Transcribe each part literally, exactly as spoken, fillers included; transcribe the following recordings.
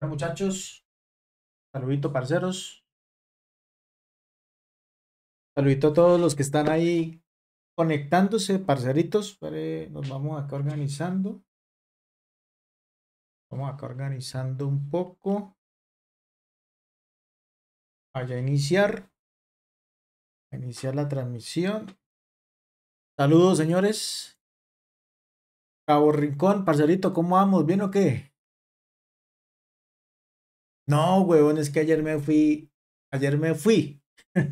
Bueno, muchachos, saludito, parceros. Saludito a todos los que están ahí conectándose, parceritos. Espere, nos vamos acá organizando. Vamos acá organizando un poco. Vaya a iniciar. A iniciar la transmisión. Saludos, señores. Cabo Rincón, parcerito, ¿cómo vamos? ¿Bien o qué? No, huevón, es que ayer me fui. Ayer me fui.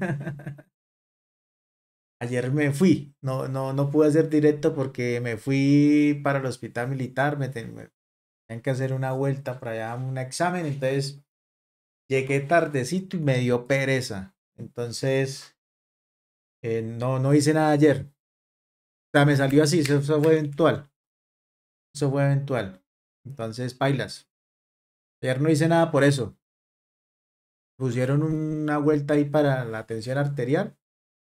Ayer me fui. No, no, no pude hacer directo porque me fui para el hospital militar. Me, ten- me tenían que hacer una vuelta para allá, un examen. Entonces llegué tardecito y me dio pereza. Entonces eh, no, no hice nada ayer. O sea, me salió así. Eso, eso fue eventual. Eso fue eventual. Entonces, pailas. Ayer no hice nada por eso. Pusieron una vuelta ahí para la tensión arterial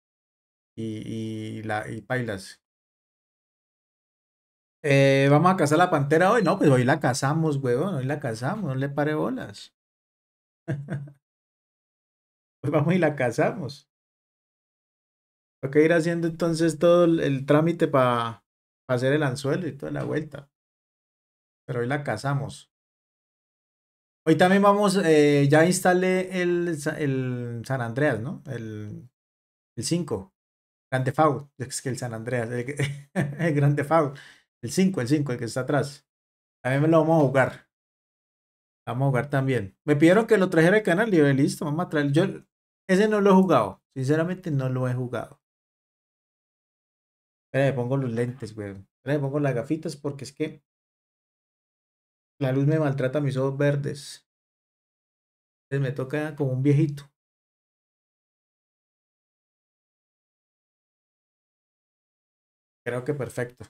y, y, la, y pailas. Eh, vamos a cazar la pantera hoy. No, pues hoy la cazamos, huevón. Hoy la cazamos. No le pare bolas. Hoy vamos y la cazamos. Toca ir haciendo entonces todo el, el trámite para hacer el anzuelo y toda la vuelta. Pero hoy la cazamos. Hoy también vamos, eh, ya instalé el, Sa- el San Andreas, ¿no? El, el cinco. Grand Theft Auto. Es que el San Andreas, el, que- el Grand Theft Auto. El cinco, el cinco, el que está atrás. También me lo vamos a jugar. Vamos a jugar también. Me pidieron que lo trajera al canal y yo, listo, vamos a traer. Yo ese no lo he jugado. Sinceramente no lo he jugado. Espera, me pongo los lentes, güey. Espera, me pongo las gafitas porque es que la luz me maltrata mis ojos verdes. Entonces me toca como un viejito. Creo que perfecto.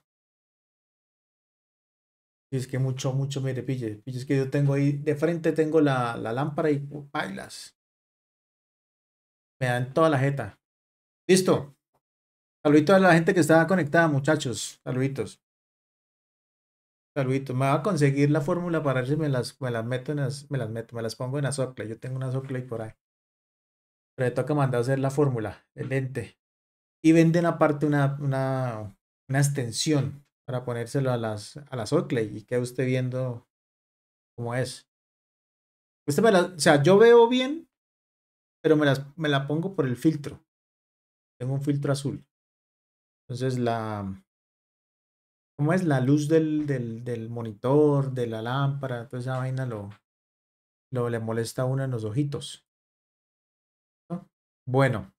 Y es que mucho, mucho, mire, pille, pille, es que yo tengo ahí, de frente tengo la, la lámpara y uh, bailas. Me dan toda la jeta. Listo. Saludito a la gente que está conectada, muchachos. Saluditos. Saluditos. Me va a conseguir la fórmula para ver si me las, me las meto en las, me las meto, me las pongo en Azocla. Yo tengo una Azocla ahí por ahí. Pero me toca mandar a hacer la fórmula, el lente. Y venden aparte una, una, una extensión para ponérselo a las, a las Oakley y queda usted viendo cómo es. Usted me la, o sea, yo veo bien, pero me, las, me la pongo por el filtro. Tengo un filtro azul. Entonces, la, ¿cómo es? La luz del, del, del monitor, de la lámpara, toda esa vaina lo, lo le molesta a uno en los ojitos, ¿no? Bueno,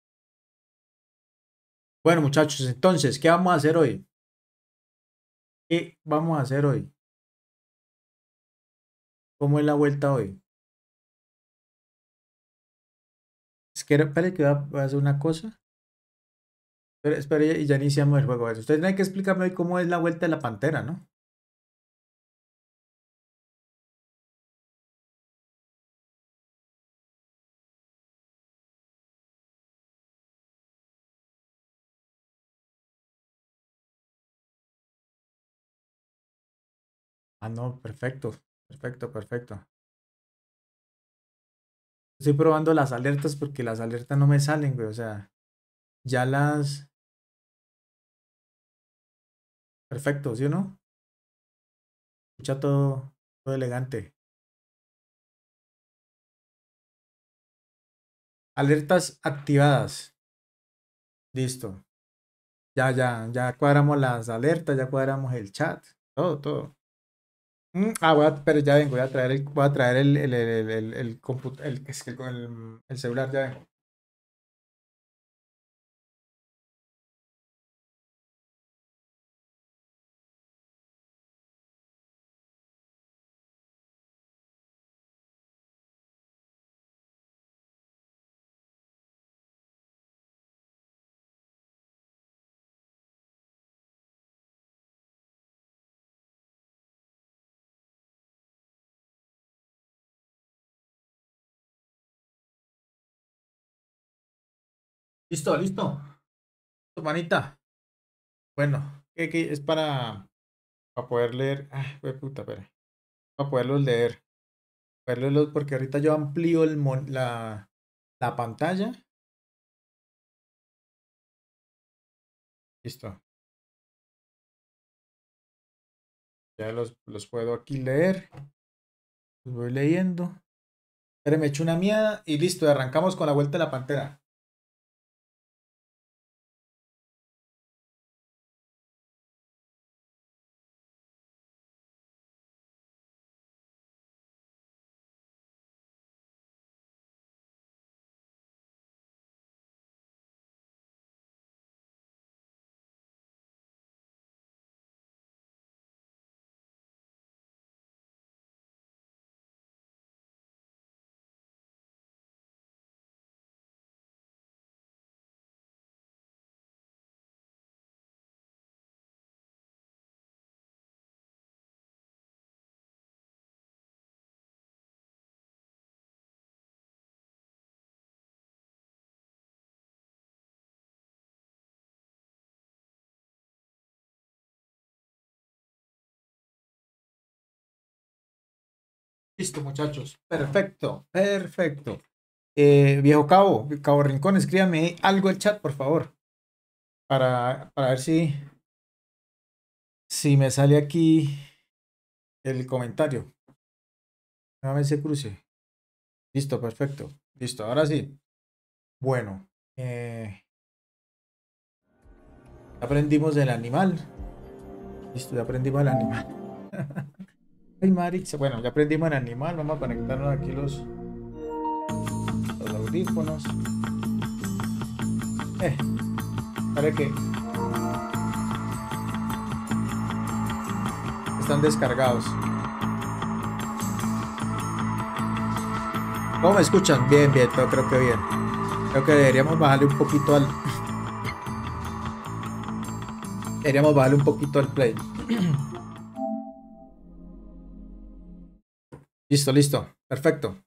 bueno, muchachos, entonces, ¿qué vamos a hacer hoy? ¿Qué vamos a hacer hoy? ¿Cómo es la vuelta hoy? Es que, espere que voy a, voy a hacer una cosa. Espere, espere, y ya iniciamos el juego. Usted tiene que explicarme hoy cómo es la vuelta de la pantera, ¿no? Ah, no, perfecto, perfecto, perfecto. Estoy probando las alertas porque las alertas no me salen, güey. O sea, ya las... Perfecto, ¿sí o no? Escucha todo, todo elegante. Alertas activadas. Listo. Ya, ya, ya cuadramos las alertas, ya cuadramos el chat. Todo, todo. Mm, ah, voy a, pero ya vengo, voy a traer el, voy a traer el, el, el, el, el, el compu- el- es que el- el celular, ya vengo. Listo, listo. Manita. Bueno, ¿qué, qué? Es para, para poder leer. Ay, güey, puta, espera. Para poderlos leer. verlo los- porque ahorita yo amplío el mon- la, la pantalla. Listo. Ya los, los puedo aquí leer. Los voy leyendo. Pero me echo una miada y listo. Arrancamos con la vuelta de la pantera. Listo, muchachos. Perfecto, perfecto. Eh, viejo Cabo, Cabo Rincón, escríbame algo el chat, por favor. Para, para ver si, si me sale aquí el comentario. Déjame ese cruce. Listo, perfecto. Listo, ahora sí. Bueno, eh, aprendimos del animal. Listo, ya aprendimos del animal. Ay, Marix. Bueno, ya aprendimos el animal. Vamos a conectarnos aquí los, los audífonos. Eh, para que están descargados. ¿Cómo me escuchan? Bien, bien, todo creo que bien. Creo que deberíamos bajarle un poquito al. Deberíamos bajarle un poquito al play. Listo, listo. Perfecto.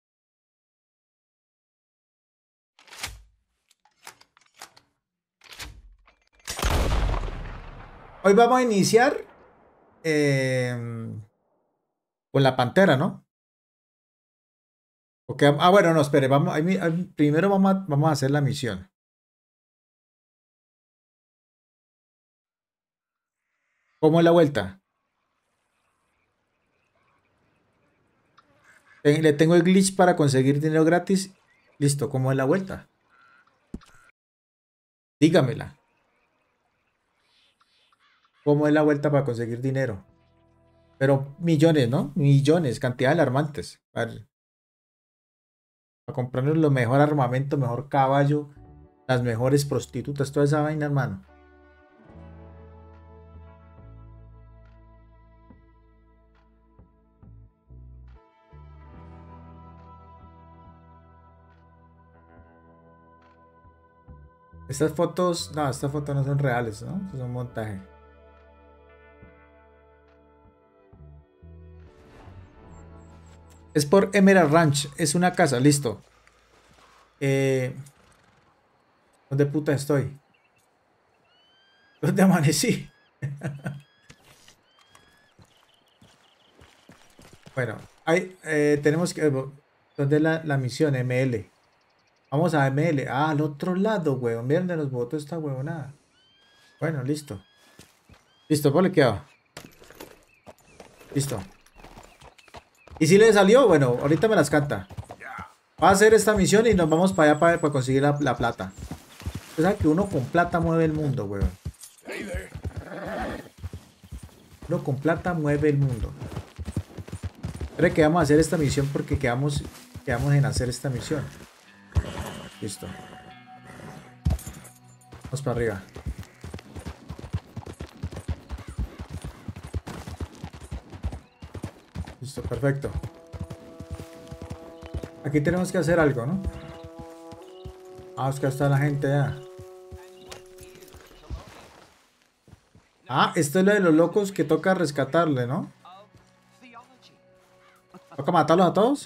Hoy vamos a iniciar eh, con la pantera, ¿no? Okay. Ah, bueno, no, espere. Vamos, ahí mi- ahí- primero vamos a, vamos a hacer la misión. ¿Cómo es la vuelta? Eh, Le tengo el glitch para conseguir dinero gratis. Listo, ¿cómo es la vuelta? Dígamela. ¿Cómo es la vuelta para conseguir dinero? Pero millones, ¿no? Millones, cantidad alarmantes. Para, para comprarnos lo mejor armamento, mejor caballo, las mejores prostitutas, toda esa vaina, hermano. Estas fotos, no, estas fotos no son reales, ¿no? Son un montaje. Es por Emerald Ranch, es una casa, listo. Eh, ¿Dónde puta estoy? ¿Dónde amanecí? Bueno, hay, eh, tenemos que. ¿Dónde es la, la misión? M L. Vamos a M L. Ah, al otro lado, weón. Miren de los votos esta huevonada. Bueno, listo. Listo, ¿por le queda? Listo. ¿Y si le salió? Bueno, ahorita me las canta. Va a hacer esta misión y nos vamos para allá para, para conseguir la, la plata. Usted sabe que uno con plata mueve el mundo, weón. Uno con plata mueve el mundo. Creo que vamos a hacer esta misión porque quedamos, quedamos en hacer esta misión. Listo. Vamos para arriba. Listo, perfecto. Aquí tenemos que hacer algo, ¿no? Ah, es que está la gente ya. Ah, esto es lo de los locos que toca rescatarle, ¿no? ¿Toca matarlos a todos?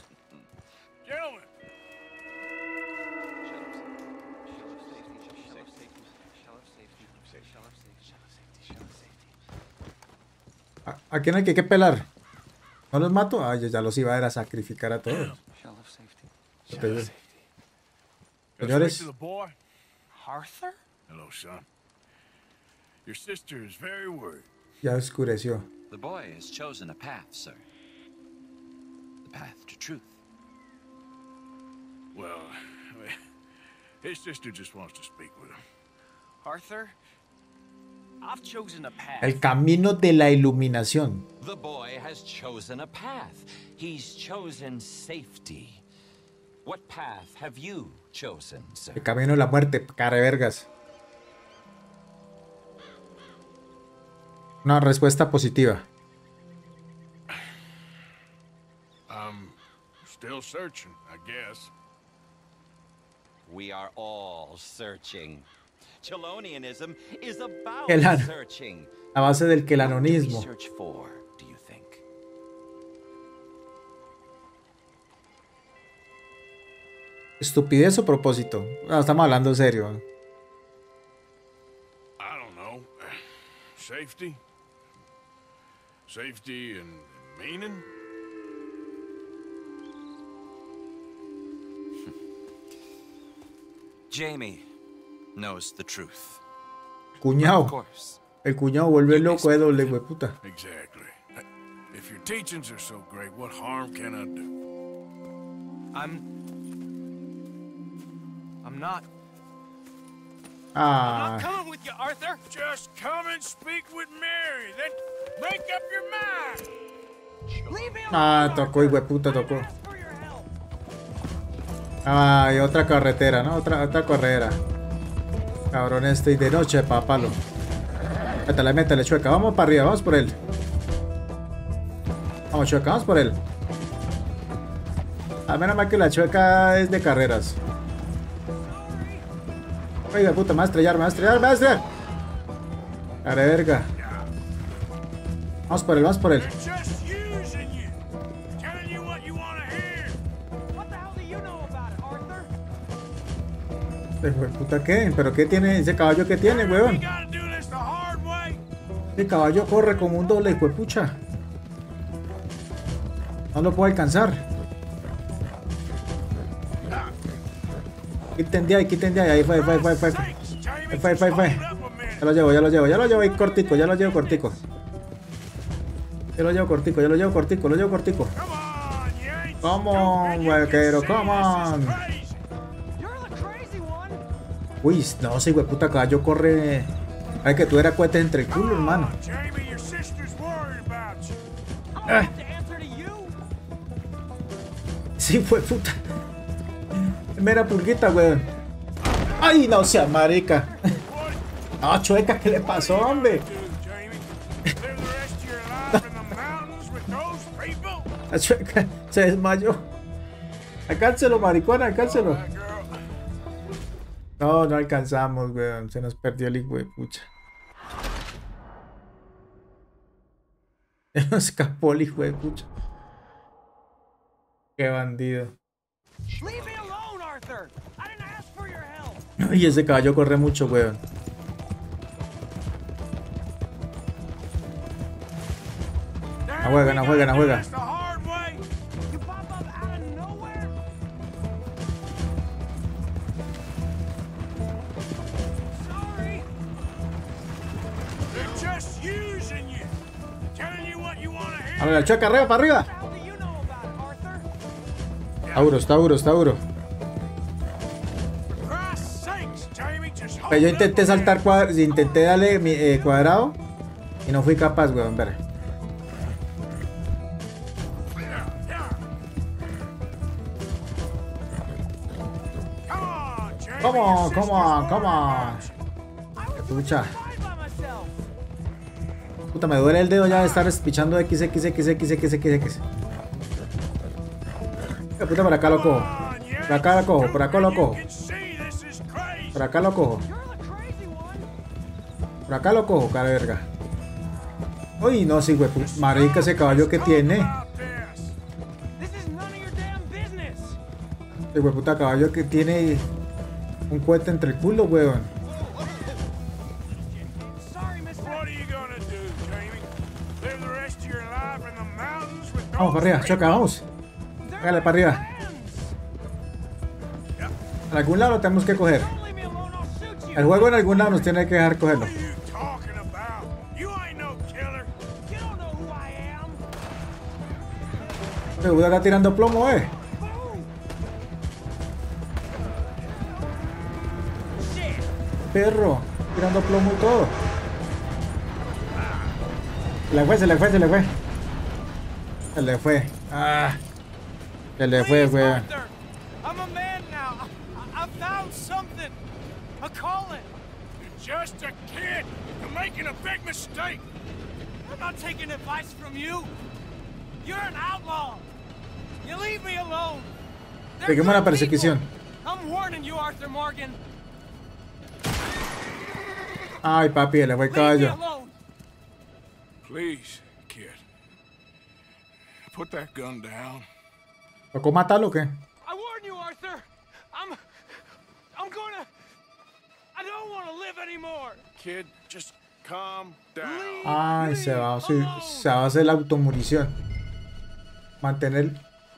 ¿A, a quién hay que, que pelar? ¿No los mato? Ah, yo ya los iba a ir a sacrificar a todos. Entonces, señores, Arthur? Hello, son. Your sister is very worried. ya oscureció. The boy has chosen a path, sir. The path to truth. Well, I mean, his sister just wants to speak with him. Arthur, I've chosen a path. El camino de la iluminación. The boy has chosen a path. He's chosen safety. What path have you chosen, sir? El camino de la muerte, cara de vergas. Una respuesta positiva. I'm still searching, I guess. We are all searching. Chelonianism is about Kelan- searching. A base del What do we quelanonismo. search for, do you think? ¿Estupidez o propósito? No, estamos hablando serio. I don't know. Safety? Safety and meaning? Jamie knows the truth. Of Cuñado. course. El cuñado vuelve loco de doble hueputa. Exactly. If your teachings are so great, what harm can I do? I'm. I'm not. Ah, I'm not coming with you, Arthur. Just come and speak with Mary, then make up your mind. Leave me alone. ah, tocó y hueputa, tocó. Ask for your help. Ay, otra carretera, ¿no? Otra, otra carrera. Cabrón este y de noche, papalo. Métale, métale, chueca. Vamos para arriba, vamos por él. Vamos, chueca, vamos por él. A menos mal que la chueca es de carreras. Oiga, puta, me va a estrellar, me va a estrellar, me va a estrellar. Cara de verga. Vamos por él, vamos por él. They're just using you. Telling you what you want to hear. What the hell do you know about it, Arthur? Hijo de puta, ¿qué? ¿Pero qué tiene? ¿Ese caballo qué tiene, We weón? gotta do this the hard way. Ese caballo corre como un doble, hijo de pucha. No lo puedo alcanzar. Quiten de ahí, quiten de ahí. Ahí fue, fue, fue, fue. Thanks, Jamie. Fue, fue, fue. Hold up a minute. Ya lo llevo, ya lo llevo, ya lo llevo ahí cortico, ya lo llevo cortico. Ya lo llevo cortico, ya lo llevo cortico, lo llevo cortico. Come on, you ain't Come on, stupid. You can vaquero, see come this is on. crazy. You're the crazy one. Uy, no, ese hueputa caballo corre. Ay, que tú eras cohetes entre el culo, hermano. Oh, Jamie, your sister's worried about you. I don't Ah. have to answer to you. Sí, fue puta. Mera pulguita, weón. Ay, no sea marica. No, chueca, ¿qué le pasó, hombre? Do, Jamie? Live the rest of your life in the mountains with those people? La chueca se desmayó. Alcáncelo, maricona, alcáncelo. That girl. No, no alcanzamos, weón. Se nos perdió el hijo de pucha. Se nos escapó el hijo de pucha. Qué bandido. Leave me alone, Arthur. I didn't ask for your help. Y ese caballo corre mucho, weón. Damn, juega, we no gotta juega, no do juega. this the hard way. You pop up out of nowhere. Sorry. They're just using you. Telling you what you want to hear. A ver, la chueca, arriba, para arriba. What the hell do you know about it, Arthur? Está duro, está duro, está duro. For Christ's sakes, Jamie, just hold Pero yo up intenté a saltar minute. cuadro, intenté darle mi, eh, cuadrado y no fui capaz, weón. Ver. Yeah, yeah. Come on, Jamie. Come your on, come sister's on, worried come on. about you. I was Pucha. fine by myself. Puta, me duele el dedo ya de estar espichando X, X, X, X, X, X, X. Eh, Puta, por acá lo cojo. Come on, you Por acá lo cojo, por acá lo You cojo. can see this is crazy. Por acá lo cojo. You're the crazy one. Por acá lo cojo, cara de verga. Uy, no, sí, güey. Marica, ese caballo que tiene. About this. This is none of your damn business. El güey puta caballo que tiene un cohete entre el culo, weón. Sorry, mister. What are you gonna do, Jamie? Live the rest of your life in the mountains with Vamos para arriba, choca, vamos. Hágale para arriba. En algún lado lo tenemos que coger. Don't leave me alone, I'll shoot you. El juego en algún lado nos tiene que dejar cogerlo. What are you talking about? You ain't no killer. You don't know who I am. Se está tirando plomo, eh. Boom. Shit. Perro, tirando plomo y todo. Se le fue, se le fue, se le fue. Se le fue. Ah. Se le fue, Please, güey. Arthur. I'm a man now. I, I found something. A calling. You're just a kid. You're making a big mistake. I'm not taking advice from you. You're an outlaw. You leave me alone. They're Seguimos la good persecución. people. I'm warning you, Arthur Morgan. Ay, papi, se le fue el Leave me caballo. alone. Please, kid. Put that gun down. ¿Tocó matarlo o qué? I warn you, Arthur. I'm... I'm gonna... I don't want to live anymore. Kid, just calm down. Leave Ay, me se va, a hacer- alone. se va a hacer la automurición. Mantener.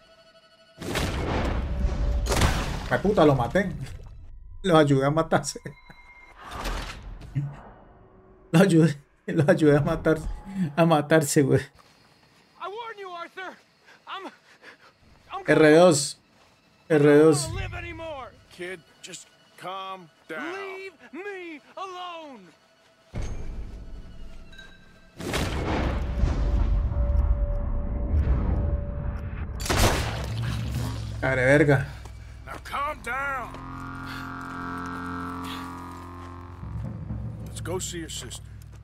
Ay, puta, lo maté. Lo ayudé a matarse. Lo ayudé, lo ayudé a matarse. A matarse, güey. I warn you, Arthur. I'm... I'm R dos. R I don't dos. want to live anymore. Kid, just calm down. Leave me alone. Care verga. Now calm down. Let's go see your sister.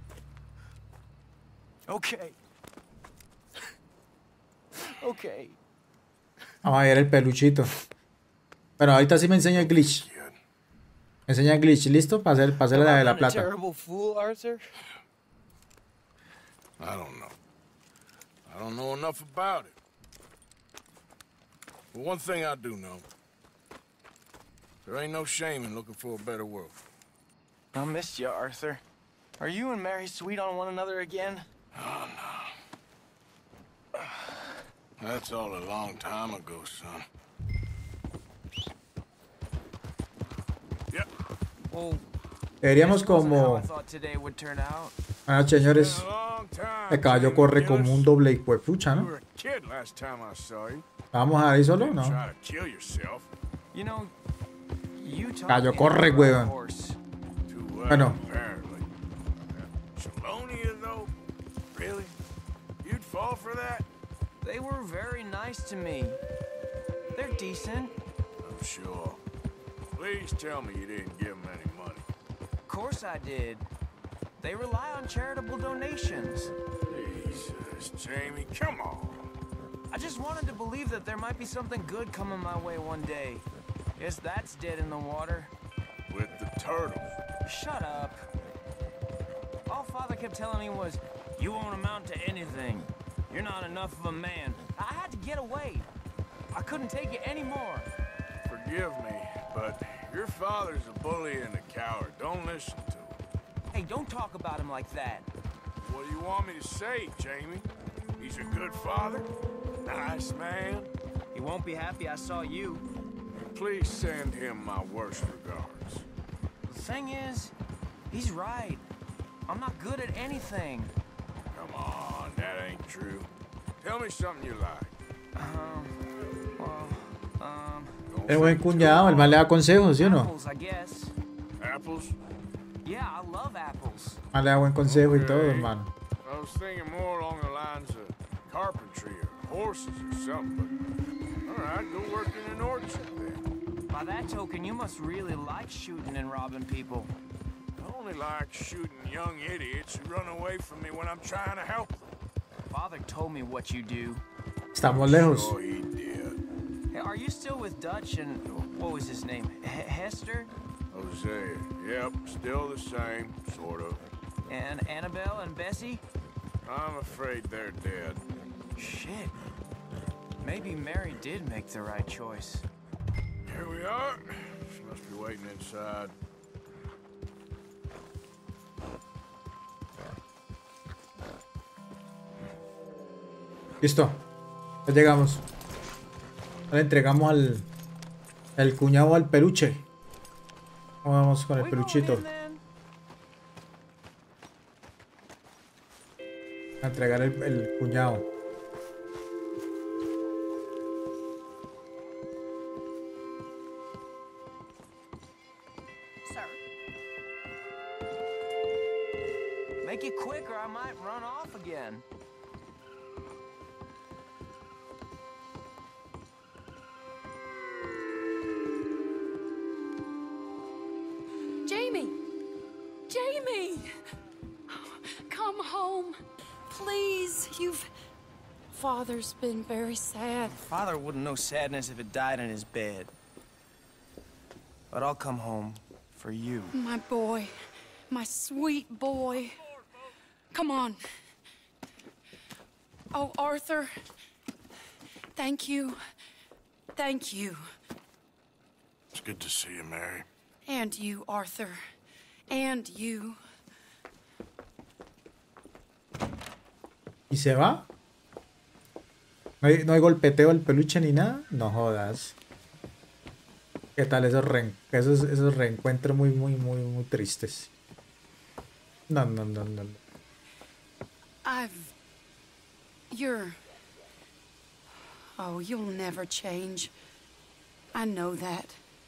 Okay. Okay. Vamos a ver el peluchito. Bueno, ahorita sí me enseña el glitch. Kid. Me enseña el glitch, ¿listo? Para hacer, para hacer la de la plata. terrible fool, Arthur. I don't know. I don't know enough about it. But one thing I do know. There ain't no shame in looking for a better world. I missed you, Arthur. Are you and Mary sweet on one another again? That's all a long time ago, son. Yep. Well, Deberíamos this wasn't how como... I thought today would turn out. Bueno, señores, Been a long time, el caballo Jamie corre como Gillis. un doble y pucha, You ¿no? were a kid last time I saw you. Vamos a ir solo, Didn't ¿no? try to kill yourself. You know, you taught Caballo me corre, how to ride a weón. horse. Too well, Bueno. apparently. Chelonia, though? Really? You'd fall for that? They were very nice to me. They're decent. I'm sure. Please tell me you didn't give them any money. Of course I did. They rely on charitable donations. Jesus, Jamie, come on. I just wanted to believe that there might be something good coming my way one day. Guess that's dead in the water. With the turtle. Shut up. All Father kept telling me was, you won't amount to anything. You're not enough of a man. I had to get away. I couldn't take it anymore. Forgive me, but your father's a bully and a coward. Don't listen to him. Hey, don't talk about him like that. What do you want me to say, Jamie? He's a good father? Nice man? He won't be happy I saw you. Please send him my worst regards. The thing is, he's right. I'm not good at anything. Come on, that ain't true. Tell me something you like. Um, well, um, Don't Es buen think too cuñado, el mal le da consejos, ¿sí o no? apples, I guess. Apples? Yeah, I love apples. El mal le da buen consejo y todo, Okay. hermano. I was thinking more along the lines of carpentry or horses or something, but all right, go work in an orchard then. By that token, you must really like shooting and robbing people. I only like shooting young idiots who run away from me when I'm trying to help them. Father told me what you do. Estamos lejos. Sure he did. Hey, are you still with Dutch and what was his name? H Hester? Hosea, yep, still the same, sort of. And Annabelle and Bessie? I'm afraid they're dead. Shit. Maybe Mary did make the right choice. Here we are. She must be waiting inside. Listo. Ya llegamos. Le entregamos al... El cuñado al peluche. Vamos con el peluchito. A entregar el, el cuñado. Make it quick or I might run off again. Jamie! Jamie! Come home. Please, you've... Father's been very sad. Father wouldn't know sadness if it died in his bed. But I'll come home for you. My boy. My sweet boy. Come on. Oh, Arthur. Thank you. Thank you. It's good to see you, Mary. And you, Arthur. And you. ¿Y se va? ¿No hay, no hay golpeteo al peluche ni nada? No jodas. ¿Qué tal esos, re, esos, esos reencuentros muy, muy, muy, muy tristes? No, no, no, no. I've... You're... Oh, you'll never change. I know that.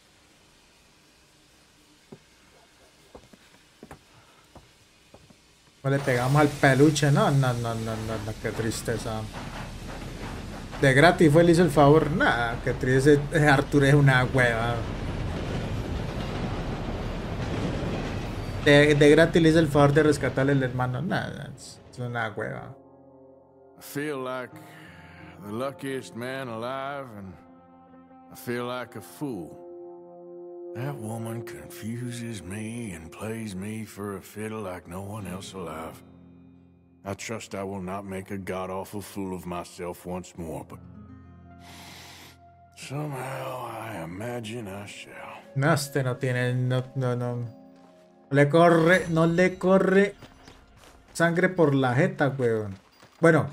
No le pegamos al peluche, no, no, no, no, no, no, qué tristeza. De gratis fue, le hizo el favor. Nada, qué triste. Arturo es una hueva. De, de gratis le hizo el favor de rescatarle al hermano. Nada, es, es una hueva. I feel like the luckiest man alive, and I feel like a fool. That woman confuses me and plays me for a fiddle like no one else alive. I trust I will not make a god-awful fool of myself once more, but somehow I imagine I shall. No, este no tiene, no, no, no. No le corre, no le corre sangre por la jeta, weón. Bueno.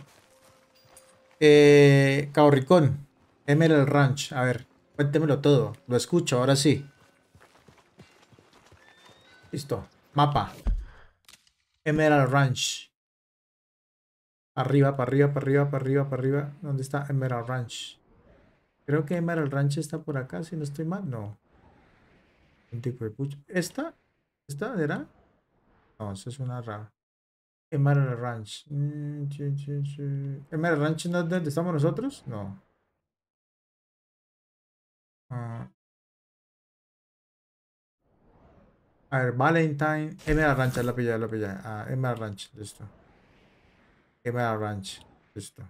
Eh, Cabo Ricón. Emerald Ranch. A ver, cuéntemelo todo. Lo escucho, ahora sí. Listo. Mapa. Emerald Ranch. Arriba, para arriba, para arriba, para arriba, para arriba. ¿Dónde está Emerald Ranch? Creo que Emerald Ranch está por acá, si no estoy mal. No. Un tipo de pucho. ¿Esta? ¿Esta será? No, eso es una rara. Emerald Ranch. Mm, sí, sí, sí. ¿Emerald Ranch no es donde estamos nosotros? No. Ah. A ver, Valentine. Emerald Ranch, la pilla, la pilla. Ah, Emerald Ranch, listo. Emerald Ranch, listo.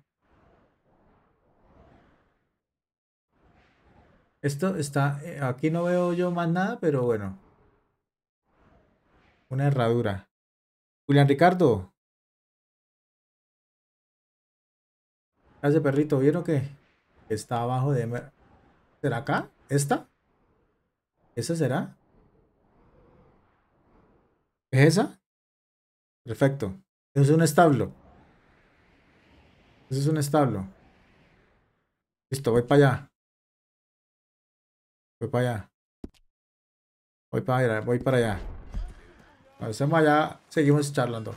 Esto está. Aquí no veo yo más nada, pero bueno. Una herradura. Julián Ricardo. ¿Qué hace, perrito? ¿Vieron que está abajo de Emerald? ¿Será acá? ¿Esta? ¿Esa será? ¿Es esa? Perfecto. Eso es un establo. Eso es un establo. Listo, voy para allá. Voy para allá. Voy para allá. Voy para allá. Cuando estemos allá, seguimos charlando.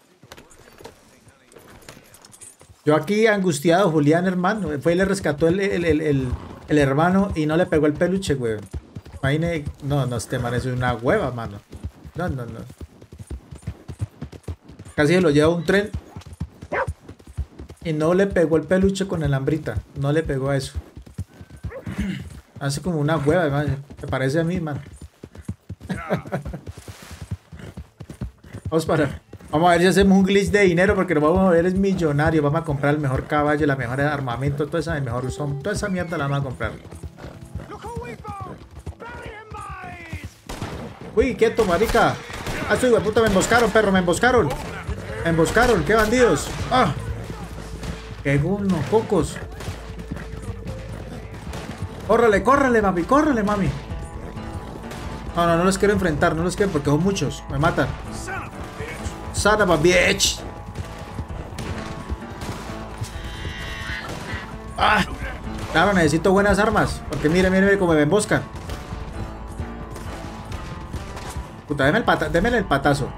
Yo aquí angustiado, Julián, hermano. Fue y le rescató el, el, el, el, el hermano y no le pegó el peluche, güey. Imagine. No, no, este man es una hueva, mano. No, no, no. Casi se lo lleva un tren. Y no le pegó el peluche con el hambrita. No le pegó a eso. Hace como una hueva, hermano. Me parece a mí, man. Vamos para. Vamos a ver si hacemos un glitch de dinero, porque nos vamos a ver es millonario. Vamos a comprar el mejor caballo, la mejor armamento, toda esa, el mejor son, toda esa mierda la vamos a comprar. Uy, quieto, marica. Ah, su puta, me emboscaron, perro, me emboscaron. Me emboscaron, qué bandidos. Ah. Qué unos pocos. Córrele, córrele, mami, córrele, mami. No, no, no los quiero enfrentar, no los quiero porque son muchos. Me matan. Son of a bitch. ¡Ah! Claro, necesito buenas armas. Porque mire, mire, mire cómo me emboscan. Puta, déme el, pata déme el patazo.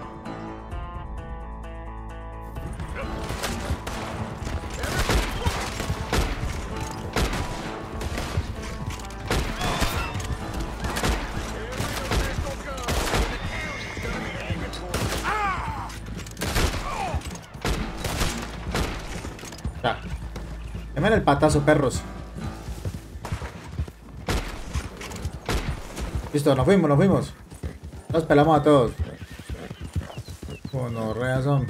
Ya. Déme el patazo, perros. Listo, nos fuimos, nos fuimos. Nos pelamos a todos. Gonorrea son.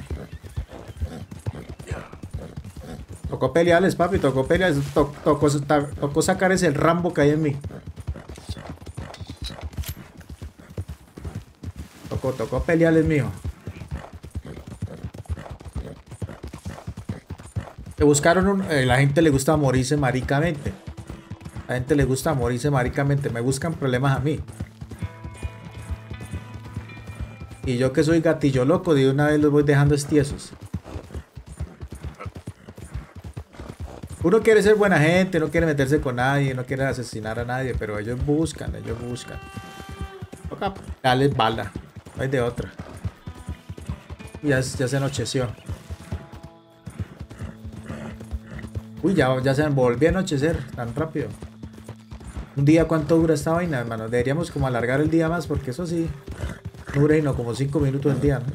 Tocó pelearles, papi, tocó pelearles. To tocó, tocó sacar ese Rambo que hay en mí. Tocó, tocó pelearles, mijo. Le buscaron un... Eh, la gente le gusta morirse maricamente. La gente le gusta morirse maricamente. Me buscan problemas a mí. Y yo que soy gatillo loco, de una vez los voy dejando estiesos. Uno quiere ser buena gente, no quiere meterse con nadie, no quiere asesinar a nadie, pero ellos buscan, ellos buscan. Toca darles bala, no hay de otra. Ya, ya se anocheció. Uy, ya, ya se volvió a anochecer tan rápido. Un día, ¿cuánto dura esta vaina, hermano? Deberíamos como alargar el día más, porque eso sí... No dura sino como cinco minutos el día, ¿no?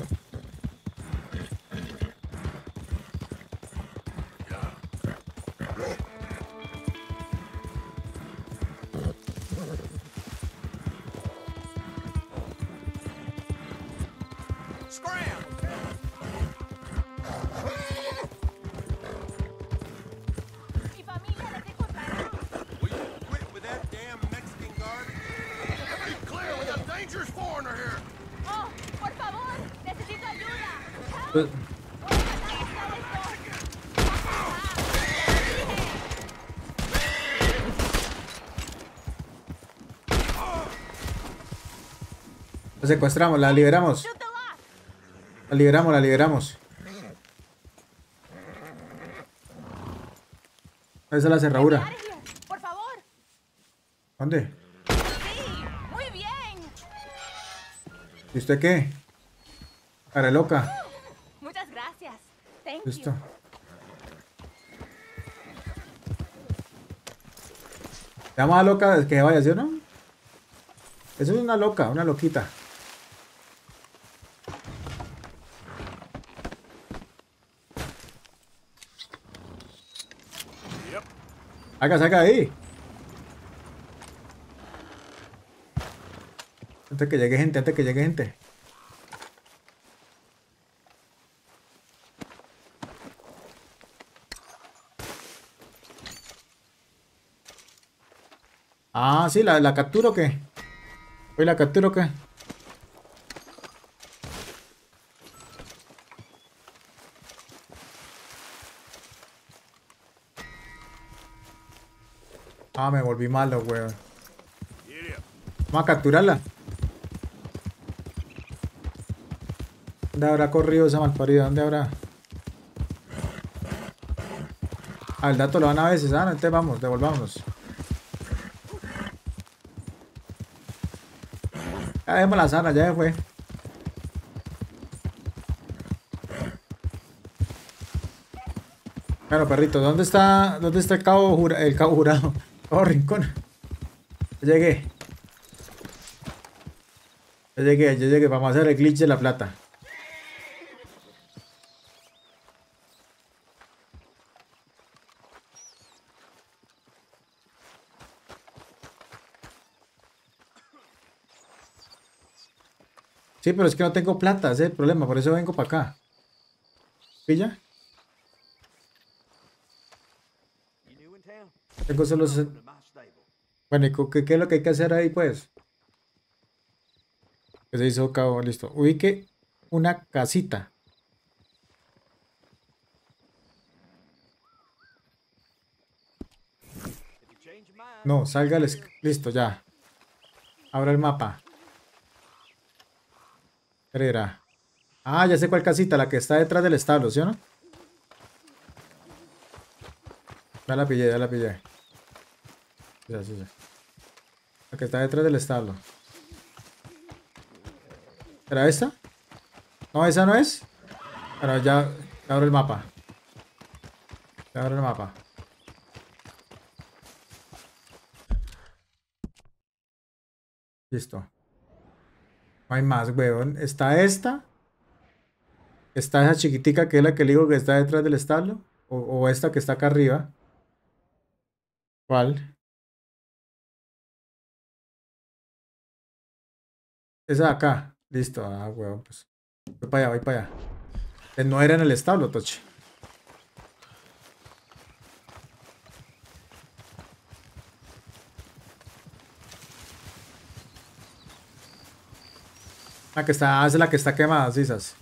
Pues... La secuestramos, la liberamos. La liberamos, la liberamos. Esa es la cerradura. Por favor. ¿Dónde? Sí, muy bien. ¿Y usted qué? Cara loca. Muchas gracias. Thank Listo. you. Llama a loca que vaya, ¿sí o no? Eso es una loca, una loquita. Saca, saca ahí. Antes que llegue gente, antes que llegue gente. Ah, sí, la, la capturo o qué. ¿Hoy la capturo o qué? Ah, me volví malo, weón. Vamos a capturarla. ¿Dónde habrá corrido esa malparida? ¿Dónde habrá? Ah, el dato lo van a veces. Ah, no, entonces vamos, devolvámonos. Ya dejemos la sana, ya se fue. Claro, perrito, ¿dónde está, dónde está el cabo, jura, el cabo jurado? Oh, rincón. Ya llegué. Ya llegué, ya llegué. Vamos a hacer el glitch de la plata. Sí, pero es que no tengo plata, ese es el problema, por eso vengo para acá. ¿Pilla? Tengo solo... Bueno, ¿y qué, qué es lo que hay que hacer ahí, pues? Que se hizo cabo, listo. Ubique una casita. No, salga el... Listo, ya. Abra el mapa. Era. Ah, ya sé cuál casita, la que está detrás del establo, ¿sí o no? Ya la pillé, ya la pillé. Ya, sí, ya. La que está detrás del establo. ¿Era esta? No, esa no es. Pero ya, ya abro el mapa. Ya abro el mapa. Listo. No hay más, weón. Está esta. Está esa chiquitica que es la que le digo que está detrás del establo. O, o esta que está acá arriba. ¿Cuál? Esa de acá. Listo. Ah, weón, pues. Voy para allá, voy para allá. Eh, No era en el establo, Toche. La que está, ah, esa es la que está quemada, sisas.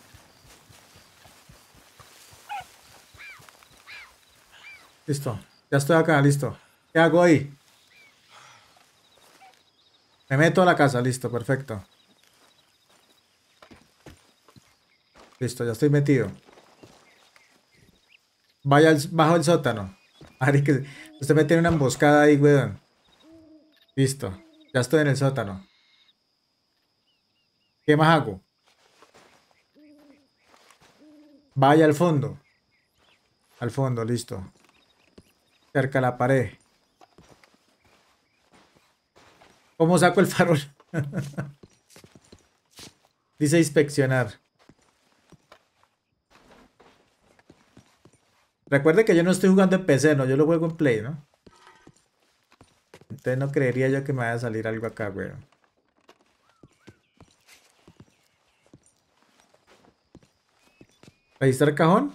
Listo. Ya estoy acá, listo. ¿Qué hago ahí? Me meto a la casa, listo, perfecto. Listo, ya estoy metido. Vaya al- bajo el sótano. Ari, que usted me tiene una emboscada ahí, weón. Listo. Ya estoy en el sótano. ¿Qué más hago? Vaya al fondo. Al fondo, listo. Cerca a la pared. ¿Cómo saco el farol? Dice inspeccionar. Recuerde que yo no estoy jugando en P C, no, yo lo juego en Play, ¿no? Entonces no creería yo que me vaya a salir algo acá, weón. ¿Registrar cajón?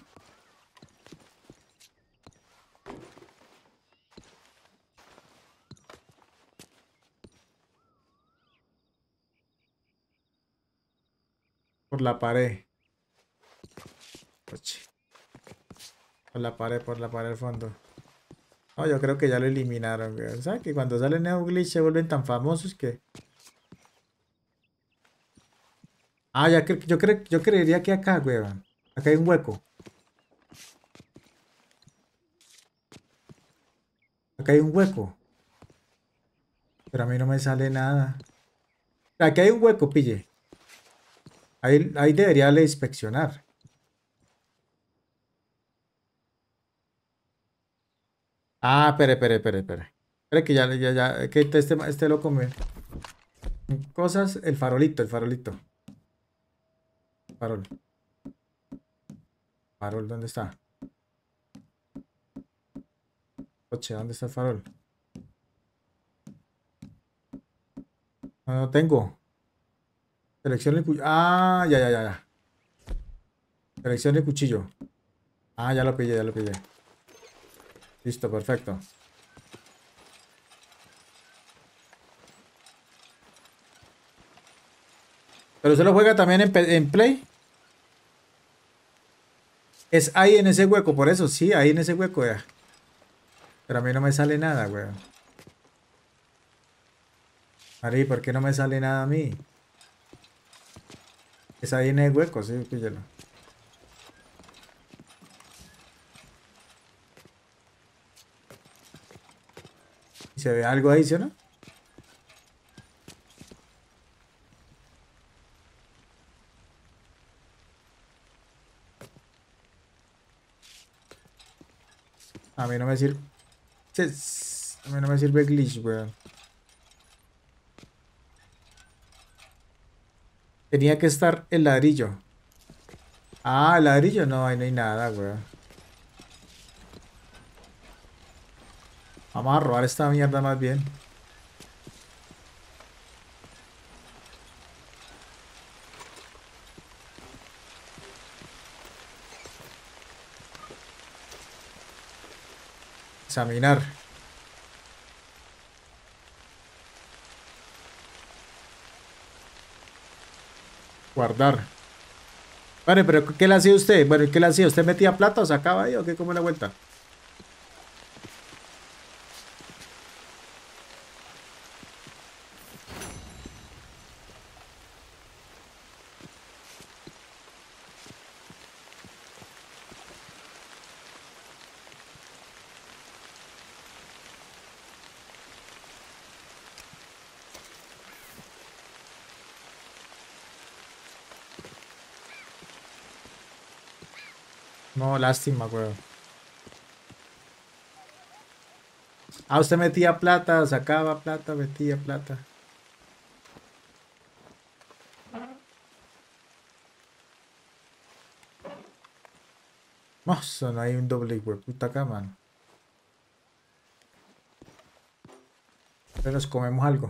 Por la pared. Oche. Por la pared, por la pared al fondo. No, yo creo que ya lo eliminaron, weón. ¿Sabes que cuando salen Neo Glitch se vuelven tan famosos que... Ah, ya que yo creo, yo creería que acá, weón. Acá hay un hueco. Acá hay un hueco. Pero a mí no me sale nada. Aquí hay un hueco, pille. Ahí, ahí debería le inspeccionar. Ah, espere, espere, espere, espere. Espere que ya, ya, ya, que este, este loco me... Cosas, el farolito, el farolito. Farol. Farol, ¿dónde está? Coche, ¿dónde está el farol? No, no tengo. Seleccione el cuchillo. Ah, ya, ya, ya, ya. Seleccione el cuchillo. Ah, ya lo pillé, ya lo pillé. Listo, perfecto. Pero usted lo juega también en, pe- en Play. Es ahí en ese hueco, por eso, sí, ahí en ese hueco, ya. Pero a mí no me sale nada, weón. Ari, ¿por qué no me sale nada a mí? Es ahí en el hueco, sí, píllelo. ¿Y se ve algo ahí, sí o no? A mí no me sirve. Ches, A mí no me sirve glitch, weón. Tenía que estar el ladrillo. Ah, el ladrillo, no, ahí no hay nada, weón. Vamos a robar esta mierda más bien. Examinar. Guardar. Vale, pero ¿qué le hacía usted? Bueno, ¿qué le hacía? ¿Usted metía plata o sacaba ahí o qué? ¿Cómo es la vuelta? No, lástima, weón. Ah, usted metía plata, sacaba plata, metía plata. No, no hay un doble, güey, puta acá, mano. Pero nos comemos algo.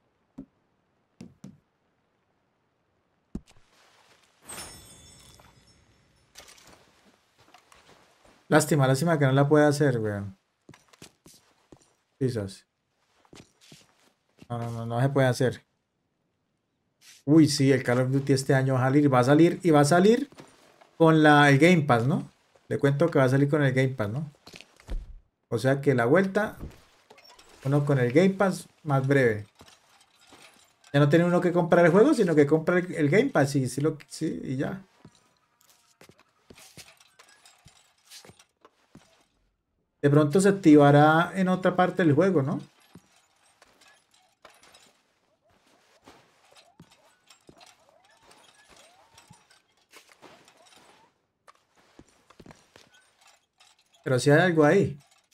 Lástima, lástima que no la puede hacer, weón. Quizás. No, no, no, no se puede hacer. Uy, sí, el Call of Duty este año va a salir. Va a salir y va a salir con la, el Game Pass, ¿no? Le cuento que va a salir con el Game Pass, ¿no? O sea que la vuelta, uno con el Game Pass más breve. Ya no tiene uno que comprar el juego, sino que compra el, el Game Pass y, sí, lo, sí, y ya. De pronto se activará en otra parte del juego, ¿no? Pero si hay algo ahí.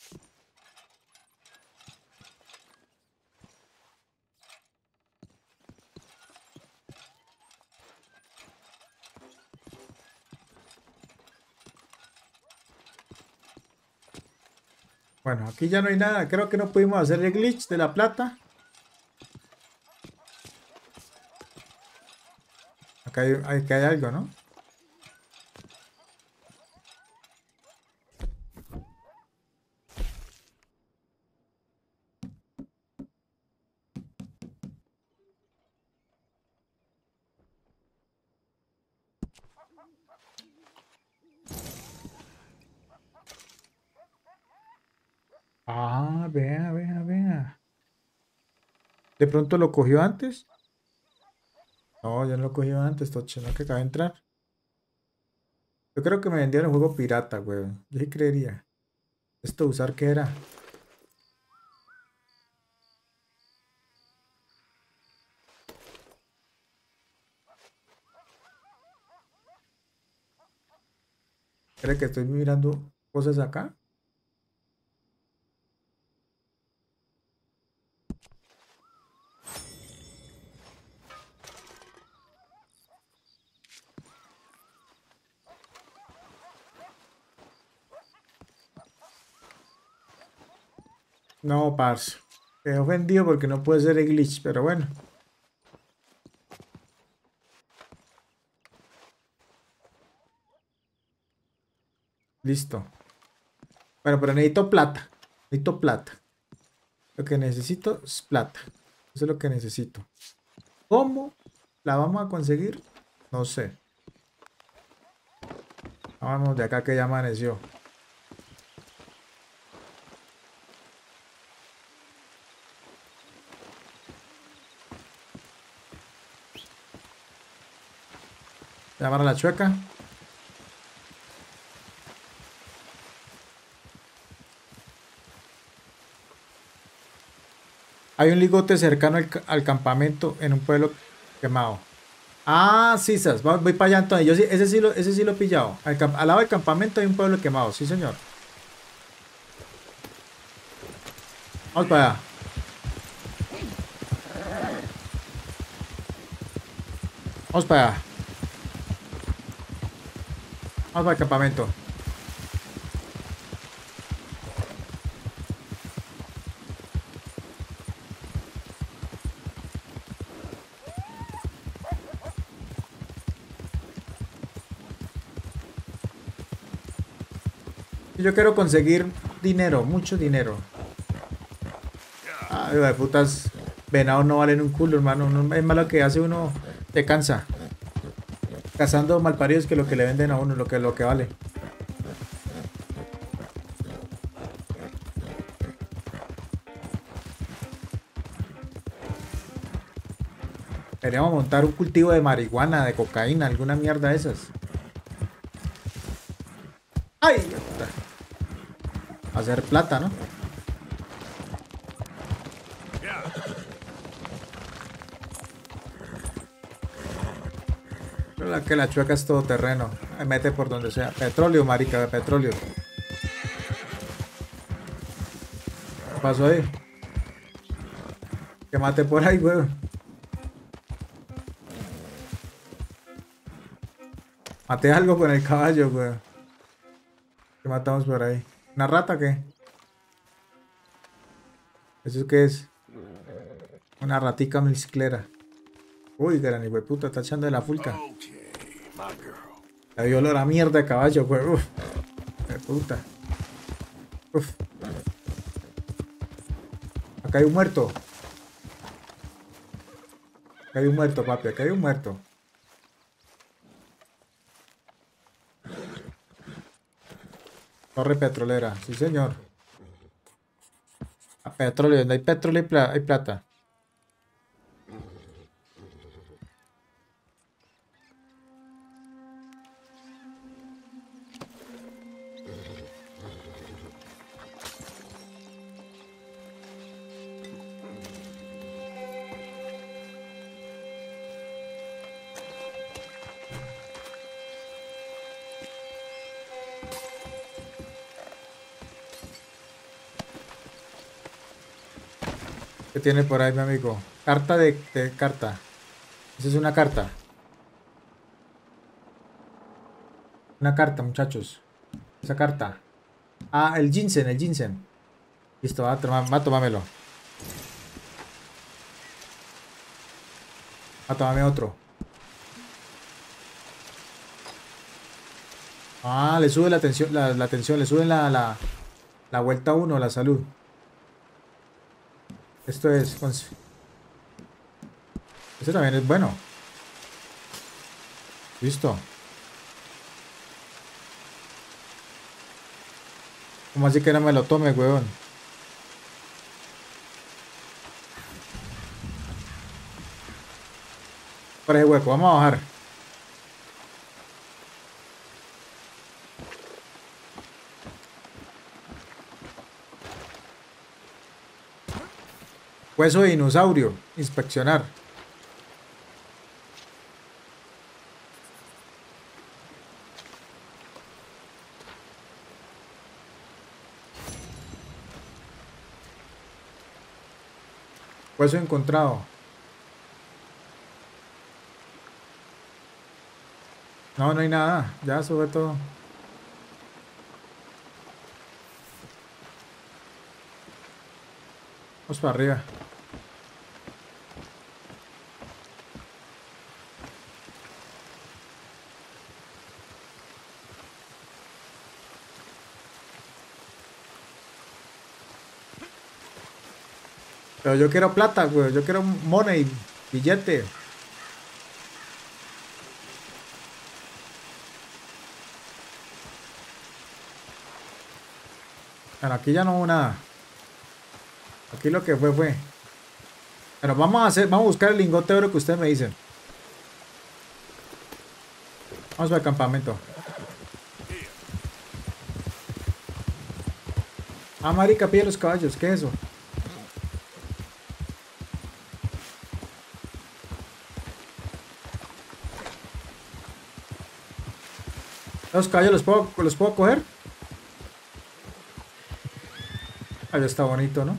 Bueno, aquí ya no hay nada. Creo que no pudimos hacer el glitch de la plata. Acá hay, acá hay algo, ¿no? Ah, vea, vea, vea. ¿De pronto lo cogió antes? No, yo no lo cogí antes, Toche, no que acaba de entrar. Yo creo que me vendieron el juego pirata, weón. Yo sí creería. ¿Esto usar qué era? ¿Cree que estoy mirando cosas acá? No, parce. Quedé ofendido porque no puede ser el glitch, pero bueno. Listo. Bueno, pero necesito plata. Necesito plata. Lo que necesito es plata. Eso es lo que necesito. ¿Cómo la vamos a conseguir? No sé. Vamos de acá que ya amaneció. Llamar a la chueca. Hay un ligote cercano al, al campamento en un pueblo quemado. Ah, sí, sas. Voy para allá entonces. Yo sí, ese sí lo, ese sí lo he pillado. Al, al lado del campamento hay un pueblo quemado. Sí, señor. Vamos para allá. Vamos para allá. Vamos para el campamento. Yo quiero conseguir dinero, mucho dinero. Ay, de putas, venados no valen un culo, hermano. No, es malo que hace uno, te cansa. Cazando malparidos que lo que le venden a uno, lo que, lo que vale. Queríamos montar un cultivo de marihuana, de cocaína, alguna mierda de esas. ¡Ay! Hacer plata, ¿no? Pero la que la chueca es todo terreno. Me mete por donde sea. Petróleo, marica, petróleo. ¿Qué pasó ahí? Que mate por ahí, weón. Maté algo con el caballo, weón. ¿Qué matamos por ahí? ¿Una rata o qué? ¿Eso qué es? Una ratica mezclera. Uy, gran hijo de puta, está echando de la fulca. Okay, my girl. Le dio olor a mierda de caballo, weón. Uf. De puta. Uf. Acá hay un muerto. Acá hay un muerto, papi. Acá hay un muerto. Torre petrolera. Sí, señor. A petróleo. Donde hay petróleo hay, pla hay plata. ¿Qué tiene por ahí, mi amigo? Carta de, de carta. Esa es una carta. Una carta, muchachos. Esa carta. Ah, el ginseng, el ginseng. Listo, va a, tomar, va a tomármelo. Va a tomarme otro. Ah, le sube la tensión, la, la tensión, le sube la, la, la vuelta uno, la salud. Esto es... Este también es bueno. Listo. ¿Cómo así que no me lo tome, weón? Por ese hueco, vamos a bajar. Hueso de dinosaurio. Inspeccionar. Hueso encontrado. No, no hay nada. Ya sube todo. Vamos para arriba. Pero yo quiero plata, güey. Yo quiero money, billete. Bueno, aquí ya no hubo nada. Aquí lo que fue fue. Pero vamos a hacer, vamos a buscar el lingote de oro que ustedes me dicen. Vamos al campamento. Ah, marica, pide los caballos. ¿Qué es eso? ¿Los caballos los puedo, los puedo coger? Ahí está bonito, ¿no?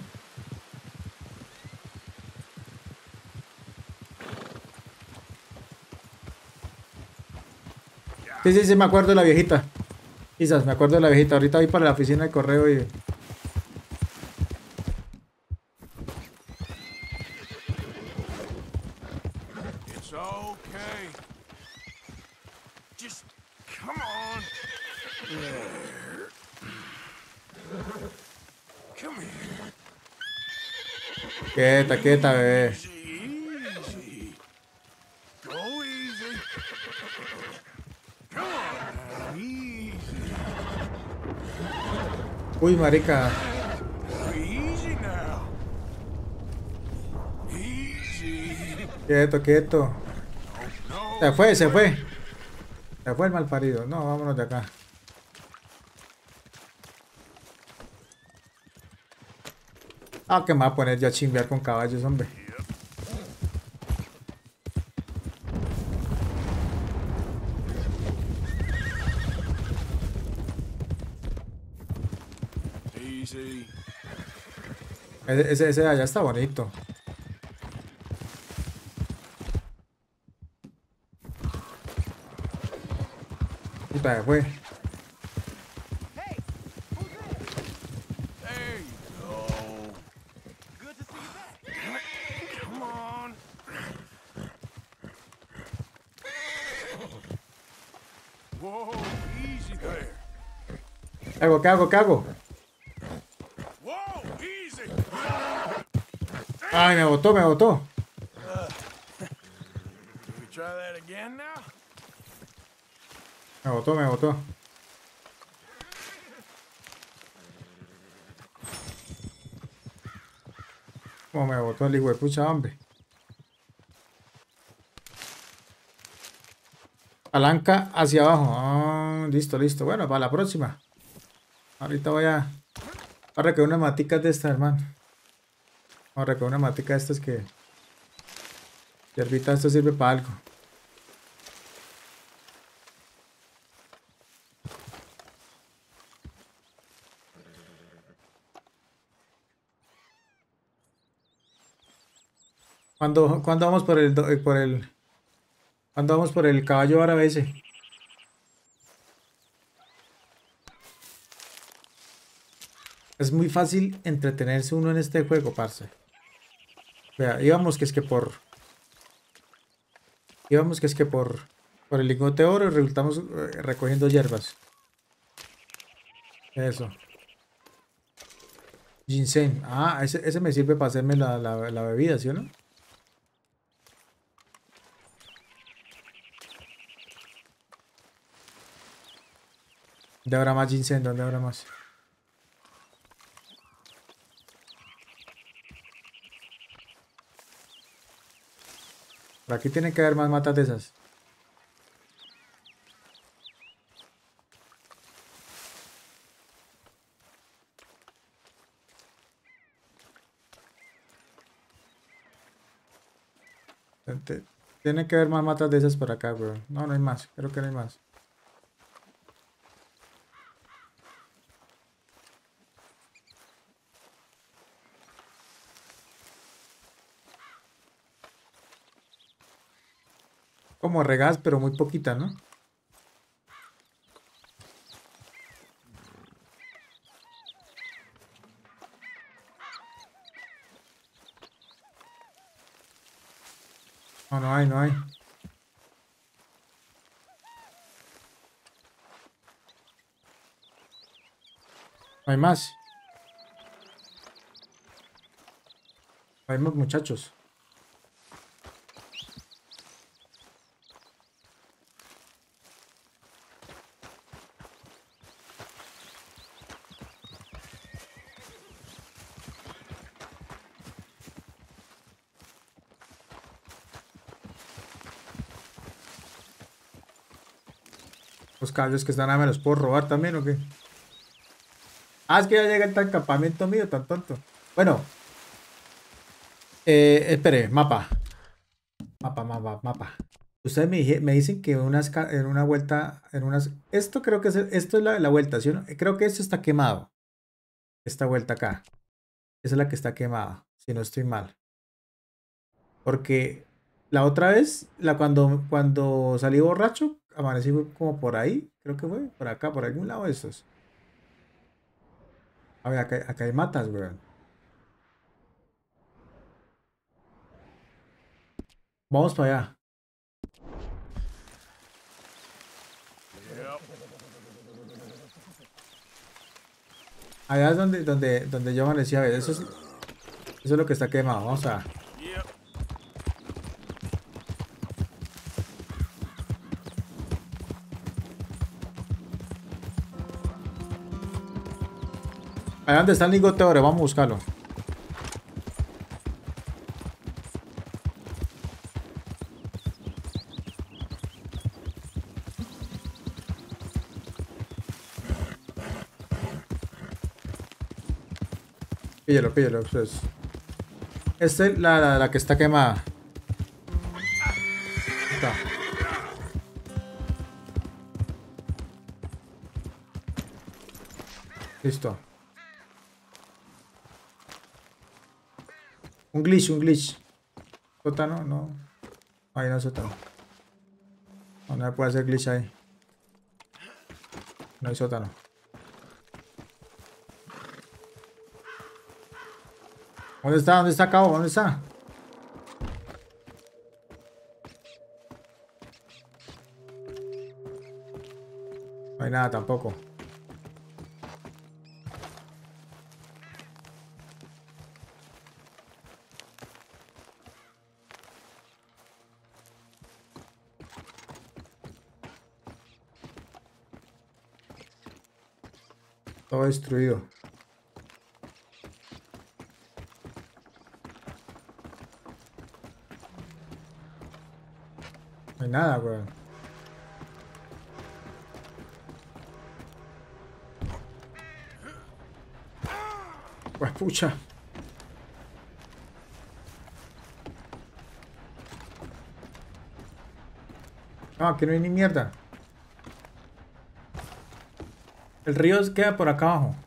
Sí, sí, sí, me acuerdo de la viejita. Quizás me acuerdo de la viejita. Ahorita voy para la oficina de correo y... It's okay. Just come on. There. Come here. Quieta, quieta, bebé. Easy, easy. Go easy. Come on now, easy. Uy, marica. Easy now. Easy. Quieto, quieto. No. Se fue, se fue. Se fue el malparido. No, vámonos de acá. Ah, que me va a poner ya a chimbear con caballos, hombre. Ese, ese, ese de allá está bonito. Y para fue. Hey, who's this? There you go. Good to see you back. Come on. Whoa, easy there. ¿Qué hago? ¿Qué hago? ¿Qué hago? Whoa, easy. Ay, me botó, me botó. Can we try that again now? Me botó, me botó. Como me botó el hijo de pucha, hombre. Palanca hacia abajo. Ah, listo, listo. Bueno, para la próxima. Ahorita voy a, a recoger unas maticas de estas, hermano. Vamos a recoger una matica de estas que... que ahorita esto sirve para algo. ¿Cuándo, cuándo vamos por el, do- eh, por el... ¿Cuándo vamos por el caballo árabe ese? Es muy fácil entretenerse uno en este juego, parce. Vea, íbamos que es que por... Íbamos que es que por... Por el lingote de oro y resultamos eh, recogiendo hierbas. Eso. Ginseng. Ah, ese, ese me sirve para hacerme la, la, la bebida, ¿sí o no? ¿Dónde habrá más ginseng? ¿Dónde habrá más? Por aquí tiene que haber más matas de esas. Te- Tiene que haber más matas de esas por acá, weón. No, no hay más. Creo que no hay más. Como regas, pero muy poquita, ¿no? No, no hay, no hay. No hay más. No hay más, muchachos. Los caballos que están ahí, ¿me los puedo robar también o qué? Ah, es que ya llega el campamento mío, tan tonto. Bueno. Eh, espere, mapa. Mapa, mapa, mapa. Ustedes me, dije- me dicen que unas, ca- en una vuelta, en unas... Esto creo que es, el- esto es la, la vuelta, ¿sí o no? Creo que esto está quemado. Esta vuelta acá. Esa es la que está quemada, si no estoy mal. Porque la otra vez, la cuando, cuando salí borracho, amanecí fue como por ahí. Creo que fue por acá, por algún lado de estos. A ver, acá, acá hay matas, weón. Vamos para allá. Yep. Allá es donde, donde, donde yo amanecí. A ver, eso es, eso es lo que está quemado. Vamos a... Yep. Allá donde está el lingote de oro, vamos a buscarlo. Píllelo, píllelo. Pues. Esta es la, la, la que está quemada. Está. Listo. Un glitch, un glitch. Sótano, no. Ahí no sótano. No, no puede hacer glitch ahí. No hay sótano. ¿Dónde está? ¿Dónde está Cabo? ¿Dónde está? No hay nada tampoco. Todo destruido. No hay nada, weón. Pues pucha. No, aquí no hay ni mierda. El río queda por acá abajo.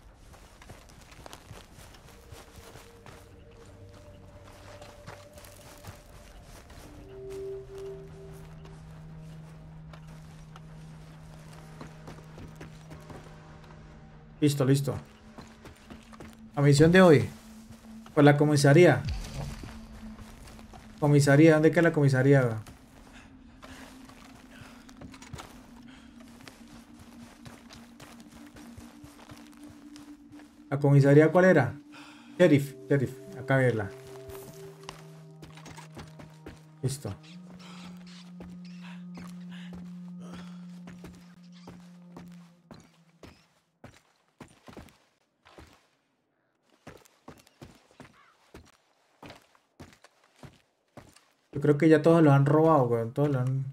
Listo, listo. La misión de hoy. Por la comisaría. Comisaría, ¿dónde queda la comisaría, weón? ¿La comisaría cuál era? Sheriff, sheriff. Acá verla. Listo. Yo creo que ya todos los han robado, weón. Todos los han...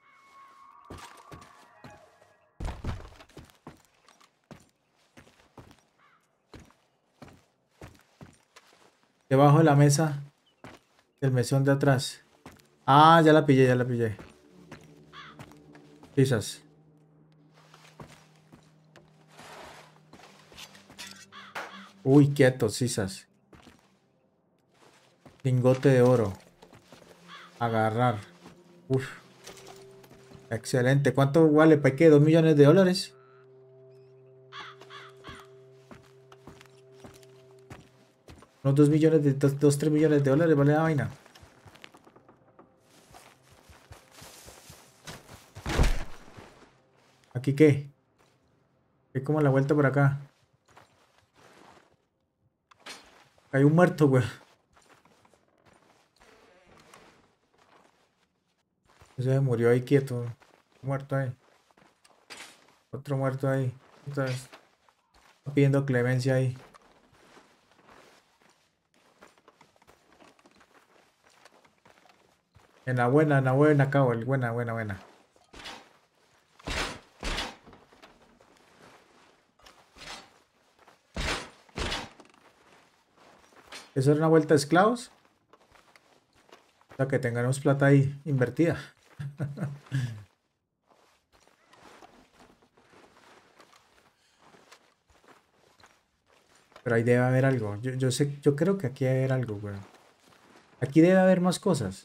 Debajo de la mesa del mesón de atrás. Ah, ya la pillé, ya la pillé. Quizás. Uy, quieto, sisas. Lingote de oro. Agarrar. Uf. Excelente. ¿Cuánto vale? ¿Para qué? ¿Dos millones de dólares? Unos dos millones de... Dos, dos, tres millones de dólares vale la vaina. ¿Aquí qué? Hay como la vuelta por acá. Hay un muerto, güey. Se murió ahí quieto. Muerto ahí. Otro muerto ahí. Entonces, está pidiendo clemencia ahí. En la buena, en la buena, cabo. El buena, buena, buena. ¿Eso era una vuelta de esclavos? O sea, que tengamos plata ahí invertida. Pero ahí debe haber algo. Yo, yo sé, yo creo que aquí debe haber algo, güey. Aquí debe haber más cosas.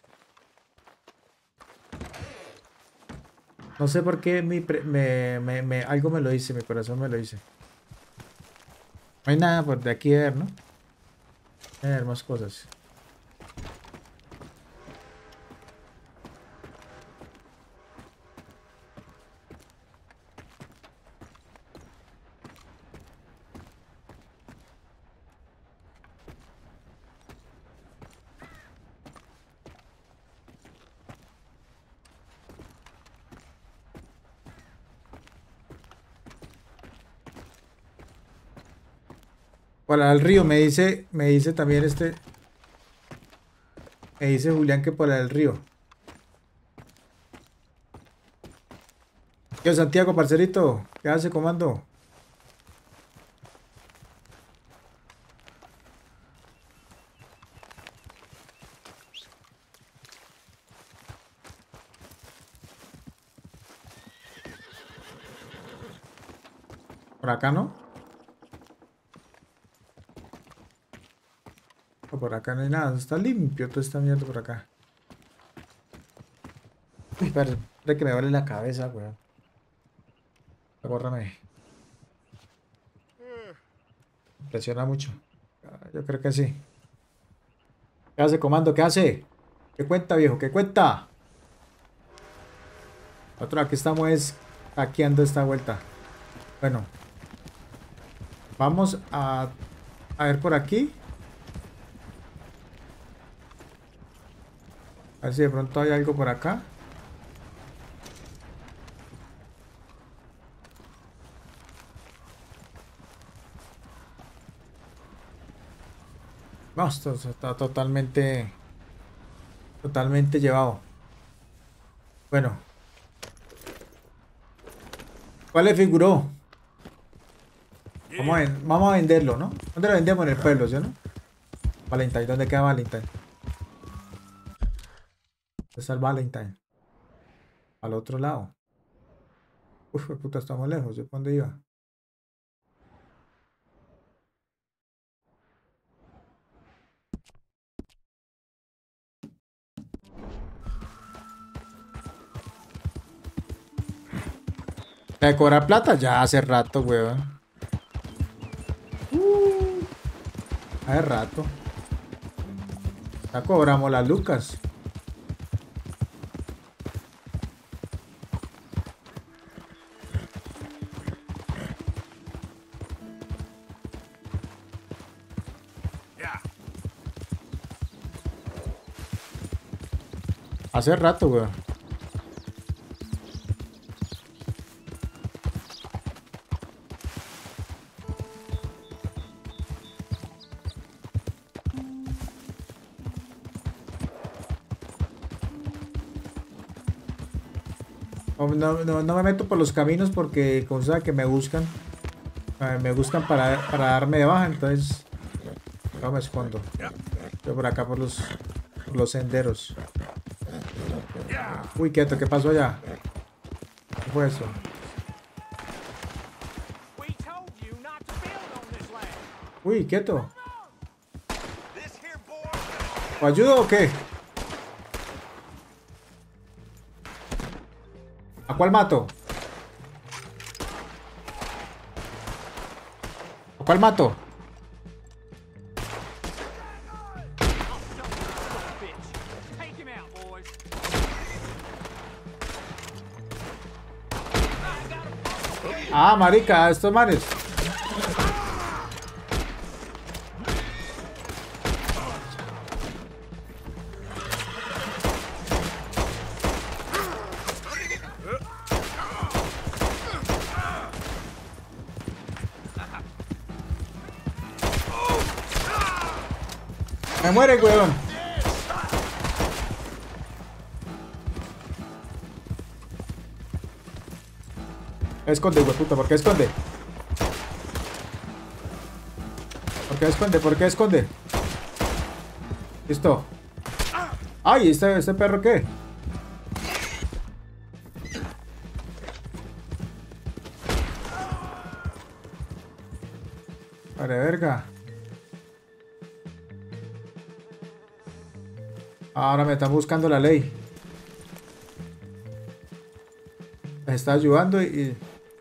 No sé por qué mi pre- me, me, me- algo me lo dice, mi corazón me lo dice. No hay nada por de aquí de ver, ¿no? Debe haber más cosas. Para el río, me dice, me dice también este, me dice Julián que por el río. Yo, Santiago, parcerito, ¿qué hace, comando? Por acá, ¿no? O por por acá no hay nada. Está limpio toda esta mierda por acá. Uy, parece que me duele la cabeza, weón. Agórrame. Presiona mucho. Ah, yo creo que sí. ¿Qué hace, comando? ¿Qué hace? ¿Qué cuenta, viejo? ¿Qué cuenta? Nosotros aquí estamos es hackeando esta vuelta. Bueno. Vamos a, a ver por aquí. A ver si de pronto hay algo por acá. No, esto está totalmente, totalmente llevado. Bueno. ¿Cuál le figuró? Vamos a, ven- vamos a venderlo, ¿no? ¿Dónde lo vendemos? En el pueblo, ¿sí o no? Valentine, ¿dónde queda Valentine? ¿Dónde está el Valentine? Al otro lado. Uf, puta, estamos lejos. ¿Yo por dónde iba? ¿De cobrar plata? Ya hace rato, weón. Uh, hace rato. Ya cobramos las lucas. Hace rato, weón. No, no, no, no me meto por los caminos porque cosa que me buscan. eh, Me buscan para, para darme de baja, entonces no me escondo. Yo por acá por los, por los senderos. Uy, quieto, ¿qué pasó allá? ¿Qué fue eso? Uy, quieto. ¿O ayudo o qué? ¿A cuál mato? ¿A cuál mato? Ah, marica, estos manes. Me muere, weón. Esconde, hueputa, ¿por qué esconde? ¿Por qué esconde? ¿Por qué esconde? Listo. Ay, ¿este, este perro qué? Vale, verga. Ahora me están buscando la ley. Me está ayudando y... y...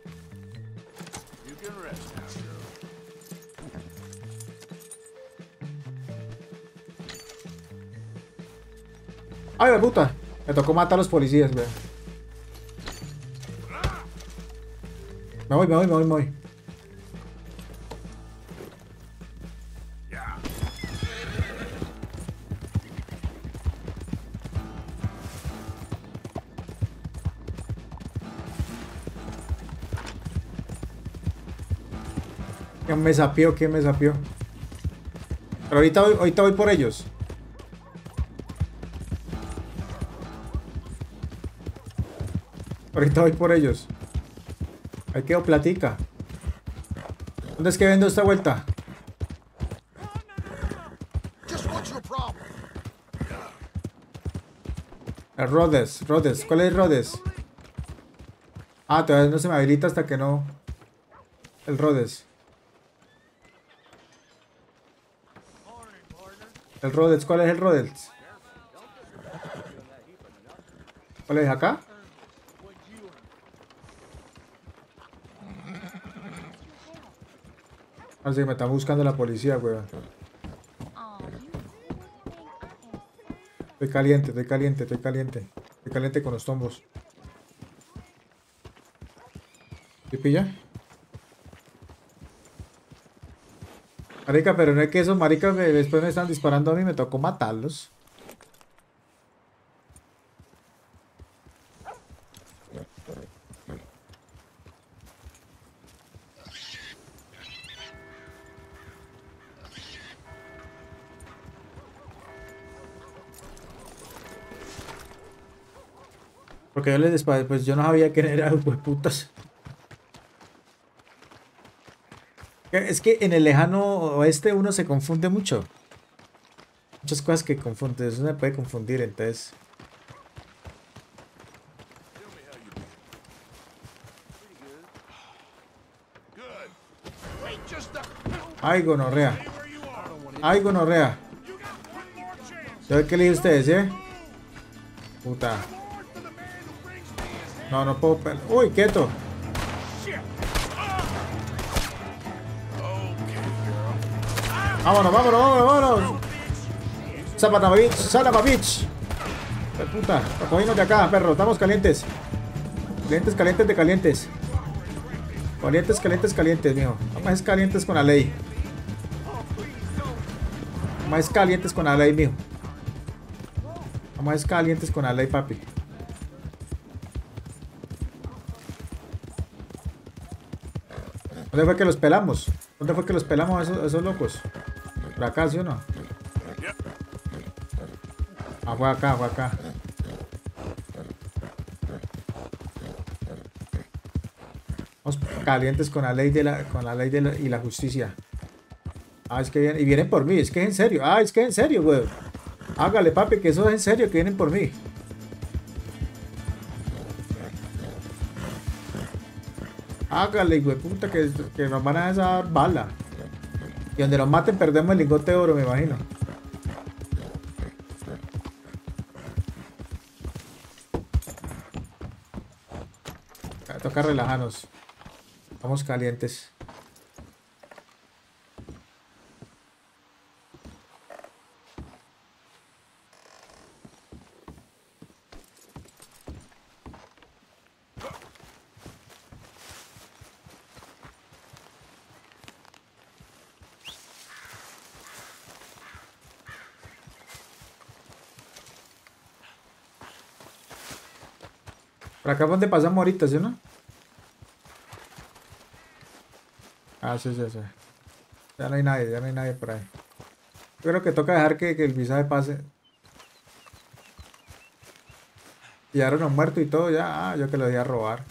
¡Ay, de puta! Me tocó matar a los policías, güey. Me voy, me voy, me voy, me voy. ¿Quién me sapió? ¿Quién me sapió? Pero ahorita voy, ahorita voy por ellos. Ahorita voy por ellos. Ahí quedó platica. ¿Dónde es que vendo esta vuelta? El Rhodes, Rhodes. ¿Cuál es Rhodes? Ah, todavía no se me habilita hasta que no... El Rhodes. El Rodels, ¿cuál es el Rodels? ¿Cuál es acá? Así que me está buscando la policía, weón. Estoy caliente, estoy caliente, estoy caliente. Estoy caliente con los tombos. ¿Sí pilla? Marica, pero no es que esos maricas me- después me están disparando a mí, me tocó matarlos. Porque yo les disparé, pues yo no sabía quién era, pues putas. Es que en el lejano oeste uno se confunde mucho. Muchas cosas que confunde, eso me puede confundir, entonces. Ay, gonorrea. Ay, gonorrea. ¿Sabes qué le dije a ustedes, eh? Puta. No, no puedo. pe- Uy, quieto. Vámonos, vámonos, vámonos, vámonos. Zapata bitch, Salama bitch. Qué puta, cogimos de acá, perro. Estamos calientes. Calientes, calientes de calientes. Calientes, calientes, calientes, mijo. Más calientes con la ley. Más calientes con la ley, mijo. Más calientes con la ley, papi. ¿Dónde fue que los pelamos? ¿Dónde fue que los pelamos a esos, a esos locos? ¿Por acá, sí o no? Ah, fue acá, fue acá. Vamos calientes con la ley de la, con la ley de la, y la justicia. Ah, es que vienen, y vienen por mí, es que es en serio. Ah, es que es en serio, güey. Hágale, papi, que eso es en serio, que vienen por mí. Hágale, güey, puta, que, que nos van a dar bala. Y donde nos maten perdemos el lingote de oro, me imagino. Toca relajarnos. Estamos calientes. Por acá fue donde pasamos ahorita, ¿sí o no? Ah, sí, sí, sí. Ya no hay nadie, ya no hay nadie por ahí. Yo creo que toca dejar que, que el visaje pase. Pillaron a un muerto y todo, ya. Ah, yo que lo dejé a robar.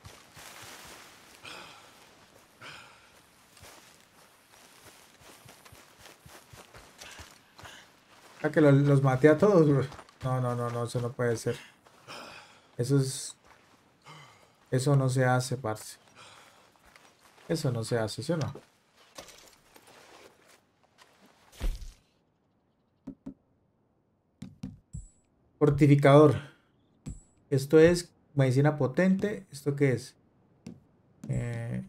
Ah, que lo- los maté a todos, bro. No, no, no, no, eso no puede ser. Eso es... Eso no se hace, parce. Eso no se hace, ¿sí o no? Fortificador. Esto es medicina potente. ¿Esto qué es? Eh,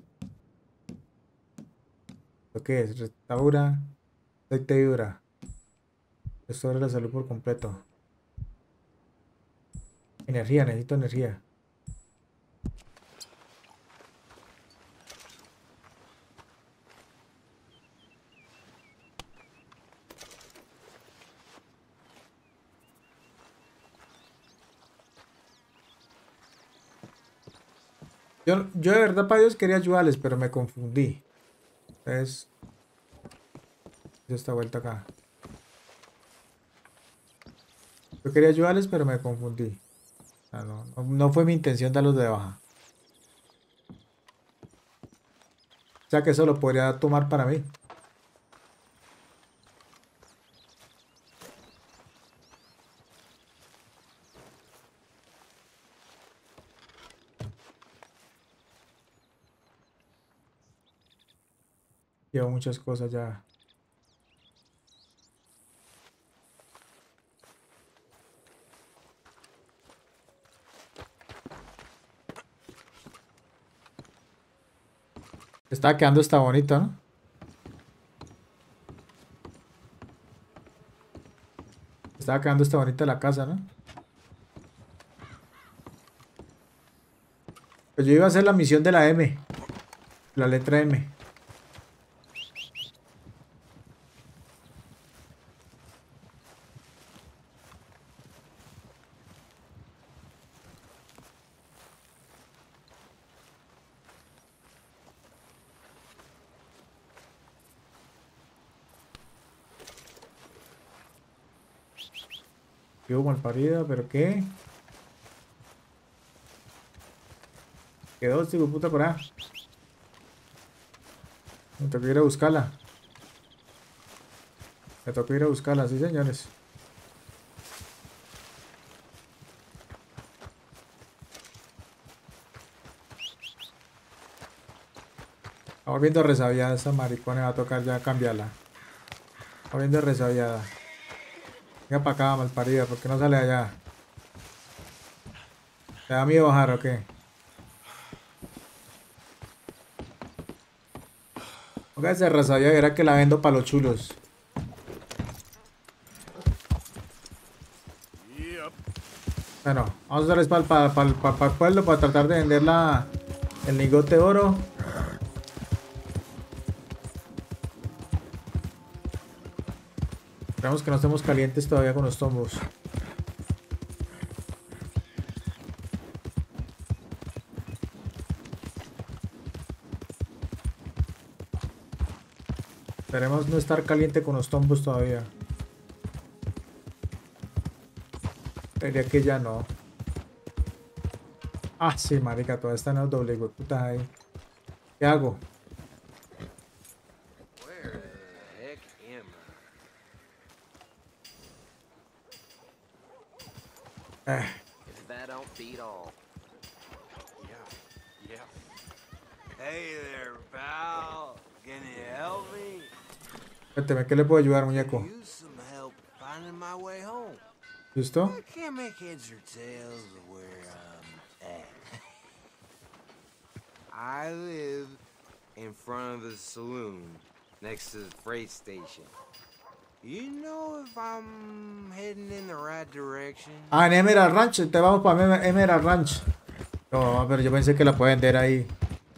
¿Esto qué es? Restaura. Aceite de vibra. Restaura la salud por completo. Energía, necesito energía. Yo, yo de verdad para Dios quería ayudarles, pero me confundí. Entonces, esta vuelta acá. Yo quería ayudarles, pero me confundí. Ah, no, no, no fue mi intención darlos de baja. O sea que eso lo podría tomar para mí. Llevo muchas cosas ya. Estaba quedando hasta bonito, ¿no? Estaba quedando hasta bonita la casa, ¿no? Pues yo iba a hacer la misión de la M. La letra M. Quedó mal parida, ¿pero qué? Quedó este hijo de puta por ahí. Me tocó ir a buscarla. Me tocó ir a buscarla, sí señores. Estamos viendo resabiada esa maricona, va a tocar ya cambiarla. Estamos viendo resabiada. Venga para acá, malparida, ¿por qué no sale allá? ¿Te da miedo bajar o qué? Póngase resabiada y verá que la vendo para los chulos. Bueno, vamos a darles para pa, pa, pa, pa el pueblo para tratar de vender la, el lingote de oro. Esperamos que no estemos calientes todavía con los tombos. Esperemos no estar caliente con los tombos todavía. Diría que ya no. Ah, sí, marica, todavía están los doble putas ahí. ¿Qué hago? Eh. If that don't beat all. Yeah, yeah. Hey there, pal. Can you help me? Cuénteme, ¿qué le puedo ayudar, muñeco? Use some help finding my way home. ¿Listo? I can't make heads or tails of where I'm at. I live in front of the saloon next to the freight station. You know if I'm heading in the right direction? Ah, en Emerald Ranch, te vamos para Emerald Ranch. No, pero yo pensé que la pueden vender ahí.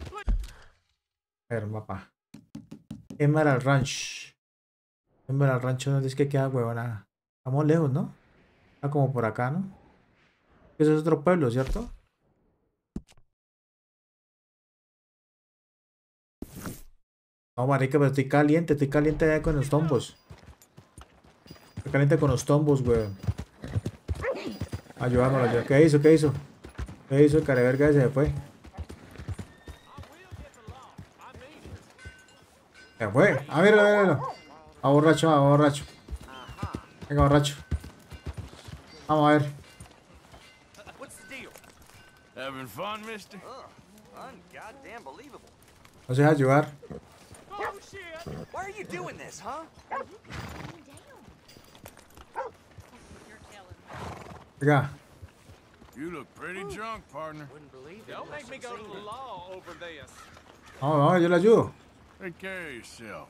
A ver, mapa. Emerald Ranch. Emerald Ranch, ¿dónde es que queda, huevona? Estamos lejos, ¿no? Está como por acá, ¿no? Ese es otro pueblo, ¿cierto? No, marica, pero estoy caliente, estoy caliente allá con los tombos. Estoy caliente con los tombos, weón. Ayudámoslo, ayudámoslo. ¿Qué hizo? ¿Qué hizo? ¿Qué hizo el careverga ese? Se fue. Se fue. Ah, míralo, míralo. A borracho, a borracho. Venga, borracho. Vamos a ver. What's the deal? Having fun, mister? Ugh, ungoddamn believable. No se deja ayudar. Oh shit! Why are you doing this, huh? Venga. You look pretty drunk, partner. Wouldn't believe it. Don't make me go to the law over this. Vamos, vamos, yo le ayudo. Take care of yourself.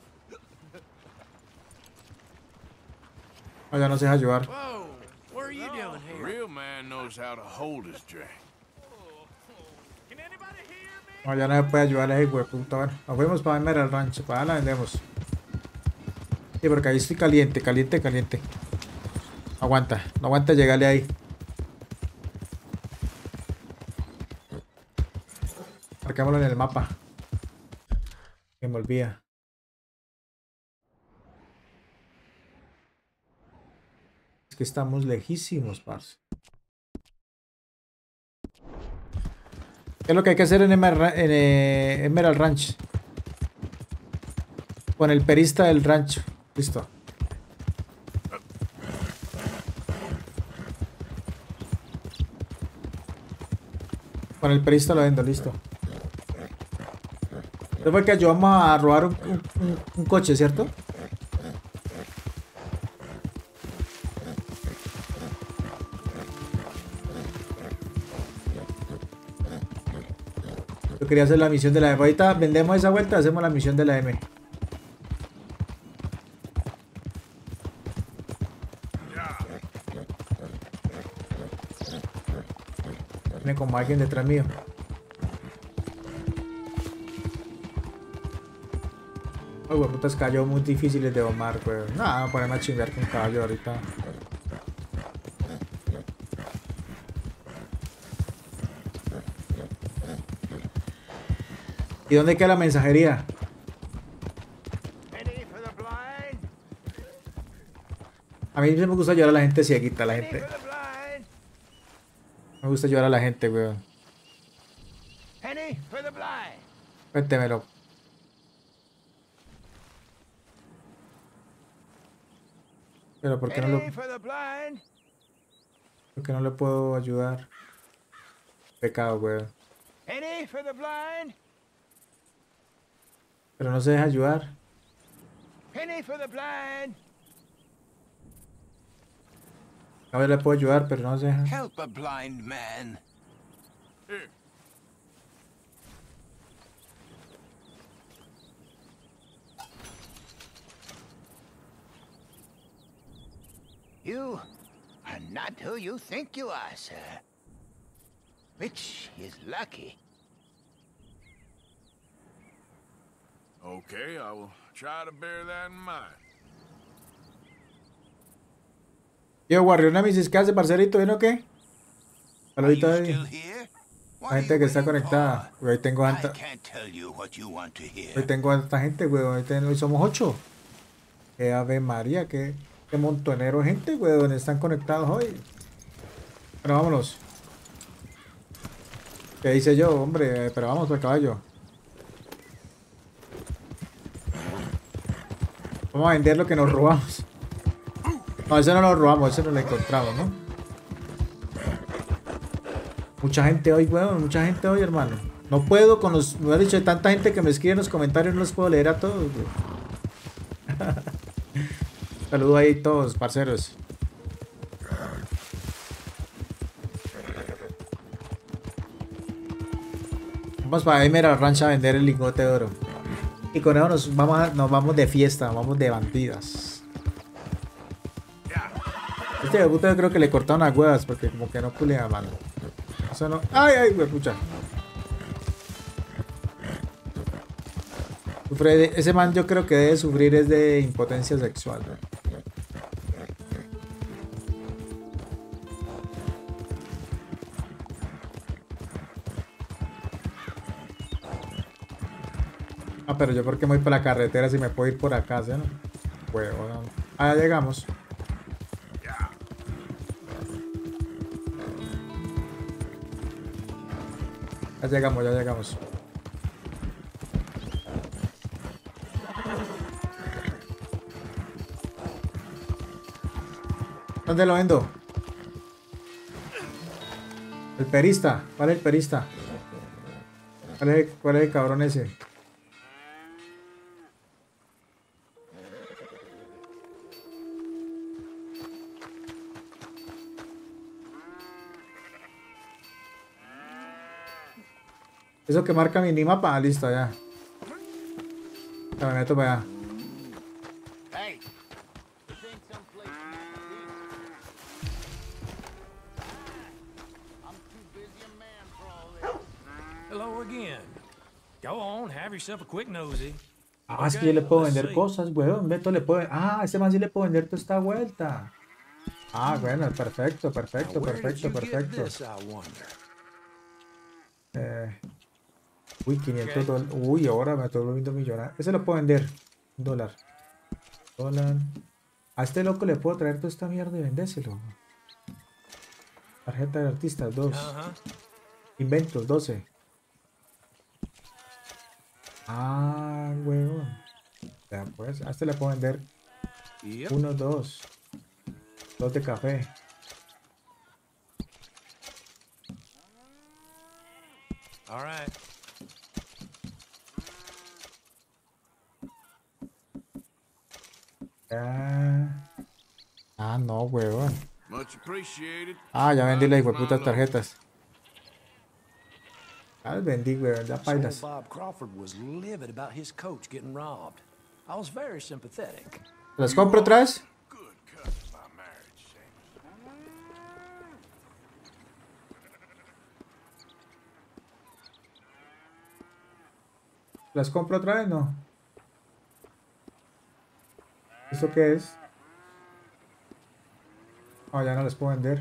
No, ya no se deja ayudar. Whoa, what are you doing A here? real man knows how to hold his drink. Can anybody hear me? No, ya no se puede ayudar a ese hueputa. Bueno, nos fuimos para Emerald Ranch. Para allá la vendemos. Sí, porque ahí estoy caliente, caliente, caliente. No aguanta, no aguanta llegarle ahí. Marquémoslo en el mapa. Que me olvida. Es que estamos lejísimos, parce. ¿Qué es lo que hay que hacer en Emerald, en, eh, Emerald Ranch? Con el perista del rancho. Listo. Con el perista lo vendo, listo. Esto fue que ayudamos a robar un, un, un coche, ¿cierto? Creo quería hacer la misión de la M. Ahorita vendemos esa vuelta, hacemos la misión de la M. Viene como alguien detrás mío. Ay, güey, putas cayó muy difíciles de domar, güey. Nada, voy a ponerme a chingar con caballo ahorita. ¿Y dónde queda la mensajería? A mí me gusta ayudar a la gente cieguita, la gente. Me gusta ayudar a la gente, weón. Cuéntemelo. Pero ¿por qué no lo... ¿Por qué no le puedo ayudar? Pecado, weón. Pero no se deja ayudar. A ver, le puedo ayudar, pero no se deja. Help a blind man. You are not who you think you are, sir. Which is lucky. Okay, I will try to bear that in mind. Yo, Warrior Nemesis, ¿qué hace, parcerito? ¿Bien o qué? Saludito ahí. La gente que está conectada. Hoy tengo tanta... Hoy tengo tanta gente, weón. Hoy, ten... Hoy somos ocho. Qué Ave María, qué, qué montonero de gente, weón. Están conectados hoy. Pero vámonos. ¿Qué hice yo, hombre? Pero vamos por caballo. Vamos a vender lo que nos robamos. No, ese no lo robamos, ese no lo encontramos, ¿no? Mucha gente hoy, weón, mucha gente hoy, hermano. No puedo con los... Me ha dicho, tanta gente que me escribe en los comentarios, no los puedo leer a todos, weón. Saludos ahí todos, parceros. Vamos para Emerald Ranch a vender el lingote de oro. Y con eso nos vamos, a, nos vamos de fiesta, vamos de bandidas. Este de puta yo creo que le cortaron las huevas porque como que no culea, mano. Eso no... ¡Ay, ay, güey, pucha! Sufre de... Ese man yo creo que debe sufrir es de impotencia sexual, ¿no? Ah, pero yo porque me voy por la carretera si me puedo ir por acá, ¿sí? ¿No? Huevo, no. Ah, ya llegamos. Ya llegamos, ya llegamos. ¿Dónde lo vendo? El perista. ¿Cuál es el perista? ¿Cuál es el, cuál es el cabrón ese? Eso que marca minimapa, ah, listo, ya. Ya me meto para allá. Hello again. Go on, have yourself a quick nosy. Ah, es que yo le puedo vender cosas, weón. Beto le puede... Ah, ese man sí le puedo vender toda esta vuelta. Ah, bueno, perfecto, perfecto, perfecto, perfecto. Eh... Uy, quinientos dólares. Uy, ahora me estoy volviendo millonario. Ese lo puedo vender. Un dólar. Dólar. A este loco le puedo traer toda esta mierda y vendérselo. Tarjeta de artistas, dos. Inventos, doce. Ah, huevón. Ya pues, a este le puedo vender. Uno, dos. Dos de café. All right. Ah, ah no, huevón. Much appreciated. Ah, ya vendí las hijueputas tarjetas. Ah, vendí, weón, ya So pailas. Bob Crawford was livid about his coach getting robbed. I was very sympathetic. ¿Las compro otra vez? Good cut my marriage, Seamus. ¿Las compro otra vez? No. ¿Esto qué es? Oh, ya no las puedo vender.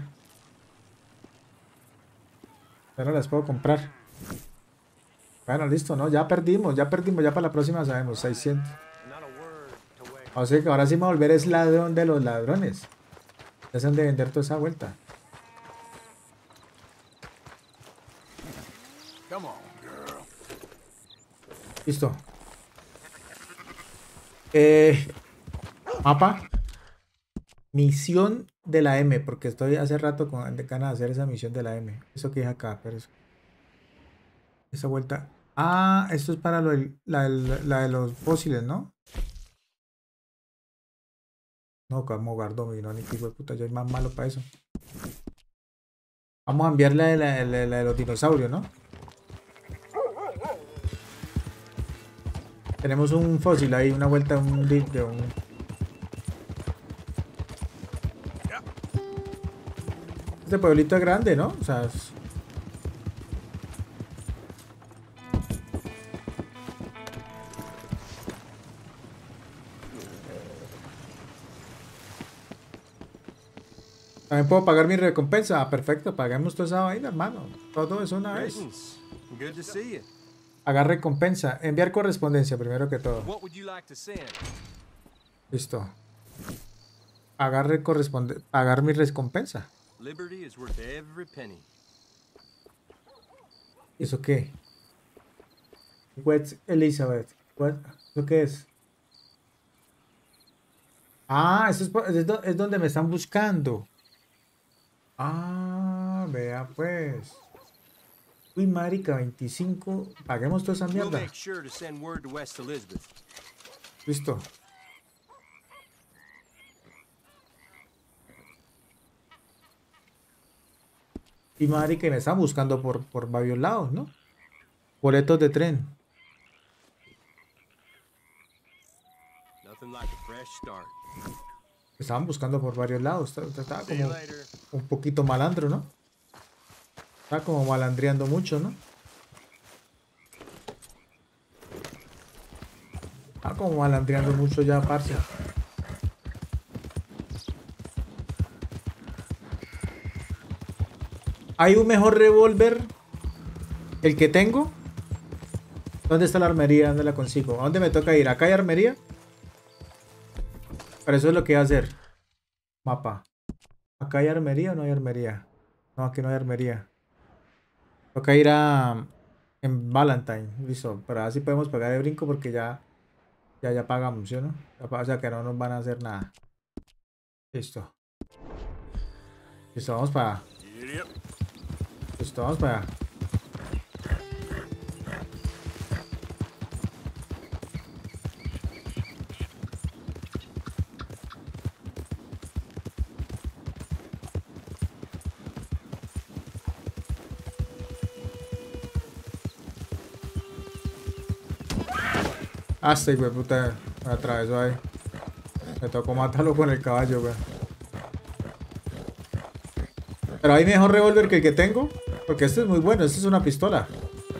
Ya no las puedo comprar. Bueno, listo, ¿no? Ya perdimos, ya perdimos. Ya para la próxima sabemos, seiscientos. O sea que ahora sí me voy a volver es ladrón de los ladrones. Ya se han de vender toda esa vuelta. Come on, girl. Listo. Eh, mapa. Misión de la M, porque estoy hace rato con de ganas de hacer esa misión de la M. Eso que es acá, pero eso. Esa vuelta. Ah, esto es para lo del- la, la- la de los fósiles, ¿no? No, como Gardomi, no, ni que hijo de puta, yo soy más malo para eso. Vamos a enviar la de, la, la- la de los dinosaurios, ¿no? Tenemos un fósil ahí, una vuelta un, di- de un... Este pueblito es grande, ¿no? O sea, es- también puedo pagar mi recompensa. Ah, perfecto, paguemos toda esa vaina, hermano. Todo eso una vez. Greetings. Good to see you. Pagar recompensa. Enviar correspondencia, primero que todo. What would you like to send? Listo. Pagar, recorresponde- pagar mi recompensa. Liberty is worth every penny. ¿Eso qué? West Elizabeth. What- ¿Eso qué es? Ah, eso es, por- es do- es donde me están buscando. Ah, vea pues. Uy, marica, veinticinco. Paguemos toda esa We'll mierda. make sure to send word to West Elizabeth. Listo. Y marica, me están buscando por, por varios lados, ¿no? Boletos de tren. Nothing like a fresh start. Me estaban buscando por varios lados. Estaba estaba See you como later. un poquito malandro, ¿no? Estaba como malandreando mucho, ¿no? Estaba como malandreando mucho ya, parce. ¿Hay un mejor revólver? ¿El que tengo? ¿Dónde está la armería? ¿Dónde la consigo? ¿A dónde me toca ir? ¿Acá hay armería? Pero eso es lo que voy a hacer. Mapa. ¿Acá hay armería o no hay armería? No, aquí no hay armería. Toca ir a... En Valentine. Listo. Pero así podemos pagar el brinco porque ya... Ya, ya pagamos, ¿sí o no? Ya pa- O sea que no nos van a hacer nada. Listo. Listo, vamos para allá. Giddy up. Listo, vamos para allá. Ah, este güey, puta, me atravesó ahí. Me tocó matarlo con el caballo, güey. Pero hay mejor revólver que el que tengo. Porque este es muy bueno, este es una pistola.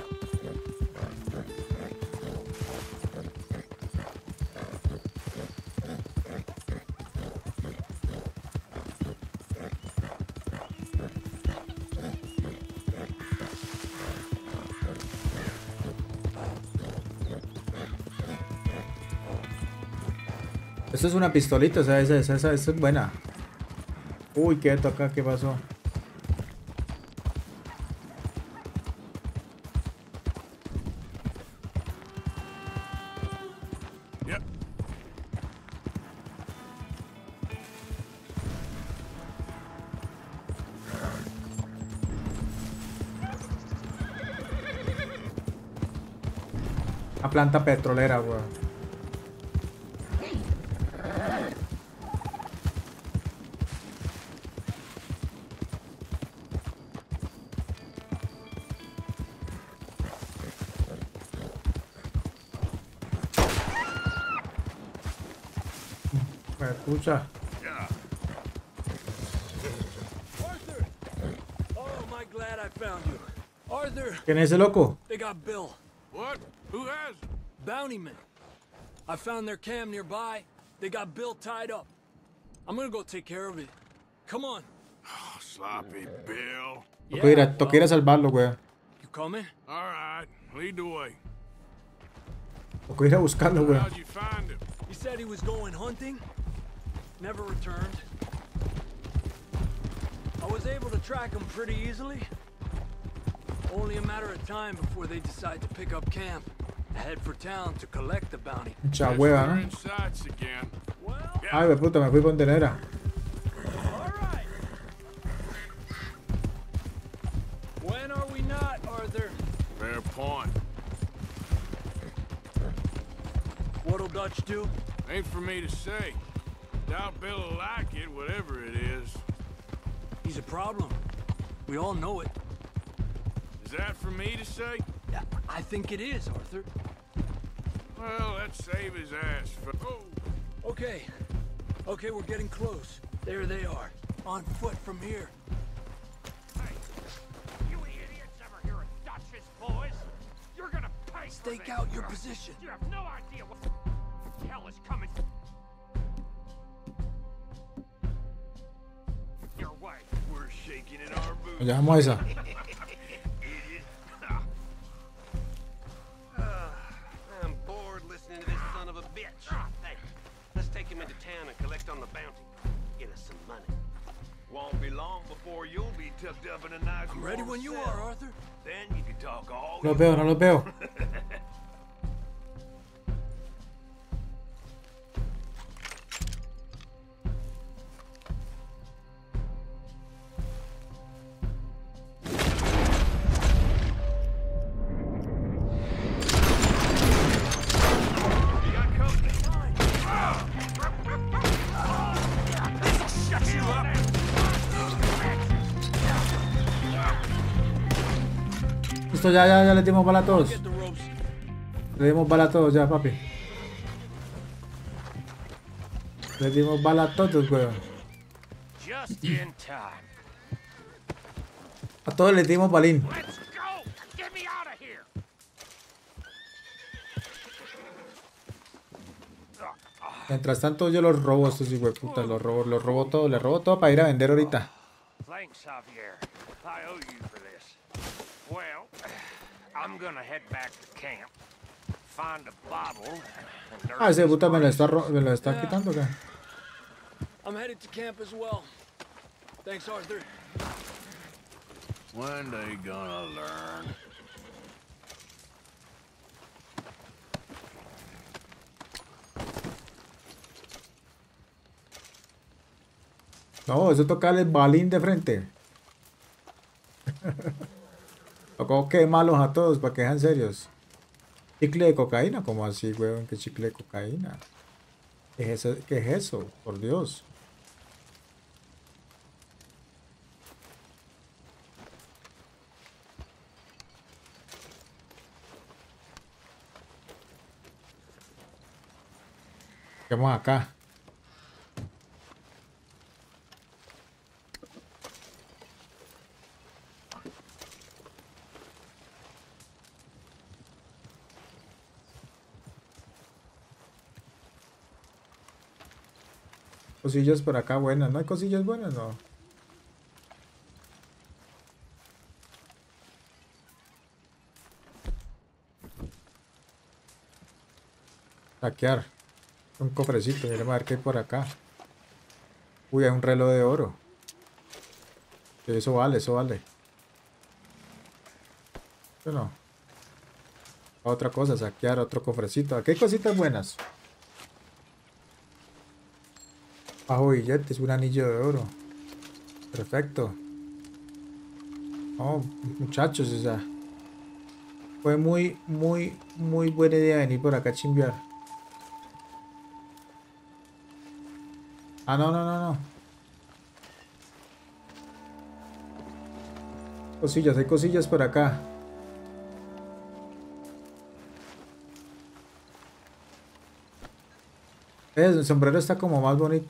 Esto es una pistolita, o sea, esa, esa, esa, esa es buena. Uy, quieto acá, ¿qué pasó? Yep. Una planta petrolera, weón. Escucha. Arthur! Oh, am I glad I found you. Arthur! ¿Quién es ese loco? They got Bill. What? Who has? Bountymen. I found their camp nearby. They got Bill tied up. I'm gonna go take care of it. Come on. Oh, sloppy Bill. Toca ir a, toca ir a salvarlo, weón. You coming? All right, lead the way. Toca ir a buscarlo, weón. How'd you find him? He said he was going hunting. Never returned. I was able to track him pretty easily. Only a matter of time before they decide to pick up camp. Head for town to collect the bounty. Mucha hueva, We're ¿no? in sights again. Well, Ay, de puta, me fui por donde no era. all right. When are we not, Arthur? Fair point. What'll Dutch do? Ain't for me to say. Doubt Bill will like it, whatever it is. He's a problem. We all know it. Is that for me to say? Yeah, I think it is, Arthur. Well, let's save his ass for... Oh! Okay. Okay, we're getting close. There they are. On foot from here. Hey, you idiots ever hear of Dutch's boys? You're gonna pay for Stake this. out your position. You have no idea what the hell is coming your way. We're shaking in our boots. Llamamos a esa. I'm bored listening to this son of a bitch. Hey, let's take him into town and collect on the bounty. Get us some money. Won't be long before you'll be tucked up in a nice I'm ready when you are, Arthur. Then you can talk all No los veo, no los veo. Listo, ya, ya, ya le dimos bala a todos. Get the ropes. Le dimos bala a todos ya, papi. Le dimos bala a todos, weón. just in time. A todos les dimos balín. Let's go! Get me out of here! Mientras tanto yo los robo a estos hijueputas, los robo, los robo todo, les robo todo para ir a vender ahorita. Thanks, Javier. I owe you for this. Well, I'm gonna head back to camp, find a bottle, and Ah, ese nurse puta me lo está, this ro- me lo está quitando acá. I'm headed to camp as well. Thanks, Arthur. When they gonna learn? No, eso toca el balín de frente. Tocó quemarlos a todos para que sean serios. Chicle de cocaína, ¿cómo así, weón? ¿Qué chicle de cocaína? ¿Qué es eso? ¿Qué es eso? Por Dios. ¿Qué vamos acá? Cosillas por acá buenas, ¿no hay cosillas buenas? No. Saquear. Un cofrecito, miremos a ver qué hay por acá. Uy, hay un reloj de oro. Sí, eso vale, eso vale. Eso no. Otra cosa, saquear otro cofrecito. Aquí hay cositas buenas. Bajo billetes, un anillo de oro. Perfecto. Oh, muchachos, o sea. Fue muy, muy, muy buena idea venir por acá a chimbear. Ah, no, no, no, no. Cosillas, hay cosillas por acá. El sombrero está como más bonito.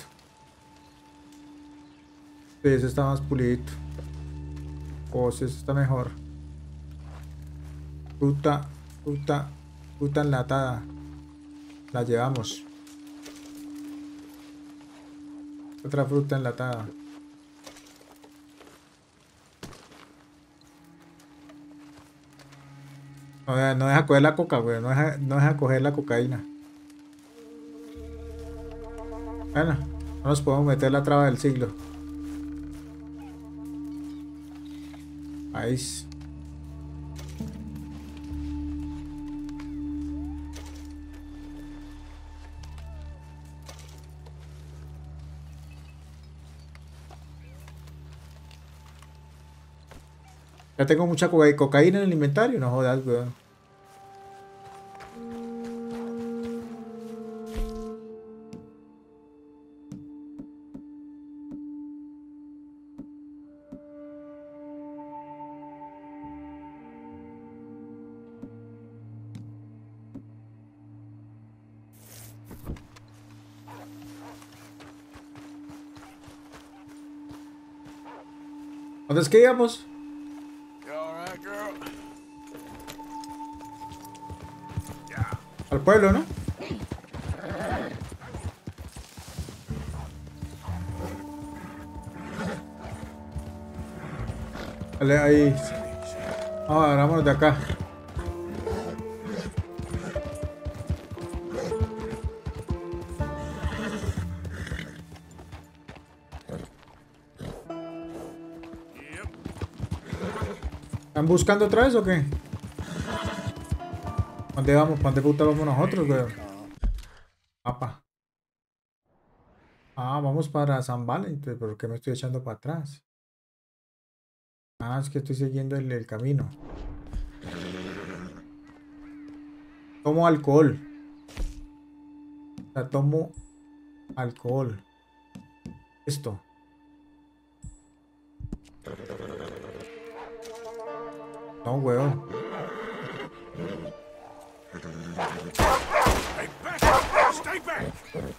Sí, ese está más pulidito. Oh, sí, ese está mejor. Fruta, fruta, fruta enlatada. La llevamos. Otra fruta enlatada. No, deja- no deja coger la coca, güey. No deja, no deja coger la cocaína. Bueno, no nos podemos meter la traba del siglo. Ahí. es. Ya tengo mucha coca- cocaína en el inventario, no jodas, weón. ¿Dónde es que íbamos? You all right, girl? Al pueblo, ¿no? Dale, ahí. Ah, vámonos de acá. ¿Están buscando otra vez o qué? ¿Dónde vamos? ¿Para dónde puta vamos nosotros, weón? Papa. Ah, vamos para San Valentín, ¿por qué me estoy echando para atrás? Ah, es que estoy siguiendo el, el camino. Tomo alcohol. O sea, tomo alcohol. Esto. No, weón. Hey, back! Stay back!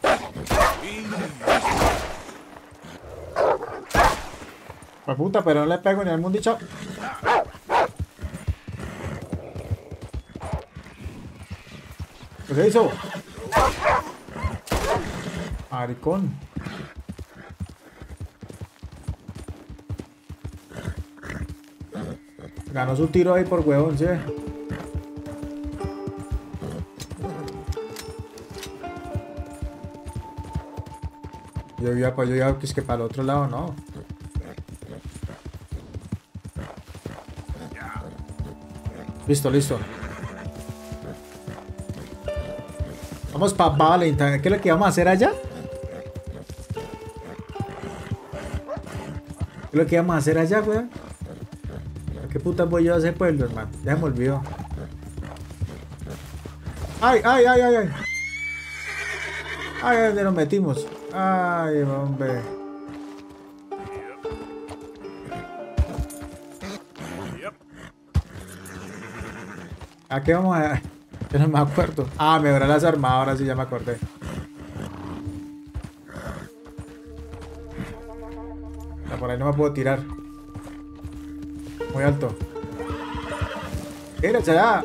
Pues puta, pero no le pego ni al mundo dicho. ¿Qué se hizo? Maricón. Ganó su tiro ahí por huevón, ¿sí? Yo iba, pues yo iba que es que para el otro lado, no. Listo, listo. Vamos para Valentine. ¿Qué es lo que vamos a hacer allá? ¿Qué es lo que vamos a hacer allá, weón? ¿Qué puta voy yo a ese pueblo, hermano? Ya me olvidó. ¡Ay, ay, ay, ay, ay! ¡Ay, dónde nos metimos! ¡Ay, hombre! ¿A qué vamos a...? Yo no me acuerdo. Ah, me habrá las armas, ahora sí ya me acordé. Ah, por ahí no me puedo tirar. Muy alto. ¡Tírate ya!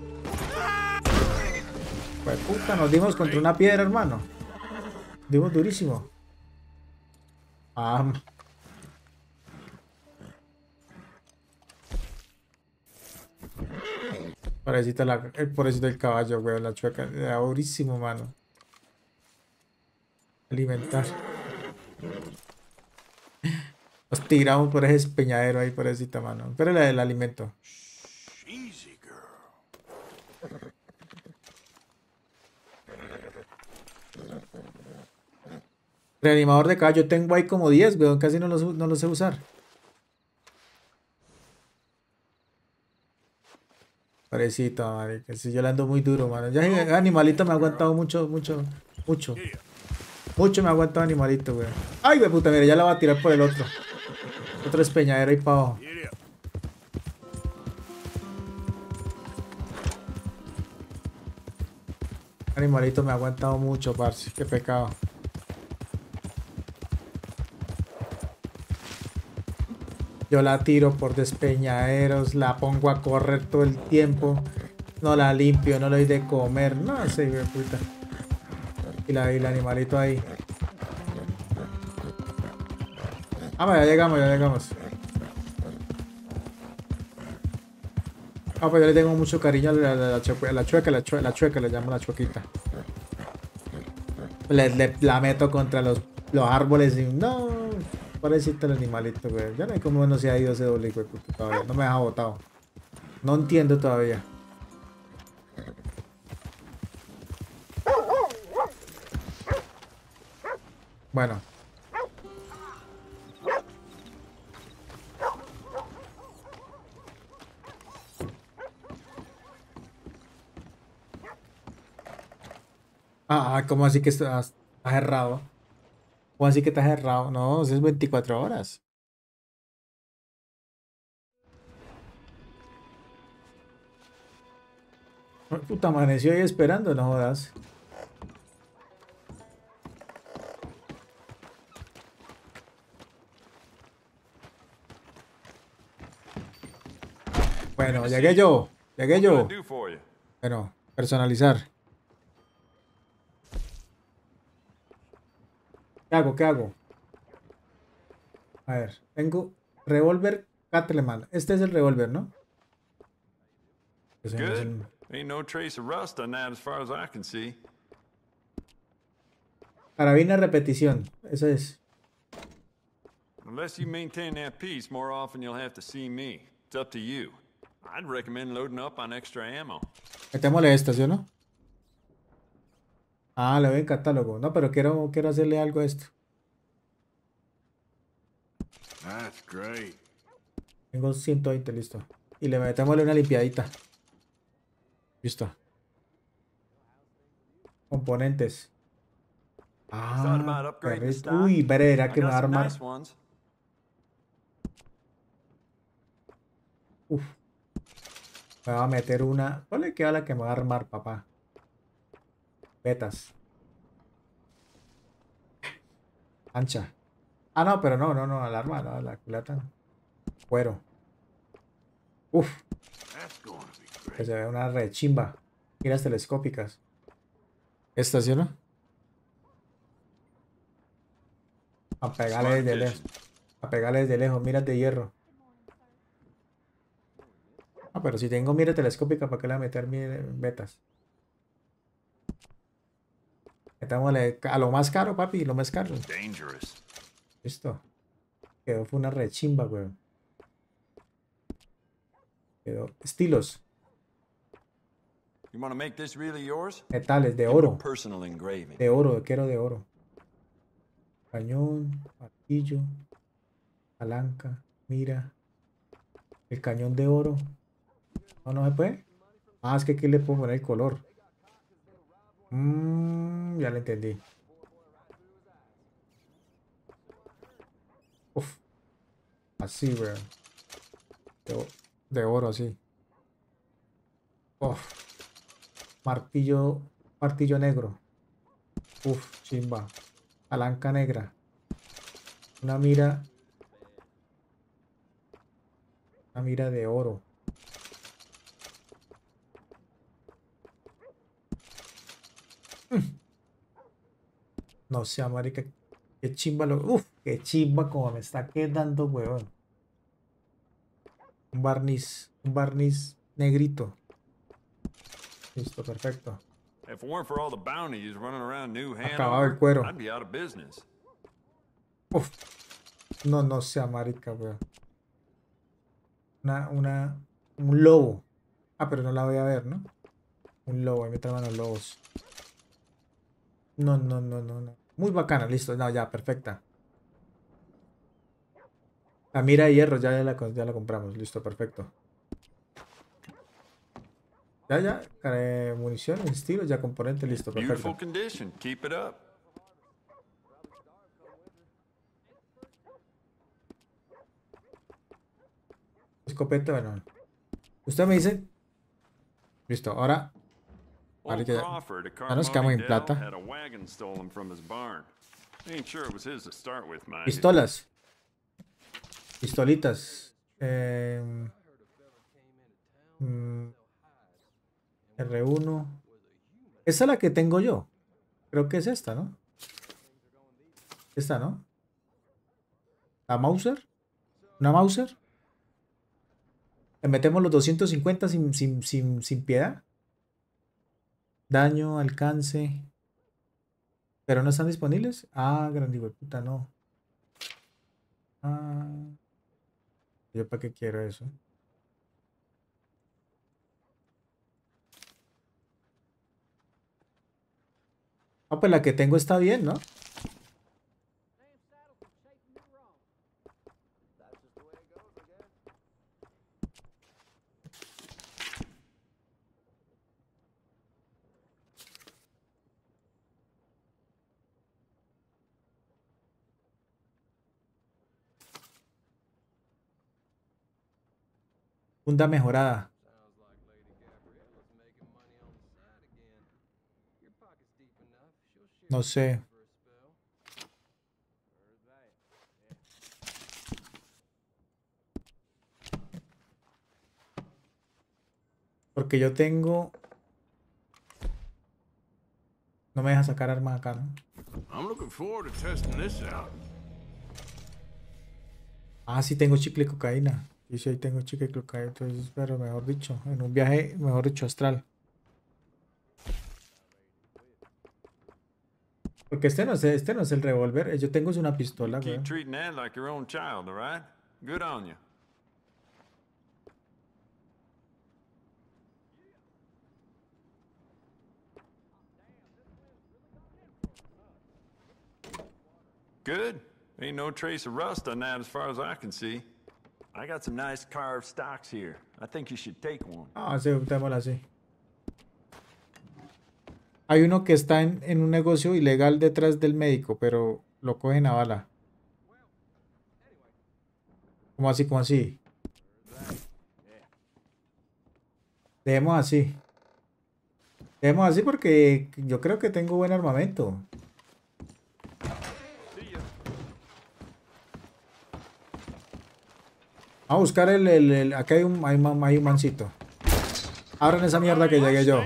Pues puta, nos dimos contra una piedra, hermano. Dimos durísimo. Ah. Pobrecita la, el pobrecito del caballo, weón, la chueca. Era durísimo, mano. Alimentar. Nos tiramos por ese espeñadero ahí, pobrecita, mano. Pero el, el alimento. Easy, girl. Reanimador de caballo. Tengo ahí como diez, weón. Casi no los, no los sé usar. Pobrecito, marica. Si yo le ando muy duro, mano. Ya el animalito me ha aguantado mucho, mucho, mucho. Mucho me ha aguantado animalito, weón. Ay, we puta, mira, ya la va a tirar por el otro. Otro espeñadero ahí para abajo. Animalito me ha aguantado mucho, parce. Qué pecado. Yo la tiro por despeñaderos, la pongo a correr todo el tiempo. No la limpio, no le doy de comer. No sé, hijo de puta. Y, la, y el animalito ahí. Ah, ya llegamos, ya llegamos. Ah, pues yo le tengo mucho cariño a la, la, la, chueca, la chueca, la chueca, la chueca, le llamo la chuequita. Le, le, la meto contra los, los árboles y no, pobrecito el animalito, güey. Ya no hay cómo no se ha ido ese doble, güey, porque todavía no me ha botado. No entiendo todavía. Bueno. Ah, ¿cómo así que está, está cerrado? ¿Cómo así que está cerrado? No, eso es veinticuatro horas. Puta, amaneció ahí esperando, no jodas. Bueno, llegué yo. Llegué yo. Bueno, personalizar. ¿Qué hago? ¿Qué hago? A ver, tengo revólver Catleman. Este es el revólver, ¿no? Good. Ain't no trace of rust on that as far as I can see. Carabina repetición. Eso es. Unless you maintain that piece, more often you'll have to see me. It's up to you. I'd recommend loading up on extra ammo. Metémosle esta, ¿sí o no? Ah, le doy en catálogo. No, pero quiero, quiero hacerle algo a esto. That's great. Tengo ciento veinte, listo. Y le metémosle una limpiadita. Listo. Componentes. Ah, perrito. Uy, verá que me va a armar. Uf. Me va a meter una. ¿Cuál le queda la que me va a armar, papá? Betas. Ancha. Ah, no, pero no, no, no, alarma, no, la culata. Cuero. Uf. Que se ve una rechimba. Miras telescópicas. ¿Esta sí o no? A pegarle desde lejos. A pegarle desde lejos, miras de hierro. Ah, pero si tengo mira telescópica, ¿para qué le voy a meter betas? Metámosle a lo más caro, papi, lo más caro. Listo. Quedó, fue una rechimba, weón. Quedó. Estilos. Metales, de oro. De oro, quiero de oro. Cañón, martillo, palanca, mira. El cañón de oro. No, no se puede. Ah, es que aquí le puedo poner el color. Mmm, ya lo entendí. Uf. Así, weón. De, de oro, así. Uf. Martillo. Martillo negro. Uf, chimba. Palanca negra. Una mira. Una mira de oro. No sé, marica. Qué chimba lo. Uf, qué chimba como me está quedando, huevón. Un barniz. Un barniz negrito. Listo, perfecto. Acabado el cuero. Uf. No, no sea marica, weón. Una, una. Un lobo. Ah, pero no la voy a ver, ¿no? Un lobo, ahí me traban los lobos. No, no, no, no, no. Muy bacana, listo. No, ya, perfecta. La mira de hierro, ya, ya, la, ya la compramos. Listo, perfecto. Ya, ya. Eh, municiones, estilos, ya componentes, listo, perfecto. Escopeta, bueno. Usted me dice. Listo, ahora. Old que ya, Crawford at ya nos quedamos en Carmody Dell plata. had a wagon stolen from his barn. Ain't sure it was his to start with, mind you. Pistolas. Pistolitas. Eh, mm, R uno. Esta es la que tengo yo. Creo que es esta, ¿no? Esta, ¿no? ¿La Mauser? ¿Una Mauser? Le metemos los doscientos cincuenta sin, sin, sin, sin piedad. Daño, alcance. ¿Pero no están disponibles? Ah, grande puta, no. Ah. ¿Yo para qué quiero eso? Ah, pues la que tengo está bien, ¿no? Funda mejorada. No sé. Porque yo tengo... No me deja sacar armas acá, ¿no? I'm looking forward to testing this out. Ah, sí tengo chicle y cocaína. Sí, sí, ahí tengo chicle y cocaína. Entonces, pero mejor dicho, en un viaje, mejor dicho, astral. Porque este no es, este no es el revólver. Yo tengo es una pistola, güey. Keep treating that like your own child, all right? Good on you. Good. Ain't no trace of rust on that as far as I can see. I got some nice carved stocks here. I think you should take one. Ah, sí, démosla así. Hay uno que está en, en un negocio ilegal detrás del médico, pero lo cogen a bala. ¿Cómo así? ¿Cómo así? Dejemos así. Dejemos así porque yo creo que tengo buen armamento. Vamos a buscar el... el, el acá hay un, hay, un, hay un mancito. Abran esa mierda que llegué yo.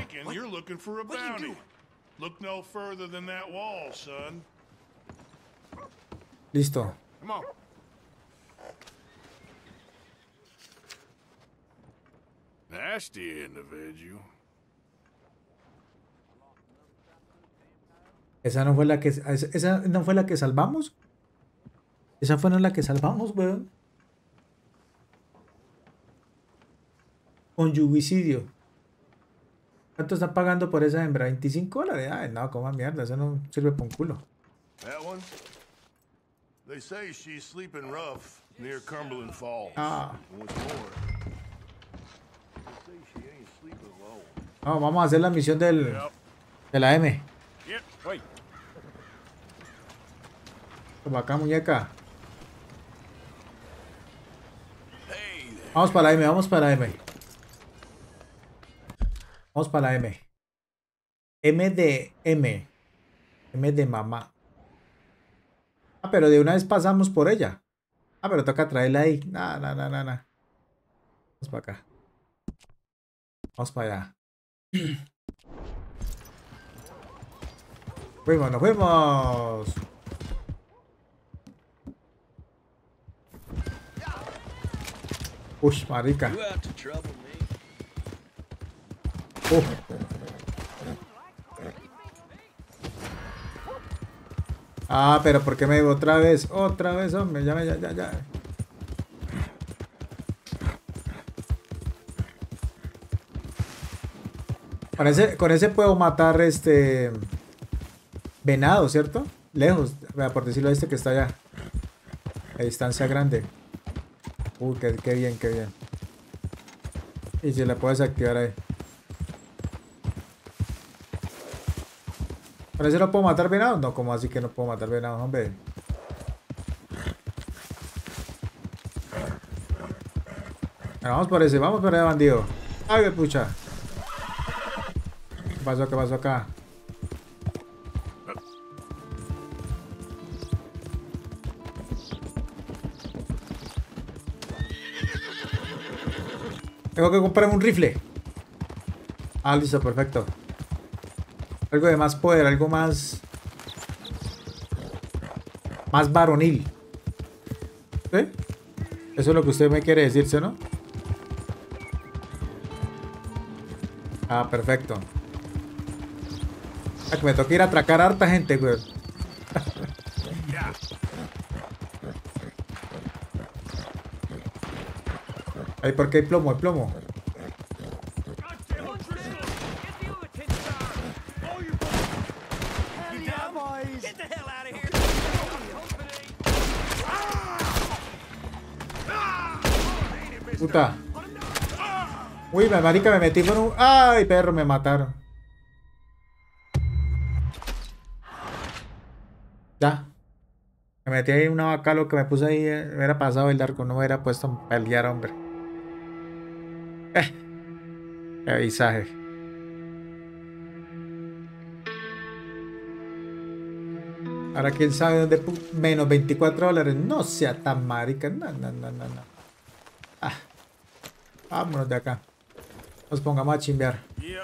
Listo. Nasty individual. Esa no fue la que... Esa no fue la que salvamos. Esa fue no la que salvamos, weón. Conyugicidio. ¿Cuánto están pagando por esa hembra? ¿veinticinco dólares? Ay, no, coma mierda, eso no sirve para un culo. That one? They say she's sleeping rough near Cumberland Falls. Ah. And what's more, they say she ain't sleeping alone. No, vamos a hacer la misión del, Yep. de la M. Yep. Wait. Toma acá, muñeca. Vamos para la M, vamos para la M. Vamos para la M. M de M. M de mamá. Ah, pero de una vez pasamos por ella. Ah, pero toca traerla ahí. Nah, nah, nah, nah, nah. Vamos para acá. Vamos para allá. Fuimos, nos fuimos. Uy, marica. Uh. Ah, pero ¿por qué me digo otra vez? Otra vez, hombre. Ya, ya, ya, ya. Con ese, con ese puedo matar este venado, ¿cierto? Lejos, por decirlo, este que está allá. A distancia grande. Uy, qué, qué bien, qué bien. Y si la puedes activar ahí. ¿Por eso no puedo matar venados? No, ¿cómo así que no puedo matar venados, hombre? Bueno, vamos por ese, vamos por ese bandido. Ay, qué pucha. pasó? ¿Qué pasó acá? Tengo que comprarme un rifle. Ah, listo, perfecto. Algo de más poder, algo más... Más varonil. ¿Sí? Eso es lo que usted me quiere decirse, ¿no? Ah, perfecto. Ah, que me toca ir a atracar a harta gente, güey. Ay, ¿por qué hay plomo? Hay plomo. Puta. Uy, me marica, me metí con un... ¡Ay, perro! Me mataron. Ya. Me metí ahí en una vaca, lo que me puse ahí. eh, Me hubiera pasado el arco, no me hubiera puesto a pelear, hombre. Eh. Qué avisaje. Ahora quién sabe dónde... pu- Menos veinticuatro dólares. No sea tan marica. No, no, no, no, no. Ah. Vámonos de acá. Nos pongamos a chimbear.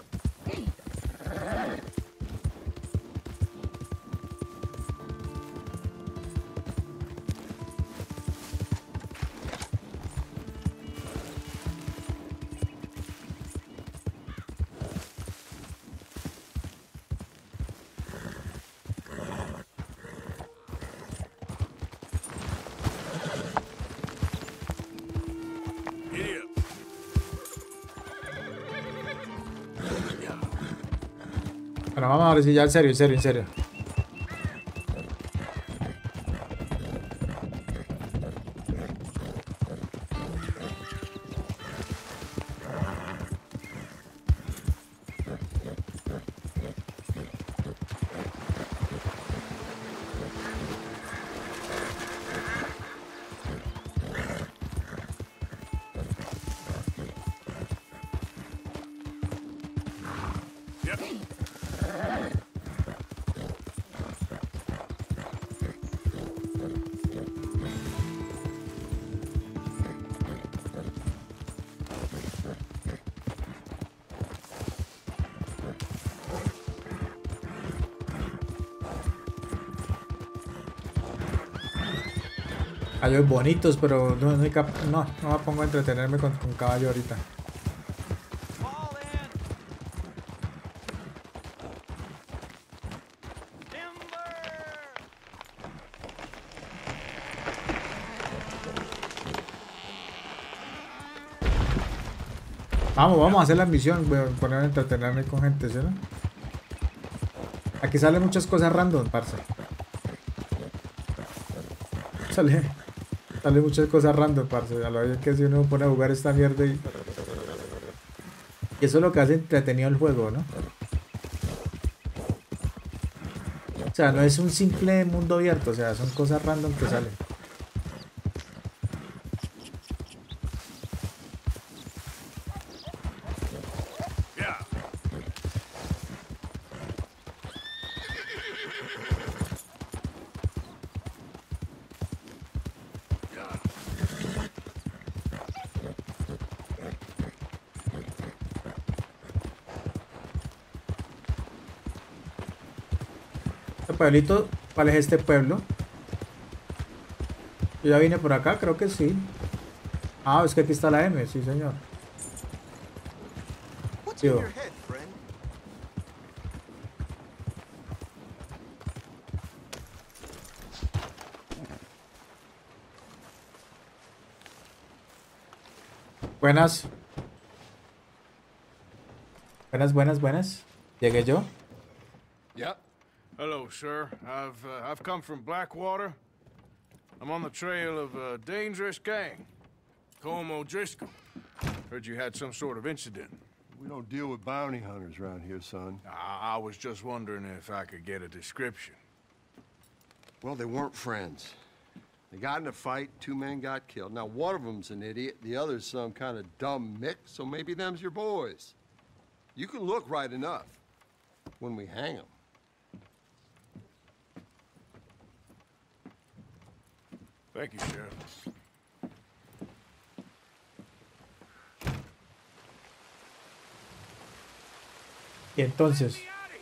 Bueno, vamos a ver si ya en serio, en serio, en serio. Caballos bonitos, pero no, no, hay cap- no, no me pongo a entretenerme con, con caballo ahorita. Vamos, vamos a hacer la misión, voy a poner a entretenerme con gente, ¿sí, no? Aquí salen muchas cosas random, parce. Sale, sale muchas cosas random, parce. A la vez que si uno pone a jugar esta mierda y... y eso es lo que hace entretenido el juego, ¿no? O sea, no es un simple mundo abierto, o sea, son cosas random que salen. Pueblito, ¿cuál es este pueblo? Yo ya vine por acá, creo que sí. Ah, es que aquí está la M, sí señor. Tío. Buenas. Buenas, buenas, buenas. Llegué yo. Yep. Hello, sir. I've uh, I've come from Blackwater. I'm on the trail of a dangerous gang. Colm O'Driscoll. Heard you had some sort of incident. We don't deal with bounty hunters around here, son. I, I was just wondering if I could get a description. Well, they weren't friends. They got in a fight, two men got killed. Now, one of them's an idiot, the other's some kind of dumb mick, so maybe them's your boys. You can look right enough. when we hang them. Thank you, Sheriff. Y entonces,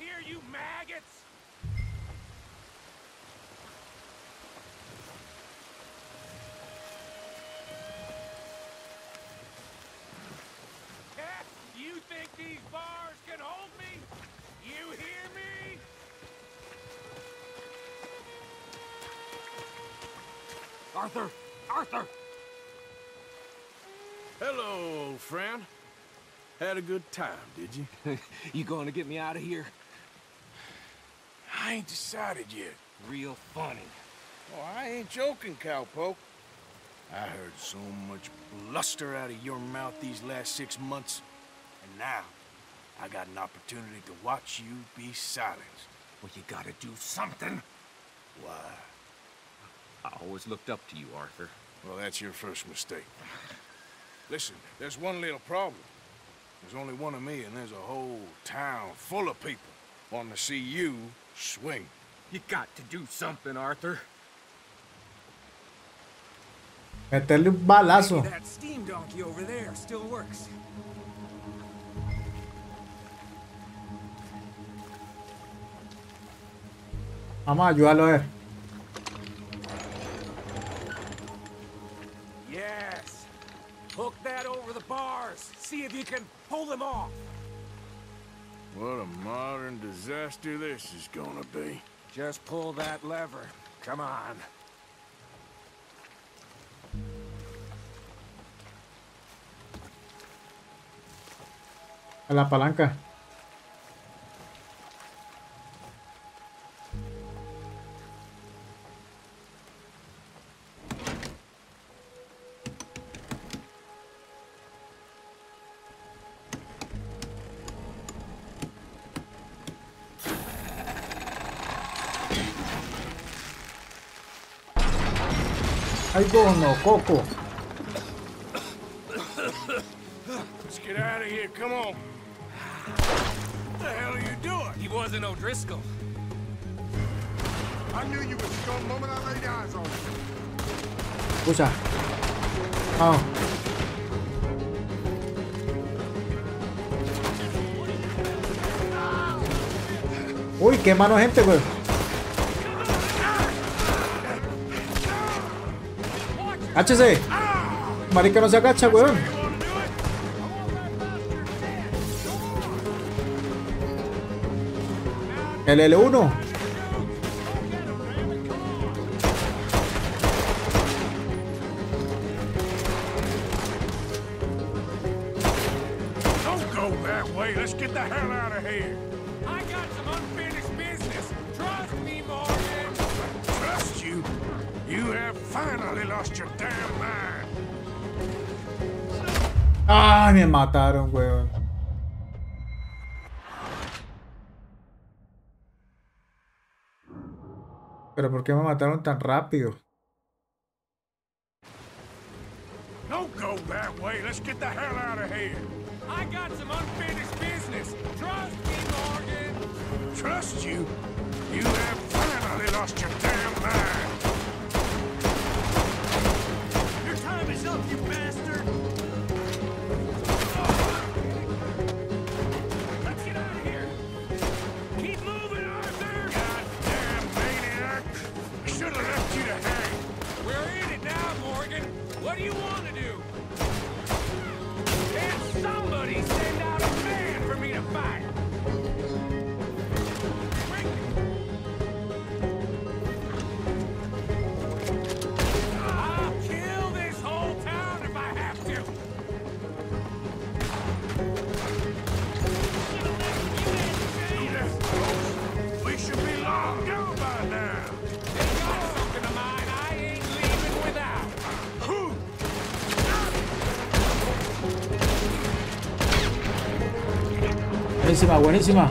You think these bars can hold me? You hear me? Arthur! Arthur! Hello, old friend. Had a good time, did you? You going to get me out of here? I ain't decided yet. Real funny. Oh, I ain't joking, cowpoke. I heard so much bluster out of your mouth these last six months. And now, I got an opportunity to watch you be silenced. Well, you gotta do something. Why? I always looked up to you, Arthur. Well, that's your first mistake. Listen, there's one little problem. There's only one of me, and there's a whole town full of people wanting to see you swing. You got to do something, Arthur. meterle un balazo. Maybe that steam donkey over there still works. Vamos a ayudarlo a ver. Yes. Hook that over the bars. See if you can pull them off. What a modern disaster this is gonna be. Just pull that lever. Come on. A la palanca. Ay, no, Coco. Let's get out of here, come on. What the hell are you doing? He wasn't O'Driscoll. I knew you was scum the moment I laid eyes on you. Escucha. Vamos. Uy, qué mano gente, güey. Háchese. Marica no se agacha, weón. El L uno. Don't go that way. Let's get the hell out of here. I got some unfinished business. Trust me, Morgan. Trust you? You have finally lost your damn mind. Ay, me mataron, weón. Pero ¿por qué me mataron tan rápido? Don't go that way. Let's get the hell out of here. I got some unfinished business. Trust me, Morgan. Trust you? You have finally lost your damn mind. Your time is up, you bastard. Let's get out of here. Keep moving, Arthur. Goddamn maniac. I should have left you to hang. We're in it now, Morgan. What do you want to do? Can somebody send out a man for me to fight? I'll kill this whole town if I have to. We should be long gone by now. They got something of mine I ain't leaving without. Who? Buenísima, buenísima.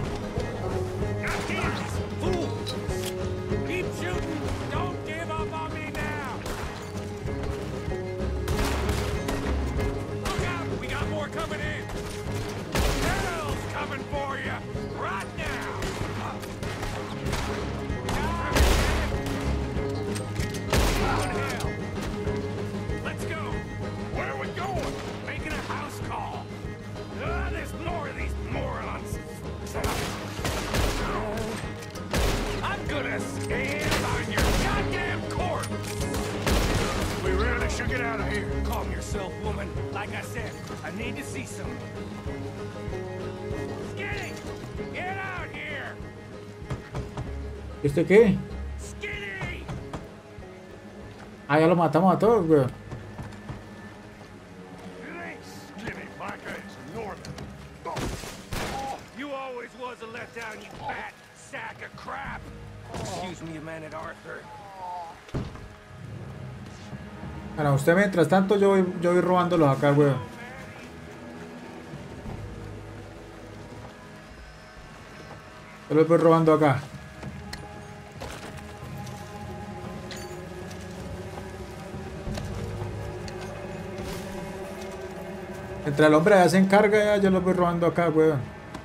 Fools! Keep shooting! Don't give up on me now! Look out! We got more coming in! Hell's coming for you! Right now! You get out of here. Calm yourself, woman. Like I said, I need to see some. Skinny, get out here. ¿Este qué? Skinny. Ah, ya lo matamos a todos, weón. It ain't Skinny, Micah. It's Norman. Oh, you always was a letdown, you fat sack of crap. Excuse me a minute, Arthur. Bueno, usted mientras tanto yo voy, yo voy robándolos acá, weón. Yo los voy robando acá. Mientras el hombre ya se encarga, ya yo los voy robando acá, weón.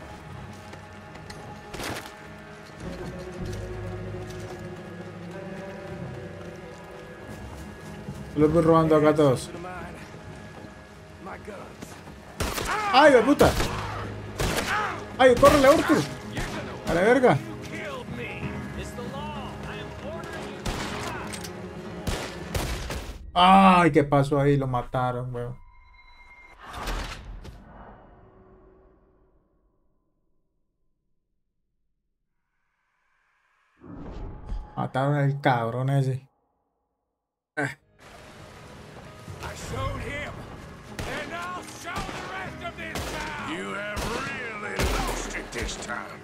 Yo los voy robando acá todos. ¡Ay, de puta! ¡Ay, córrele, Arthur! ¡A la verga! ¡Ay, qué pasó ahí! Lo mataron, weón. Mataron al cabrón ese. Eh. I showed him, and I'll show the rest of this town. You have really lost it this time.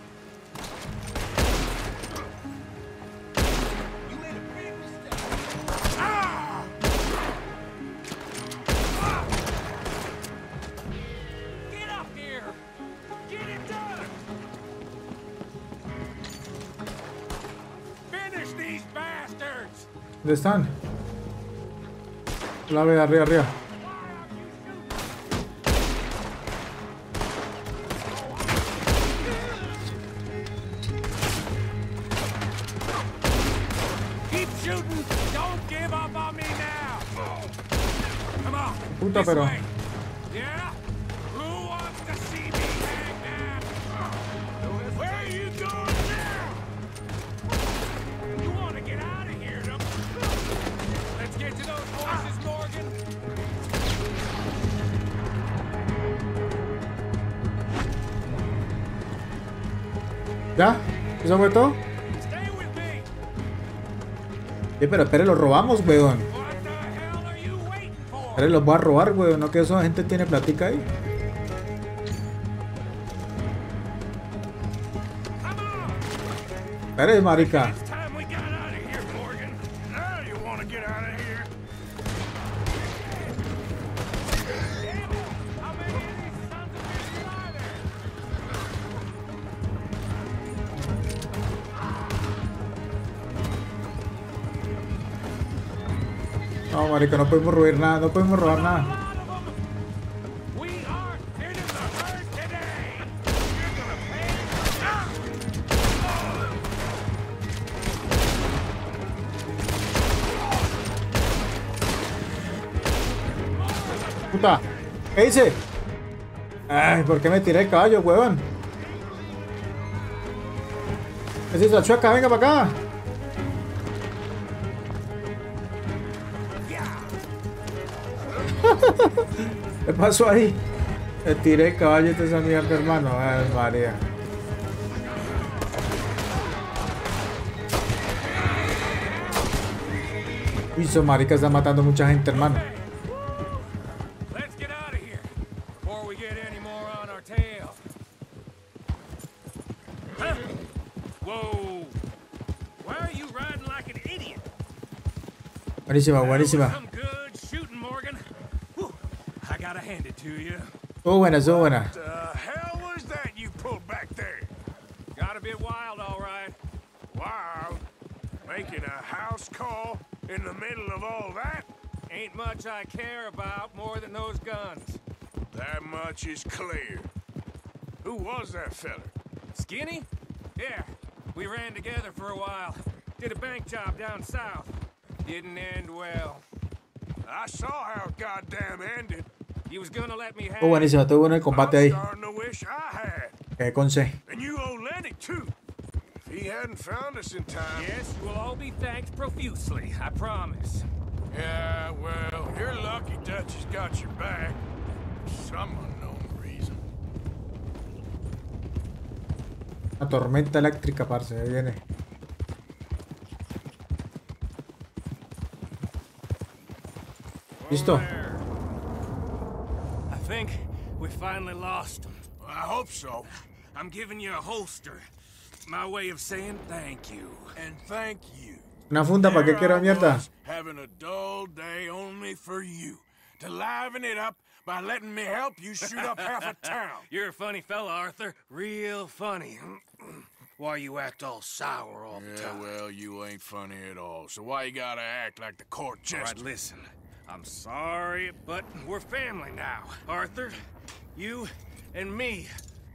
You made a big mistake. Ah! Ah! Get up here. Get it done. Finish these bastards. ¿Dónde están? La ve arriba, arriba. Keep shooting. Don't give up on me now. Come on. Puta, pero. Yeah? Who wants to see me hang now? Where are you going now? You want to get out of here, don't you? Let's get to those horses, Morgan. ¿Ya? ¿Eso fue todo? Sí, pero espere, los robamos, weón. Espere, los voy a robar, weón. No que esa gente tiene platica ahí. Espere, marica. No, marica, no podemos robar nada, no podemos robar nada. Puta, ¿qué hice? Ay, ¿por qué me tiré el caballo, huevón? ¿Qué es esa chueca? Venga para acá. ¿Qué pasó ahí? Le tiré el caballo de esa mierda, hermano. Ay, María. Uy, su marica está matando mucha gente, hermano. Buenísima, buenísima. Oh, buena, so buena. What the hell was that you pulled back there? Got a bit wild, all right. Wild? Making a house call in the middle of all that? Ain't much I care about more than those guns. That much is clear. Who was that feller? Skinny? Yeah, we ran together for a while. Did a bank job down south. Didn't end well. I saw how it goddamn ended. He was gonna let me have. Oh, buenísimo, estuvo bueno el combate ahí. Eh, con C. And you owe Lenny too. If he hadn't found us in time. Yes, we'll all be thanked profusely, I promise. Yeah, well, Dutch has got your back. For some unknown reason. La tormenta eléctrica, parce, ahí viene. Listo. I think we finally lost him. I hope so. I'm giving you a holster. My way of saying thank you. And thank you. Una funda, ¿para qué quiero mierda? Having a dull day only for you. To liven it up by letting me help you shoot up half a town. You're a funny fella, Arthur. Real funny. Why you act all sour all the Yeah, time? well, you ain't funny at all. So why you gotta act like the court All jester? right, listen. I'm sorry, but we're family now. Arthur, you and me.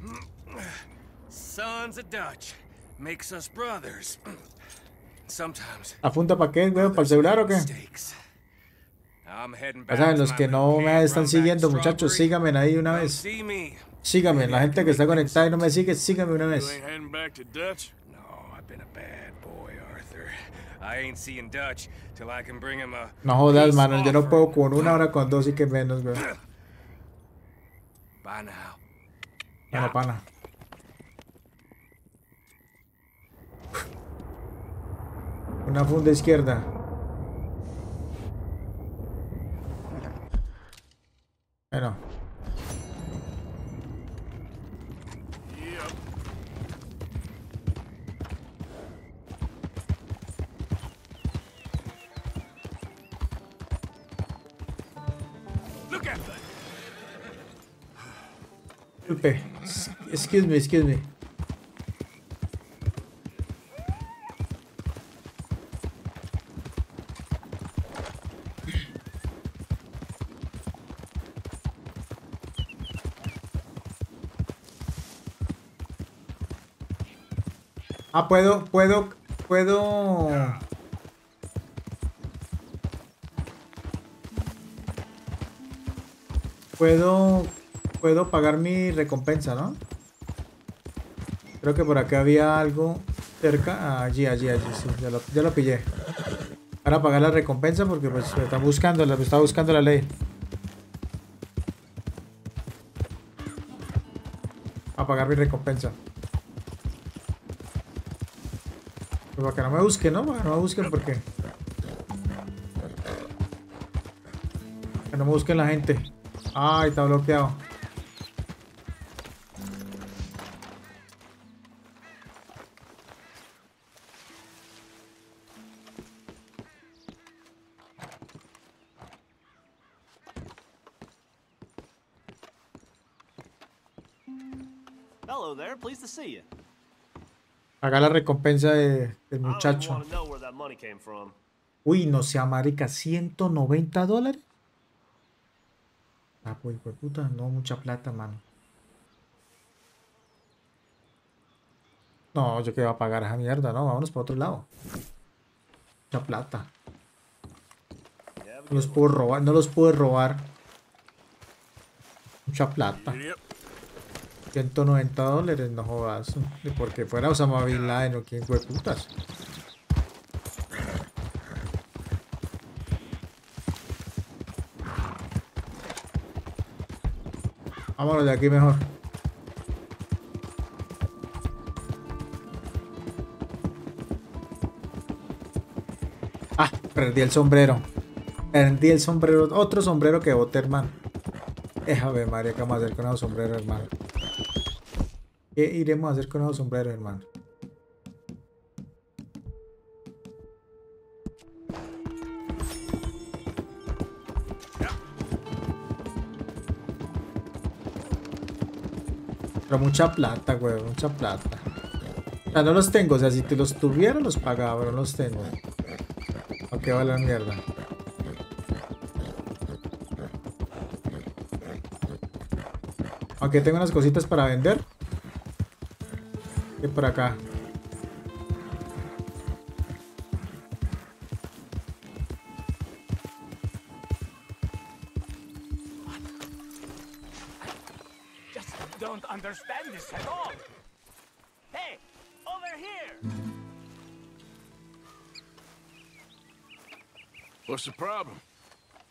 Sons of Dutch. Makes us brothers. Sometimes. ¿La funda para qué, güey? ¿Para el celular o qué? I'm heading O back sea, to los my que no little me camp están round siguiendo, back muchachos, Strawberry. síganme ahí una Come vez. see me. Síganme, la gente que está conectada y no me sigue, síganme una You vez. ain't heading back to Dutch? No, I've been a bad boy, Arthur. I ain't seeing Dutch till I can bring him a No jodas, peace mano, yo no offering. puedo con una hora, con dos y que menos, güey. Bye now. Bueno, pana. Una funda izquierda. Bueno. Look at that. Disculpe. Excuse me, excuse me. Ah, puedo, puedo, puedo. Puedo, puedo pagar mi recompensa, ¿no? Creo que por acá había algo cerca. Ah, allí, allí, allí, sí, ya lo, ya lo pillé. Para pagar la recompensa porque pues me están buscando, me está buscando la ley. A pagar mi recompensa. Pero para que no me busquen, ¿no? Para que no me busquen porque... Que no me busquen la gente. Ay, está bloqueado. Hello there, pleased to see you. Haga la recompensa de, del I don't muchacho. want to know where that money came from. Uy, no sea marica, ciento noventa dólares. Ah, pues, pues puta, no, mucha plata, mano. No, yo que voy a pagar esa mierda, no, vámonos para otro lado. Mucha plata. No los puedo robar, no los puedo robar. Mucha plata. ciento noventa dólares, no jodas. Ni porque fuera Osama Bin Laden o quién fue putas. Vámonos de aquí mejor. Ah, perdí el sombrero. Perdí el sombrero. Otro sombrero que boté, hermano. Déjame, María, ¿qué vamos a hacer con esos sombreros, hermano? ¿Qué iremos a hacer con esos sombreros, hermano? Pero mucha plata, güey, mucha plata. O sea, no los tengo, o sea, si te los tuviera los pagaba, pero no los tengo. ¿A qué vale la mierda? Aunque tengo unas cositas para vender. Y por acá. Just don't understand this at all. Hey, over here. What's the problem?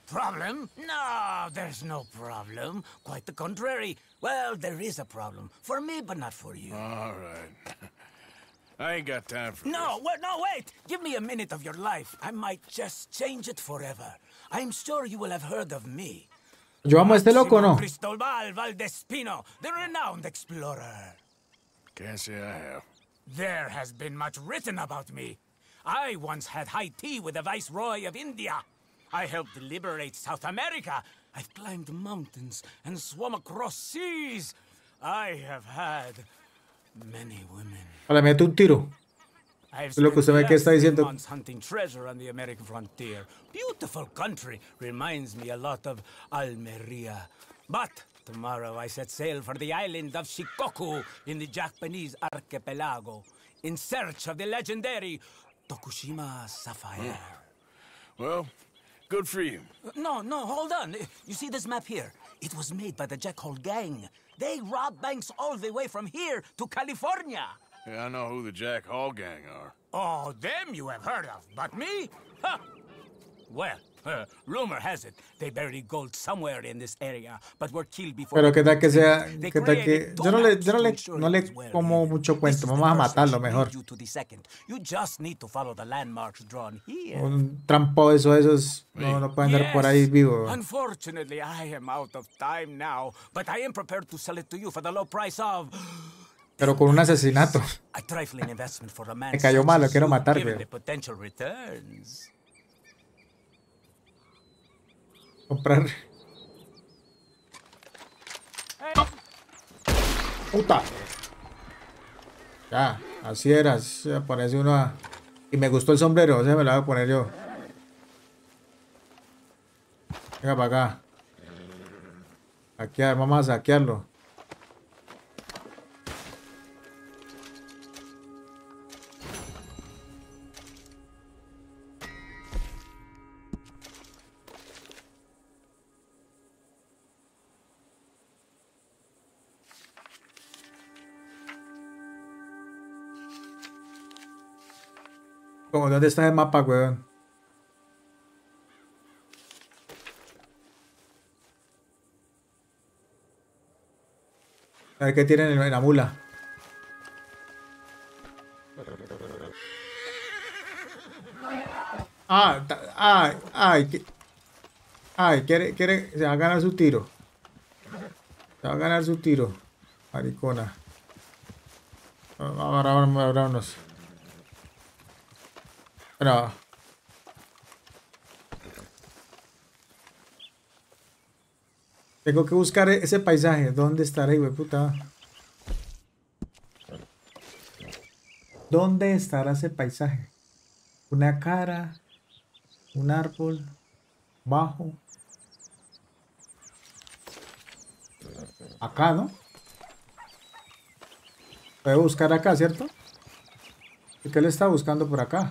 Problem? No, there's no problem. Quite the contrary. Well, there is a problem. For me, but not for you. All right. I ain't got time for No, wait, no, wait! Give me a minute of your life. I might just change it forever. I'm sure you will have heard of me. ¿Yo amo a este loco o no? Cristobal Valdespino, the renowned explorer. Can't say I have. There has been much written about me. I once had high tea with the Viceroy of India. I helped liberate South America. I've climbed mountains and swum across seas. I have had many women. Ahora me mete un tiro. I've Es lo que usted ve que está diciendo. months hunting treasure on the American frontier. Beautiful country. Reminds me a lot of Almeria. But tomorrow I set sail for the island of Shikoku in the Japanese archipelago in search of the legendary Tokushima Sapphire. Well, good for you. No, no, hold on. You see this map here? It was made by the Jack Hole gang. They rob banks all the way from here to California. Yeah, I know who the Jack Hall gang are. Oh, them you have heard of, but me? Huh. Well, uh, rumor has it they buried gold somewhere in this area, but were killed before. Pero qué tal que sea, qué tal que yo no le, yo no le, no le como mucho cuento. Vamos a matarlo mejor. You just need to follow the landmarks drawn here. Un trampo eso, esos no, no pueden andar por ahí vivo. Unfortunately, I am out of time now, but I am prepared to sell it to you for the low price of. Pero con un asesinato. A trifling investment for a man. Me cayó mal, lo quiero matar, given pero. the potential returns. Comprar. Puta. Ya, así era. Así ponerse uno a. Y me gustó el sombrero, o sea, me lo voy a poner yo. Venga para acá. Saquear, vamos a saquearlo. Como, ¿dónde está el mapa, weón? A ver qué tienen en la mula. Ah, ay, ay, ay, quiere, quiere, se va a ganar su tiro. Se va a ganar su tiro, maricona. Ahora, ahora, vámonos. Bueno. Tengo que buscar ese paisaje. ¿Dónde estará, hijo de puta? ¿Dónde estará ese paisaje? Una cara, un árbol, bajo. Acá, ¿no? Puede buscar acá, ¿cierto? ¿Y qué le está buscando por acá?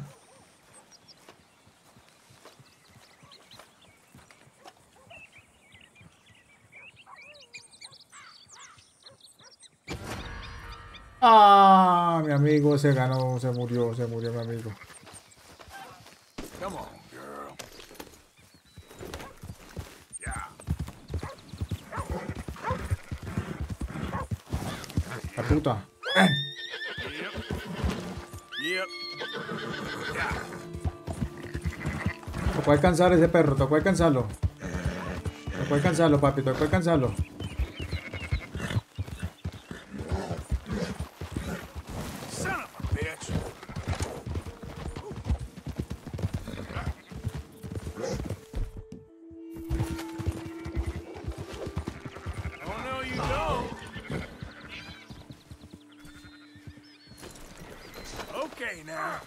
Ah, mi amigo se ganó, se murió, se murió mi amigo. Come on, girl. Yeah. La puta. Yep. Yep. Yeah. Tocó alcanzar ese perro, tocó alcanzarlo. Tocó alcanzarlo, papi, tocó alcanzarlo. Okay, now.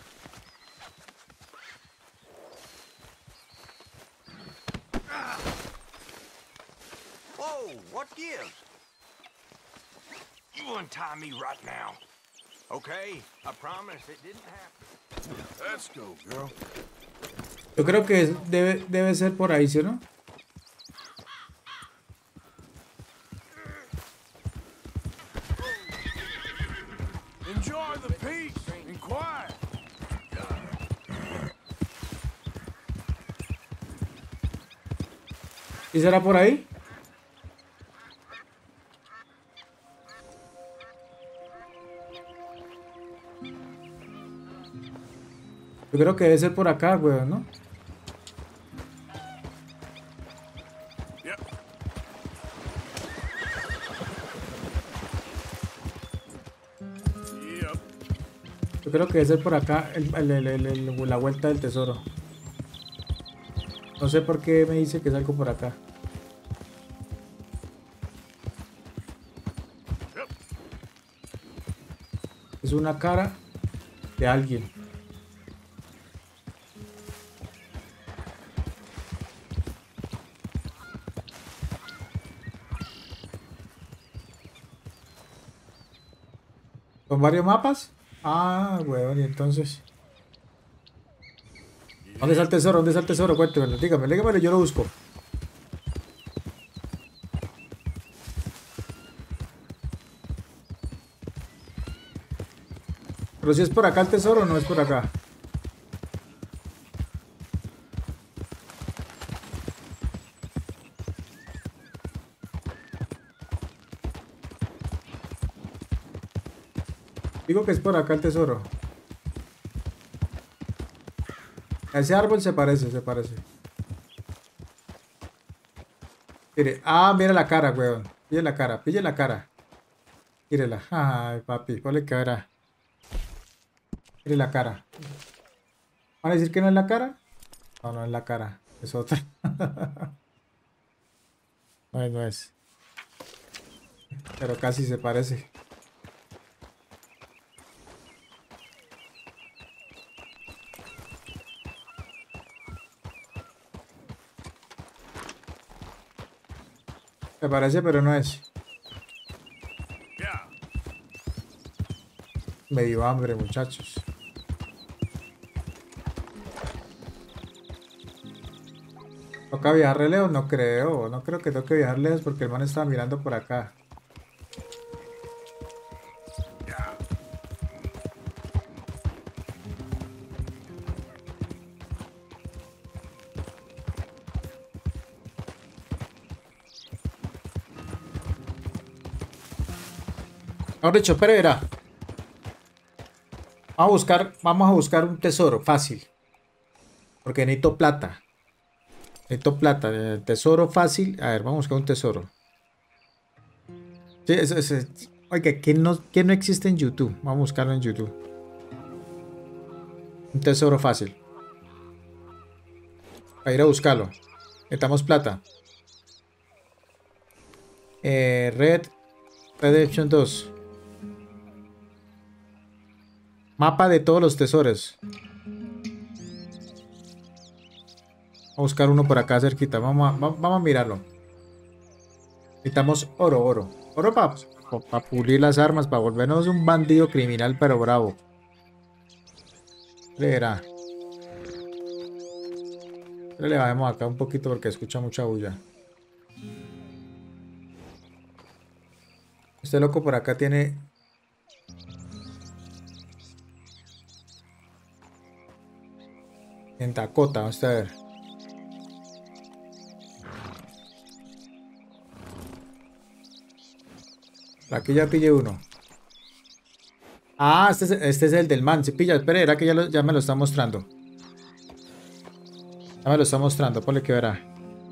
Whoa, what gives? You untie me right now. Okay, I promise it didn't happen. Let's go, girl. Yo creo que debe, debe ser por ahí, ¿sí o no? Enjoy the peace and quiet. ¿Y será por ahí? Yo creo que debe ser por acá, weón, ¿no? Yo creo que debe ser por acá el, el, el, el, el, la vuelta del tesoro. No sé por qué me dice que es algo por acá. Es una cara de alguien. ¿Con varios mapas? Ah, weón, y entonces... ¿Dónde está el tesoro? ¿Dónde está el tesoro? Cuéntemelo, dígame, dígamelo, yo lo busco. Pero si es por acá el tesoro o no es por acá. Digo que es por acá el tesoro. A ese árbol se parece, se parece. Mire, ah, mira la cara, weón. Pille la cara, pille la cara. Mírela. Ay, papi, ponle que verá. Mire la cara. ¿Van a decir que no es la cara? No, no es la cara. Es otra. No, no es. Pero casi se parece. Se parece, pero no es. Me dio hambre, muchachos. ¿Toca viajar re lejos? No creo. No creo que toque viajar lejos porque el man estaba mirando por acá. Ahora dicho, pero verá. Vamos a buscar, vamos a buscar un tesoro fácil. Porque necesito plata. Necesito plata. El tesoro fácil. A ver, vamos a buscar un tesoro. Sí, eso, eso, oiga, ¿qué no, qué no existe en YouTube? Vamos a buscarlo en YouTube. Un tesoro fácil. A ir a buscarlo. Necesitamos plata. Eh, Red Redemption dos. Mapa de todos los tesoros. Vamos a buscar uno por acá cerquita. Vamos a, vamos a mirarlo. Necesitamos oro, oro. Oro para pa pulir las armas, para volvernos un bandido criminal, pero bravo. Verá. Le bajemos acá un poquito porque escucha mucha bulla. Este loco por acá tiene... En Dakota, vamos a ver. Aquí ya pillé uno. Ah, este es, este es el del man. Si pilla, espera, era que ya, lo, ya me lo está mostrando. Ya me lo está mostrando, ponle que verá.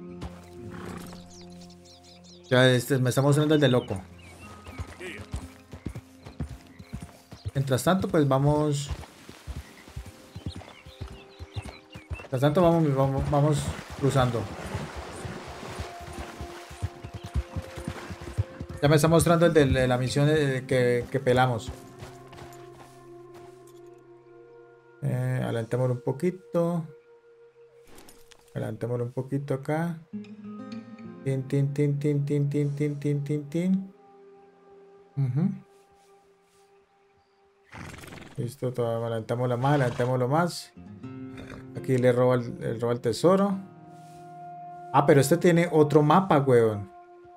Ya este, me está mostrando el de loco. Mientras tanto, pues vamos... Mientras tanto, vamos, vamos, vamos cruzando. Ya me está mostrando el de, de la misión de, que, que pelamos. Eh, adelantémoslo un poquito. Adelantémoslo un poquito acá. Tin, tin, tin, tin, tin, tin, tin, tin, tin, tin. Uh-huh. Listo, todo, adelantémoslo más, adelantémoslo más. Aquí le roba el, le roba el tesoro. Ah, pero este tiene otro mapa, weón.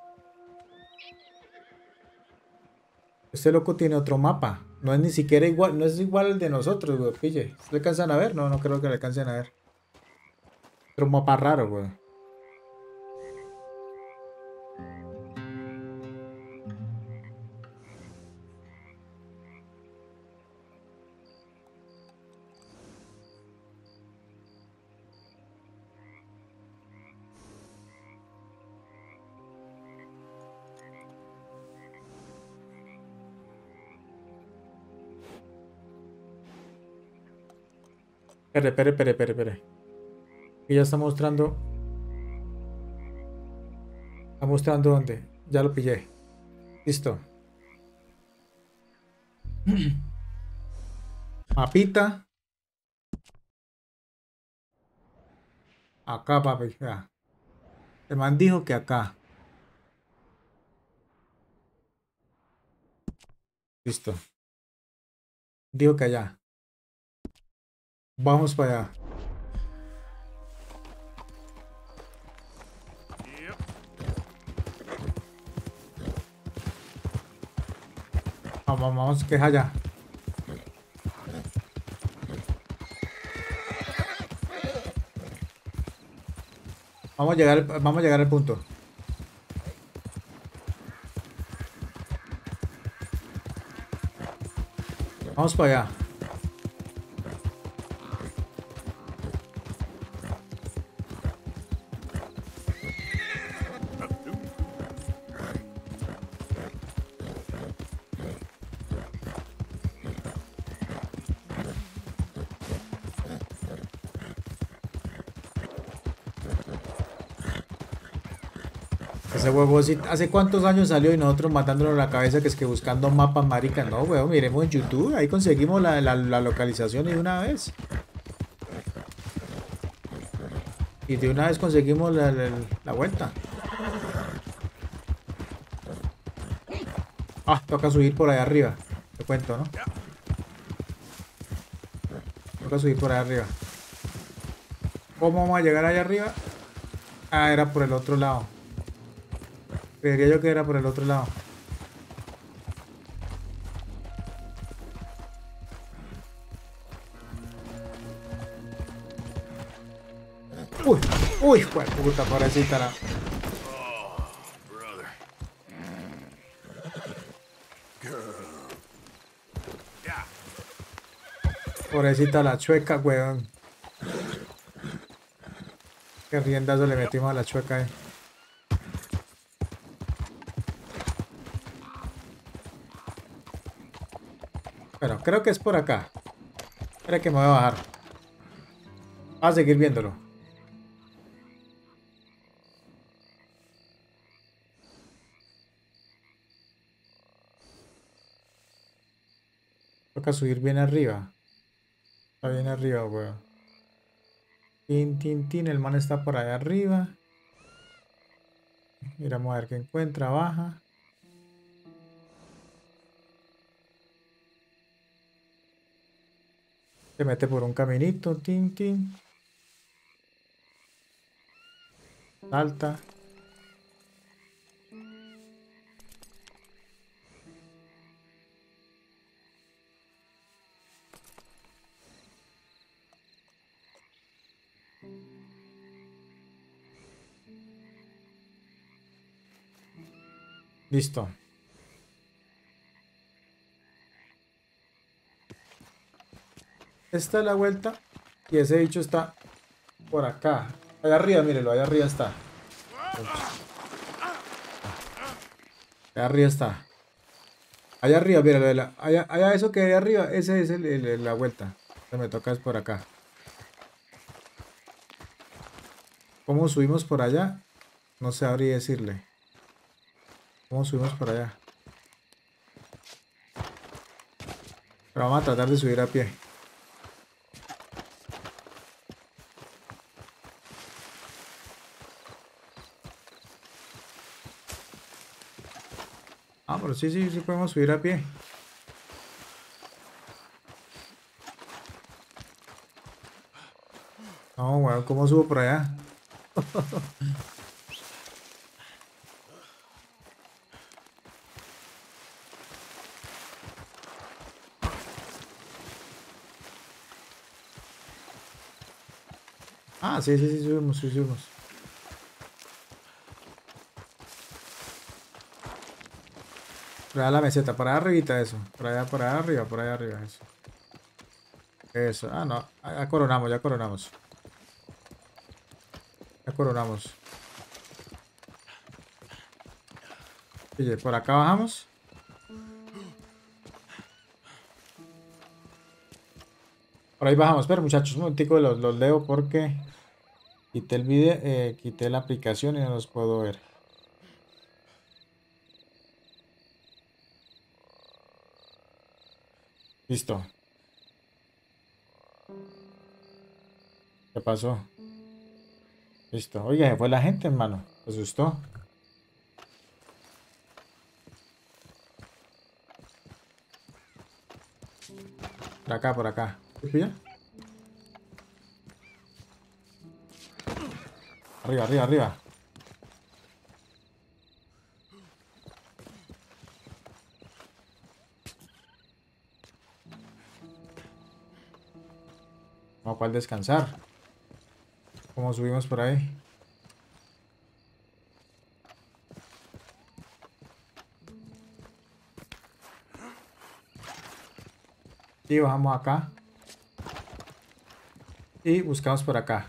Este loco tiene otro mapa. No es ni siquiera igual, no es igual al de nosotros, weón. Pille. ¿Le alcanzan a ver? No, no creo que le alcancen a ver. Otro mapa raro, weón. Espere, espere, espere, espere, espere. Y ya está mostrando. Está mostrando dónde. Ya lo pillé. Listo. Mapita. Acá, papi. Ya. El man dijo que acá. Listo. Dijo que allá. Vamos para allá. Vamos, vamos, que es allá. Vamos a llegar, vamos a llegar al punto. Vamos para allá. Ese huevo, sí, ¿hace cuántos años salió y nosotros matándolo en la cabeza que es que buscando mapas maricas? No, huevo, miremos en YouTube, ahí conseguimos la, la, la localización y de una vez. Y de una vez conseguimos la, la, la vuelta. Ah, toca subir por allá arriba. Te cuento, ¿no? Toca subir por allá arriba. ¿Cómo vamos a llegar allá arriba? Ah, era por el otro lado. Creería yo que era por el otro lado. Uy, uy, fue puta, pobrecita la. Pobrecita la chueca, weón. Qué riendazo le metimos a la chueca ahí. Bueno, creo que es por acá. Espera que me voy a bajar. Voy a seguir viéndolo. Toca subir bien arriba. Está bien arriba, weón. Tin, tin, tin. El man está por allá arriba. Miramos a ver qué encuentra. Baja. Se mete por un caminito. Tin, tin. Salta. Listo. Esta es la vuelta. Y ese bicho está por acá. Allá arriba, mírelo, allá arriba está. Allá arriba está. Allá arriba, míralo. Allá, allá eso que hay arriba, ese es el, el, la vuelta. Que me toca es por acá. ¿Cómo subimos por allá? No sabría decirle. ¿Cómo subimos por allá? Pero vamos a tratar de subir a pie. Ah, pero sí, sí, sí podemos subir a pie. No, bueno, ¿cómo subo por allá? Ah, sí, sí, sí, subimos, sí, subimos. Por allá la meseta, por allá arribita eso. Por allá, por allá arriba, por allá arriba eso. Eso, ah, no, ya coronamos, ya coronamos. Ya coronamos. Oye, por acá bajamos. Por ahí bajamos. Pero muchachos, un momentico los, los leo porque quité el video, eh, quité la aplicación y no los puedo ver. Listo. ¿Qué pasó? Listo. Oiga, se fue la gente, hermano. ¿Se asustó? Por acá, por acá. ¿Qué pilla? Arriba, arriba, arriba. Vamos a cuál descansar. ¿Cómo subimos por ahí? Y bajamos acá. Y buscamos por acá.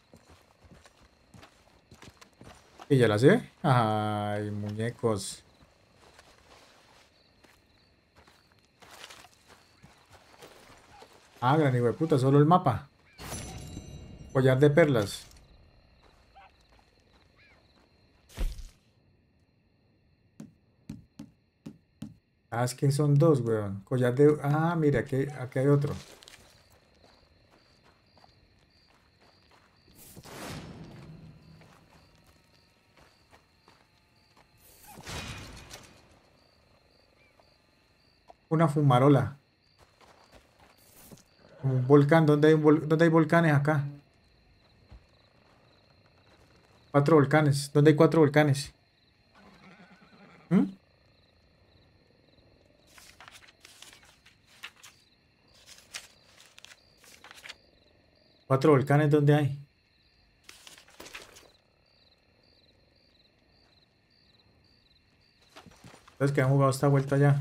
¿Y ya la sé? Ay, muñecos. Ah, gran hijo de puta, solo el mapa. Collar de perlas. Ah, es que son dos, weón. Collar de... Ah, mira, aquí, aquí hay otro. Una fumarola. Como un volcán. ¿Dónde hay, un vol- ¿Dónde hay volcanes acá? Cuatro volcanes. ¿Dónde hay cuatro volcanes? ¿Mm? ¿Cuatro volcanes dónde hay? Entonces que han jugado esta vuelta ya.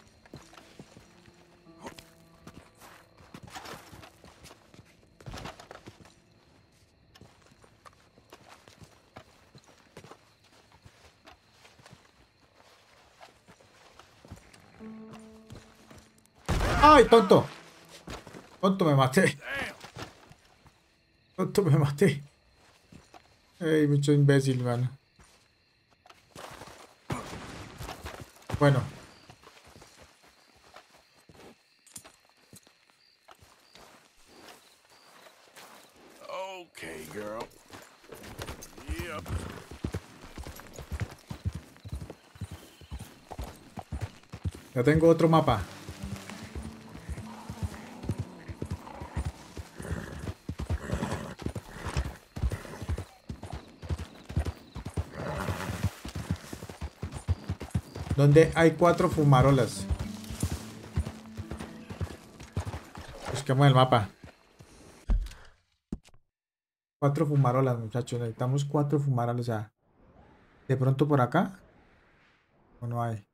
¡Ay, tonto! Tonto, me maté. Tonto, me maté. Ey, mucho imbécil, mano. Bueno. Okay, girl. Yep. Ya tengo otro mapa. Donde hay cuatro fumarolas. Busquemos el mapa. Cuatro fumarolas, muchachos. Necesitamos cuatro fumarolas. O sea, de pronto por acá. ¿O no hay?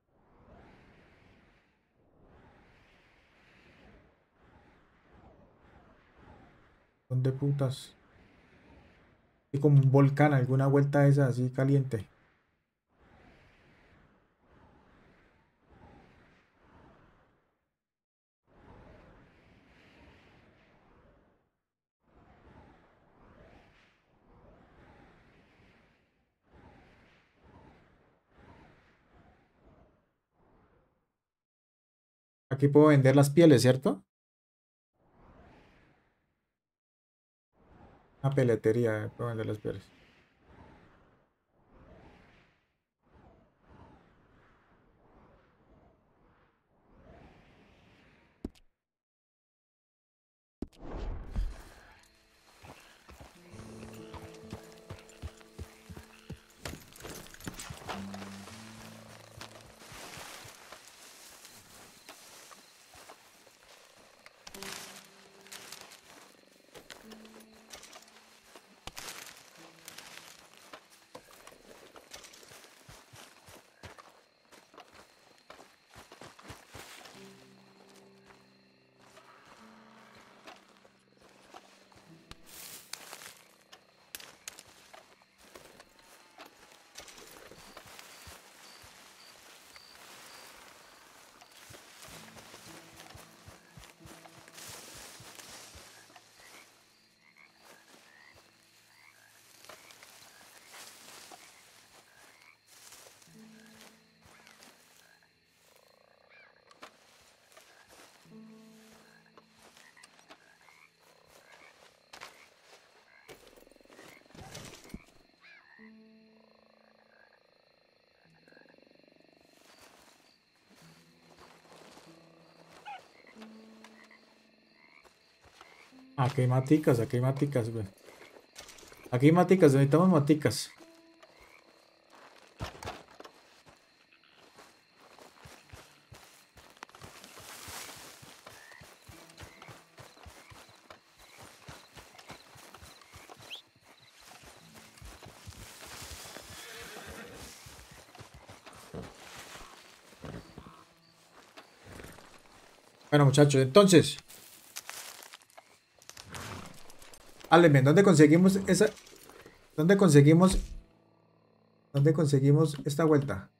¿Dónde putas? Y como un volcán, alguna vuelta esa así caliente. Aquí puedo vender las pieles, ¿cierto? Una peletería, eh, puedo vender las pieles. Aquí hay maticas, aquí hay maticas, güey. Aquí hay maticas, necesitamos maticas. Bueno, muchachos, entonces. Háblenme, ¿dónde conseguimos esa? ¿Dónde conseguimos? ¿Dónde conseguimos esta vuelta?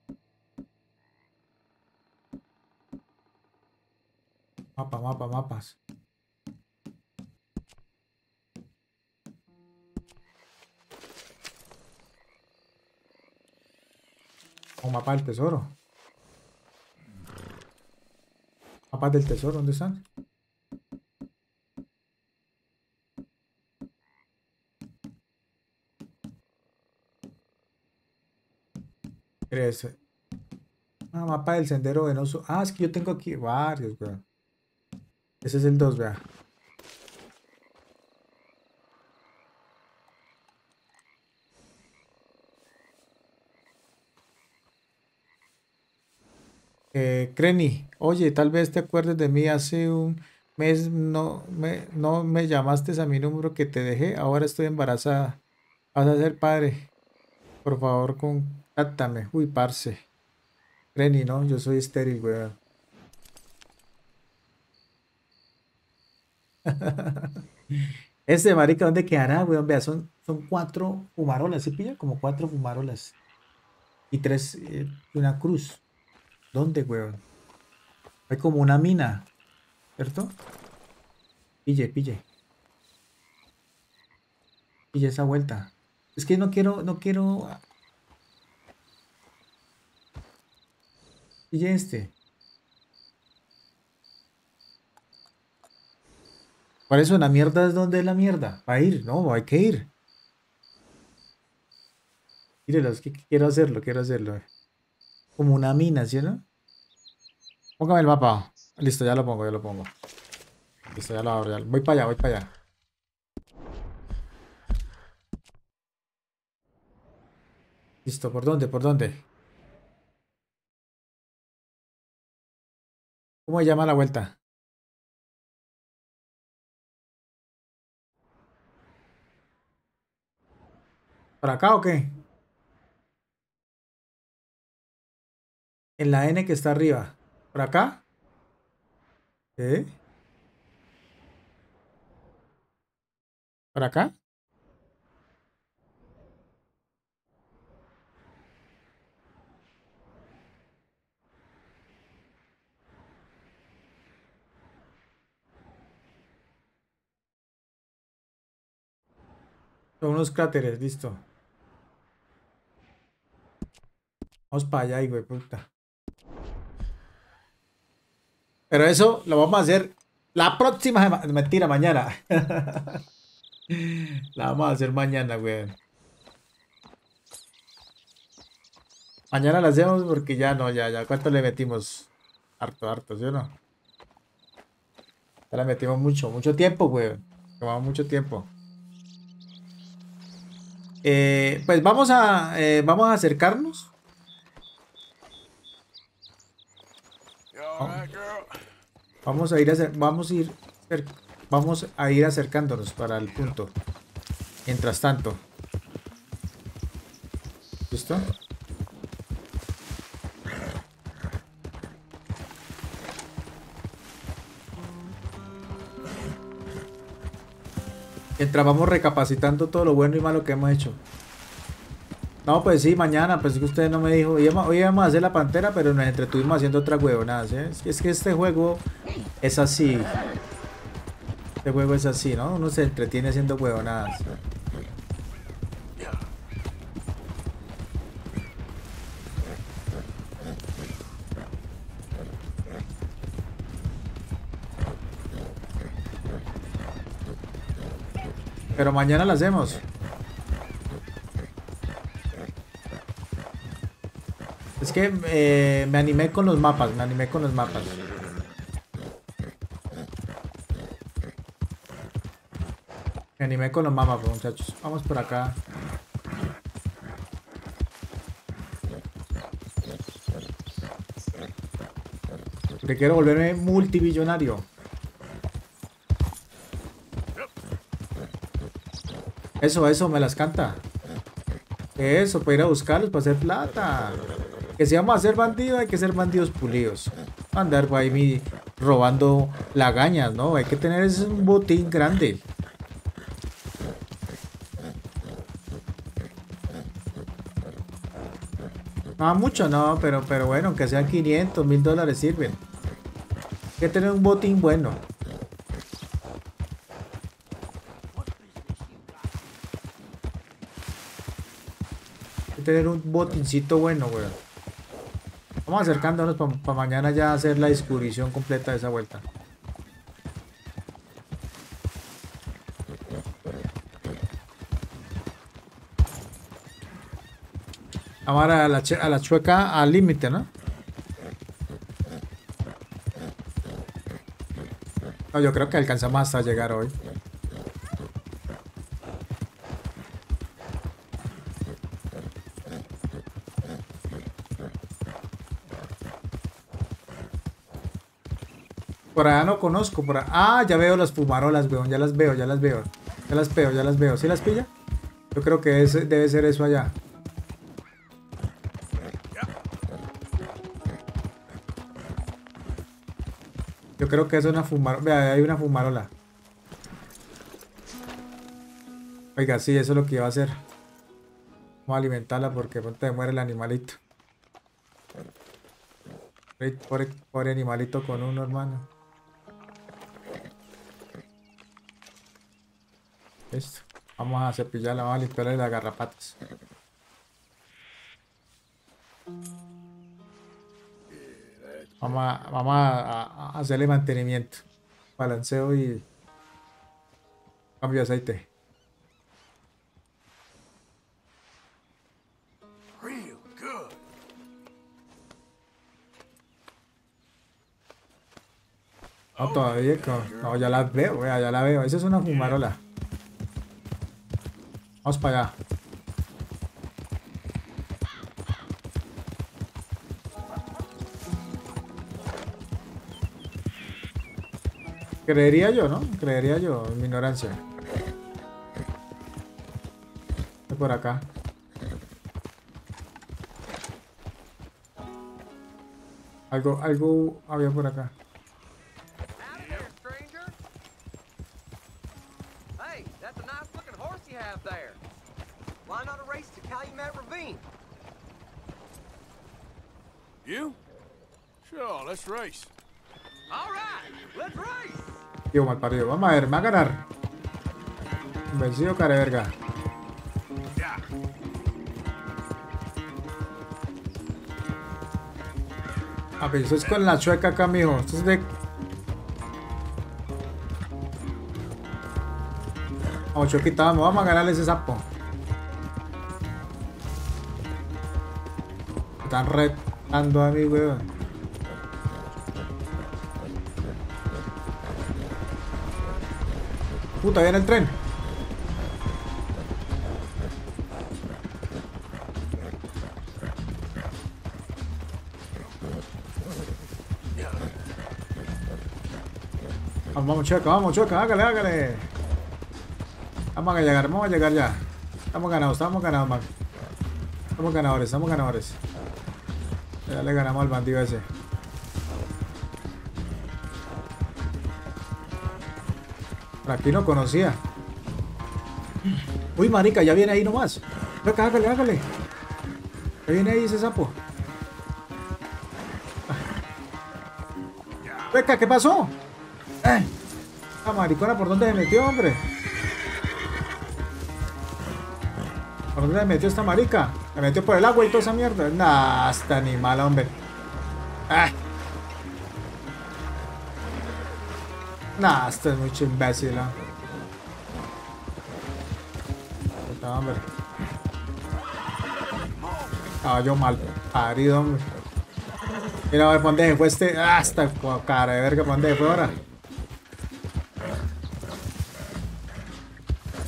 Mapa, mapa, mapas. Un mapa del tesoro. Mapas del tesoro, ¿dónde están? Ese. Ah, mapa del sendero venoso. Ah, es que yo tengo aquí varios, weón. Ese es el dos, vea. Eh, Creni, oye, tal vez te acuerdes de mí hace un mes, no me, no me llamaste a mi número que te dejé, ahora estoy embarazada. Vas a ser padre. Por favor, contáctame. Uy, parce. Creni, no, yo soy estéril, weón. Este marica, ¿dónde quedará, weón? Vea, son, son cuatro fumarolas, ¿sí pilla? Como cuatro fumarolas. Y tres, eh, una cruz. ¿Dónde, weón? Hay como una mina, ¿cierto? Pille, pille. Pille esa vuelta. Es que no quiero, no quiero... Pille este. Por eso la mierda es donde es la mierda. Va a ir, no, hay que ir. Mírenlo, es que quiero hacerlo, quiero hacerlo. Como una mina, ¿sí o no? Póngame el mapa. Listo, ya lo pongo, ya lo pongo. Listo, ya lo abro. Ya. Voy para allá, voy para allá. Listo, ¿por dónde? ¿Por dónde? ¿Cómo se llama la vuelta? ¿Para acá o qué? En la N que está arriba. ¿Por acá? ¿Eh? ¿Por acá? Son unos cráteres, listo. Vamos para allá, güey, puta. Pero eso lo vamos a hacer la próxima semana. Mentira, mañana. La vamos a hacer mañana, güey. Mañana la hacemos porque ya no, ya, ya. ¿Cuánto le metimos? Harto, harto, ¿sí o no? Ya le metimos mucho, mucho tiempo, güey. Tomamos mucho tiempo. Eh, pues vamos a, eh, vamos a acercarnos. Vamos a ir, a, vamos a ir, vamos a ir acercándonos para el punto. Mientras tanto. ¿Listo? Mientras vamos recapacitando todo lo bueno y malo que hemos hecho. No, pues sí, mañana, pues es que usted no me dijo. Hoy íbamos, hoy íbamos a hacer la pantera, pero nos entretuvimos haciendo otras huevonadas, ¿eh? Es que, es que este juego es así. Este juego es así, ¿no? Uno se entretiene haciendo huevonadas. Pero mañana la hacemos. Es que eh, me animé con los mapas, me animé con los mapas. animé con los mapas, pues, muchachos. Vamos por acá. Porque quiero volverme multibillonario. Eso, eso, me las canta. Eso, para ir a buscarlos, para hacer plata. Que si vamos a ser bandidos, hay que ser bandidos pulidos. Andar por ahí mi, robando lagañas, ¿no? Hay que tener ese un botín grande. No, mucho no, pero, pero bueno, que sean quinientos, mil dólares sirven. Hay que tener un botín bueno. Hay que tener un botincito bueno, weón. Vamos acercándonos para pa mañana ya hacer la descubrición completa de esa vuelta. Vamos a la, a la chueca al límite, ¿no? No, yo creo que alcanzamos hasta llegar hoy. Por allá no conozco, por allá. Ah, ya veo las fumarolas, weón, ya las veo, ya las veo. Ya las veo, ya las veo. ¿Sí las pilla? Yo creo que es, debe ser eso allá. Yo creo que es una fumarola. Vea, hay una fumarola. Oiga, sí, eso es lo que iba a hacer. Vamos a alimentarla porque pronto muere el animalito. Pobre, pobre animalito con uno, hermano. Listo. Vamos a cepillarla, vamos a limpiarle las garrapatas. Vamos a, vamos a, a hacerle mantenimiento, balanceo y cambio de aceite. No, todavía no, no, ya la veo, vea, ya la veo. Esa es una fumarola. Vamos para allá. Creería yo, ¿no? Creería yo, en mi ignorancia. Voy por acá. Algo, algo había por acá. Hey, that's a nice looking horse you have there. Why not a race to Calumet Ravine? You? Sure, let's race. All right, let's race. Tío mal parido. Vamos a ver, me va a ganar. Vencido cara de verga. Ah, pero eso es con la chueca acá, mijo. Esto es de... Vamos, chuequita, vamos. Vamos a ganarle ese sapo. Me están retando a mí, weón. Puta, viene el tren. Vamos, vamos, chueca, vamos, chueca, hágale, hágale. Vamos a llegar, vamos a llegar ya. Estamos ganados, estamos ganados, man. Estamos ganadores, estamos ganadores. Ya le ganamos al bandido ese. Por aquí no conocía. Uy, marica, ya viene ahí nomás. Venga, hágale, hágale. Ya viene ahí ese sapo. Venga, ¿qué pasó? Eh. La maricona, ¿por dónde se metió, hombre? ¿Por dónde se metió esta marica? Se metió por el agua y toda esa mierda. Nah, este animal, hombre. Ah. Nah, este es mucho imbécil, ¿no? Puta, hombre. Caballo mal parido, hombre. Mira, a ver, ¿por dónde fue este? Ah, esta cara de verga, ¿por dónde fue ahora?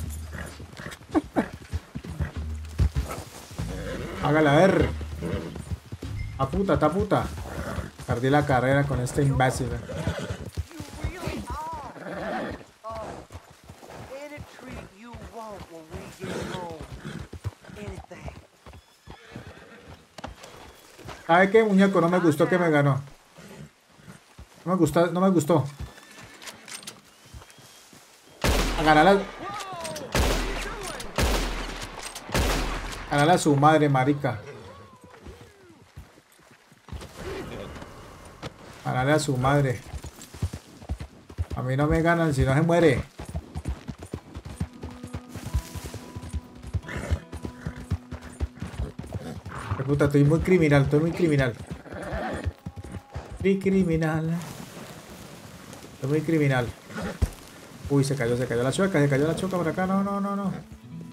Hágale a ver. A puta, ta puta. Perdí la carrera con este imbécil. ¿Sabe qué, muñeco? No me gustó que me ganó. No me gustó, no me gustó. A ganarla. A ganarle a su madre, marica. A ganarle a su madre. A mí no me ganan si no se muere. Qué puta, estoy muy criminal, estoy muy criminal. Muy criminal. Estoy muy criminal. Uy, se cayó, se cayó la chueca, se cayó la chueca por acá. No, no, no, no.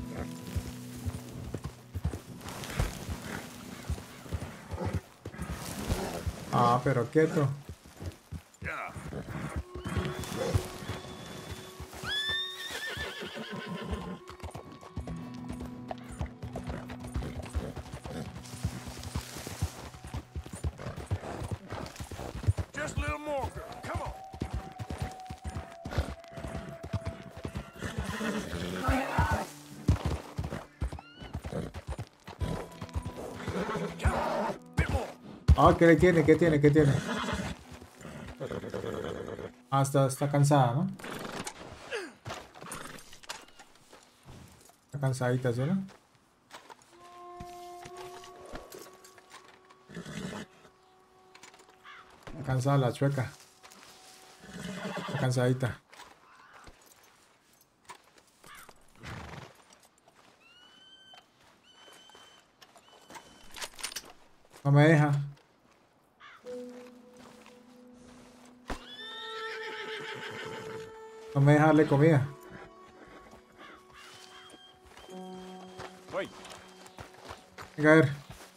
Ah, pero quieto. Just a little more, girl. Come on. Ah, ¿qué le tiene? ¿Qué tiene? ¿Qué tiene? Ah, está, está cansada, ¿no? Está cansadita, ¿sí, no? Está cansada la chueca. Está cansadita. No me deja. No me deja darle comida. Wait. Venga, a ver.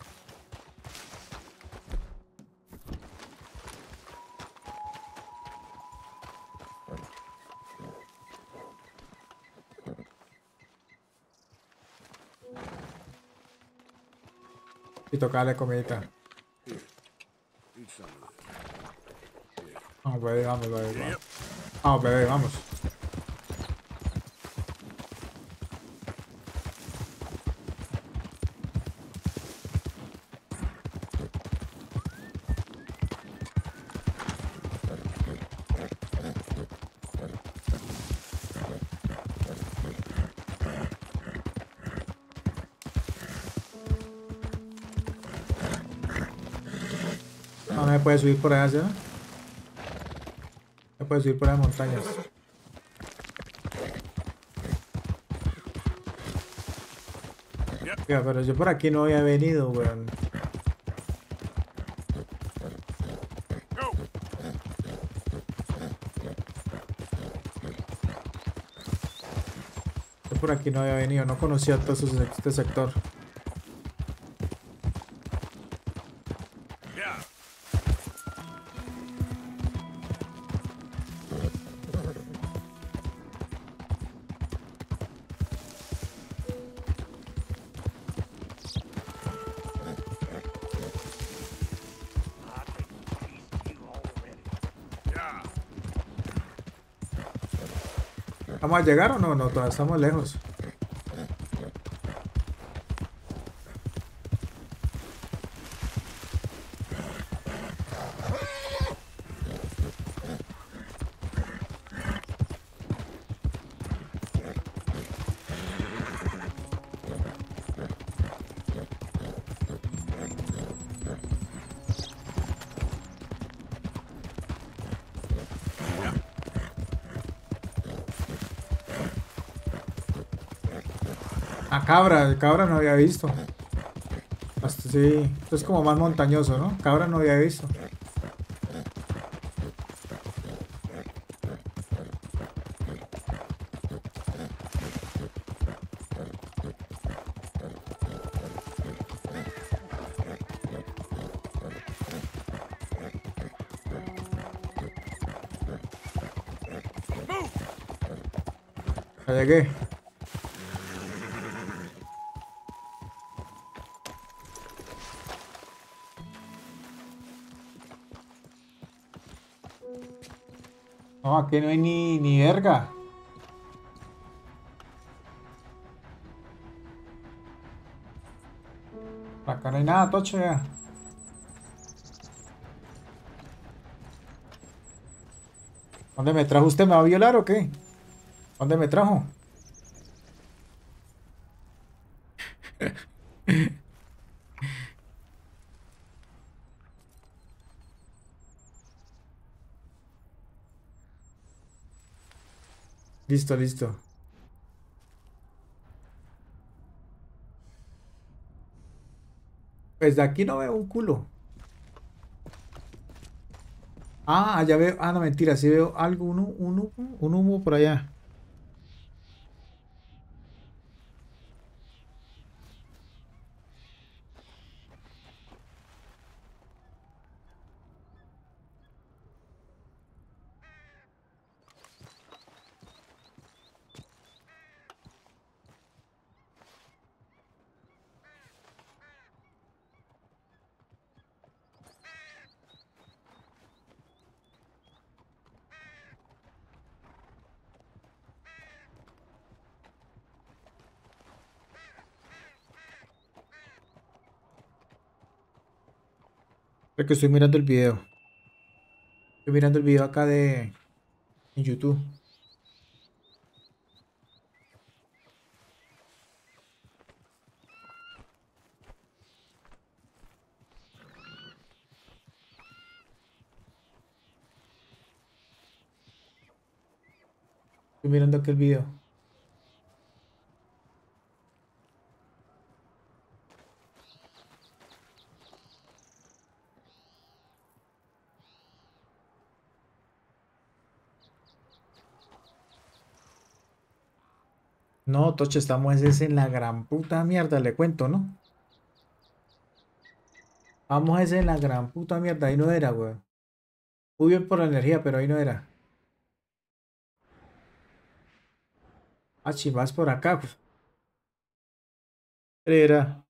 Y tocarle comidita. Vamos, bebé, vamos, bebé, vamos. Vamos, bebé, vamos. No, no me puede subir por allá, ¿sí? No puede subir por las montañas. Ya, pero yo por aquí no había venido, weón. Yo por aquí no había venido, no conocía todo este sector. ¿Vamos a llegar o no? No, todavía estamos lejos. A cabra, cabra no había visto. Hasta sí, esto es como más montañoso, ¿no? Cabra no había visto. Ya llegué. No, aquí no hay ni, ni verga. Acá no hay nada, tocho, ya. ¿Dónde me trajo usted? ¿Me va a violar o qué? ¿Dónde me trajo? Listo, listo. Pues de aquí no veo un culo. Ah, ya veo. Ah, no, mentira. Sí veo algo, un, un, un humo por allá. Creo que estoy mirando el video. Estoy mirando el video acá de en YouTube. Estoy mirando aquí el video. No, Tocho, estamos es en la gran puta mierda, le cuento, ¿no? Vamos ese en la gran puta mierda, ahí no era, weón. Muy bien por la energía, pero ahí no era. Ah, chivas por acá, pues. Era.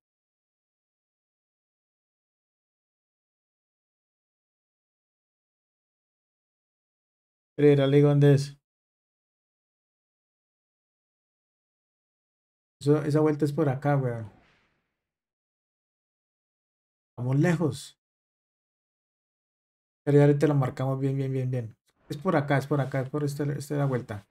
Era, le digo, ¿dónde es? Eso- esa vuelta es por acá, weón. Vamos lejos. Pero ya ahorita lo marcamos bien, bien, bien, bien. Es por acá, es por acá, es por esta, esta es la vuelta.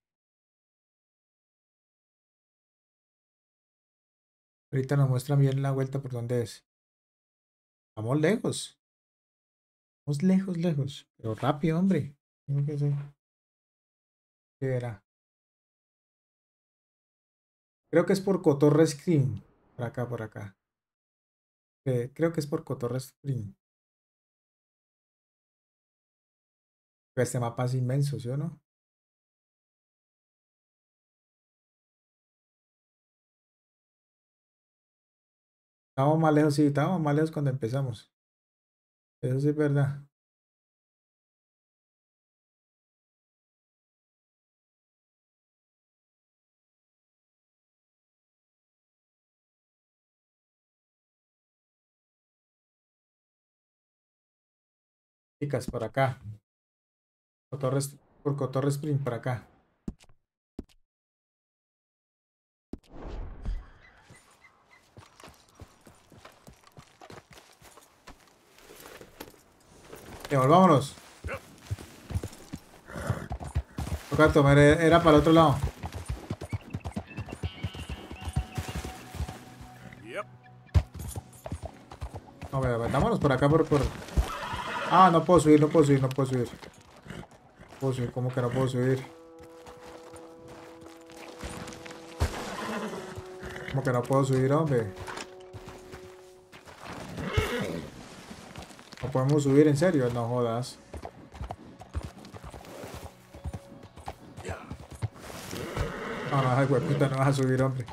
Ahorita nos muestran bien la vuelta por dónde es. Vamos lejos. Vamos lejos, lejos. Pero rápido, hombre. Tengo que hacer. ¿Qué era? Creo que es por Cotorre Screen. Por acá, por acá. Eh, creo que es por Cotorre Screen. Este mapa es inmenso, ¿sí o no? Estábamos más lejos, sí, estábamos más lejos cuando empezamos. Eso sí es verdad. Chicas, por acá. Cotorre, por Cotorre Spring, por acá. Devolvámonos. Toca tomar, era para el otro lado. No, vea, vámonos por acá, por, por... Ah, no puedo subir, no puedo subir, no puedo subir. No puedo subir, ¿cómo que no puedo subir? ¿Cómo que no puedo subir, hombre? ¿No podemos subir, en serio? No jodas. No, no, ay, puta, no vas a subir, hombre.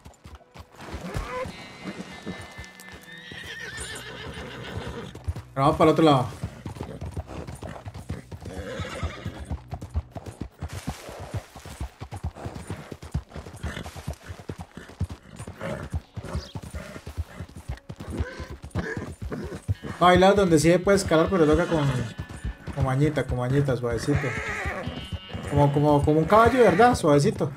Vamos para el otro lado. Hay lados donde sí se puede escalar, pero toca con, con mañita, con mañitas, suavecito. Como, como, como un caballo, ¿verdad? Suavecito.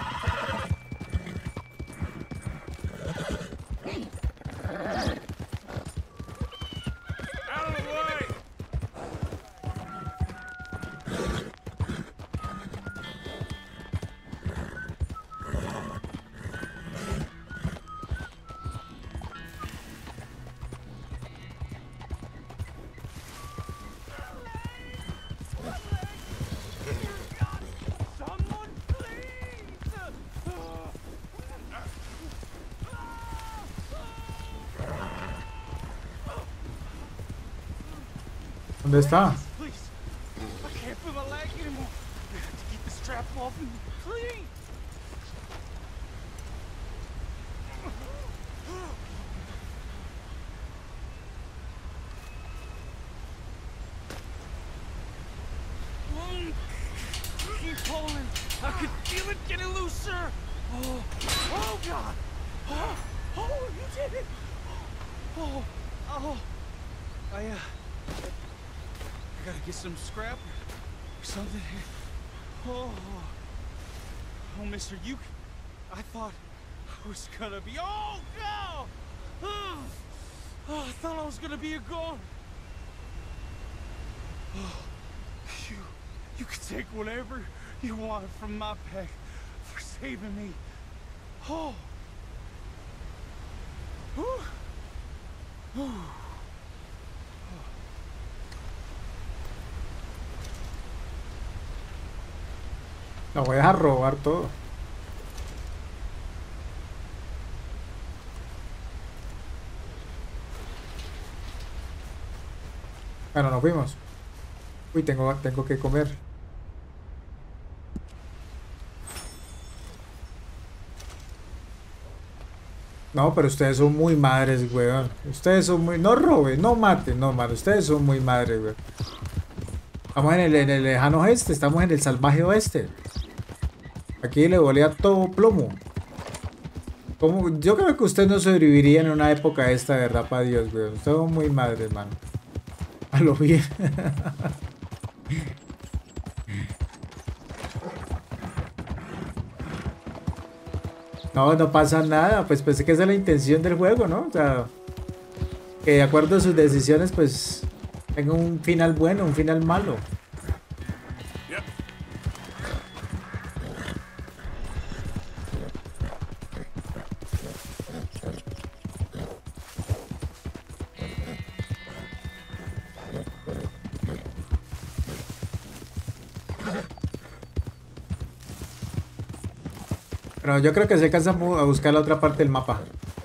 ¿Dónde está? Please. I can't feel my leg anymore. You have to keep the strap off me, please. Keep pulling. I can feel it getting looser. Oh, oh God. Oh, oh, you did it. Oh, oh. I, uh, I gotta get some scrap or something here. Oh, oh, mister, you, I thought I was gonna be, oh, God. Oh, oh, I thought I was gonna be a goner. Oh, you, you can take whatever you want from my pack for saving me. Oh. Whew. Whew. La voy a dejar robar todo. Bueno, nos fuimos. Uy, tengo, tengo que comer. No, pero ustedes son muy madres, weón. Ustedes son muy... No roben, no maten, no, man. Ustedes son muy madres, weón. Estamos en el, en el lejano oeste, estamos en el salvaje oeste. Aquí le volea todo plomo. Como, yo creo que usted no sobreviviría en una época esta, de verdad, para Dios, weón. Ustedes son muy madres, man. A lo bien. No, no pasa nada. Pues pensé que esa es la intención del juego, ¿no? O sea, que de acuerdo a sus decisiones, pues tenga un final bueno, un final malo. Pero yo creo que se alcanza a buscar la otra parte del mapa.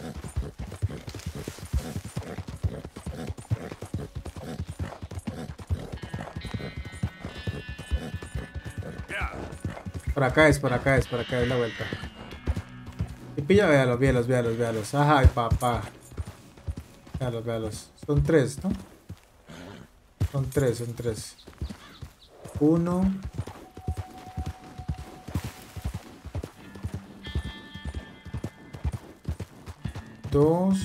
Por acá es, por acá es, por acá es la vuelta. Y pilla, véalos, véalos, véalos, véalos. Ay, papá. Véalos, véalos. Son tres, ¿no? Son tres, son tres. Uno. Dos.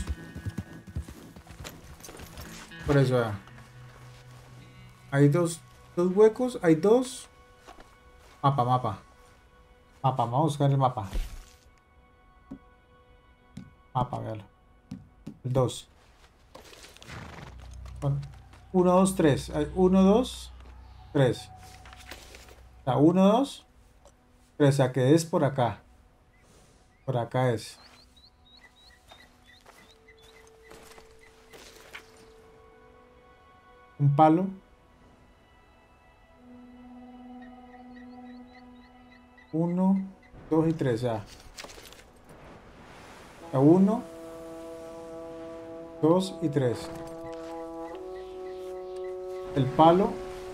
Por eso, vea. Hay dos, dos huecos, hay dos. Mapa, mapa. Mapa, vamos a buscar el mapa. Mapa, véalo. El dos. Uno, dos, tres. Hay uno, dos, tres. O sea, uno, dos, tres. O sea, que es por acá. Por acá es. Un palo. Uno, dos y tres, ya. A uno, dos y tres. El palo.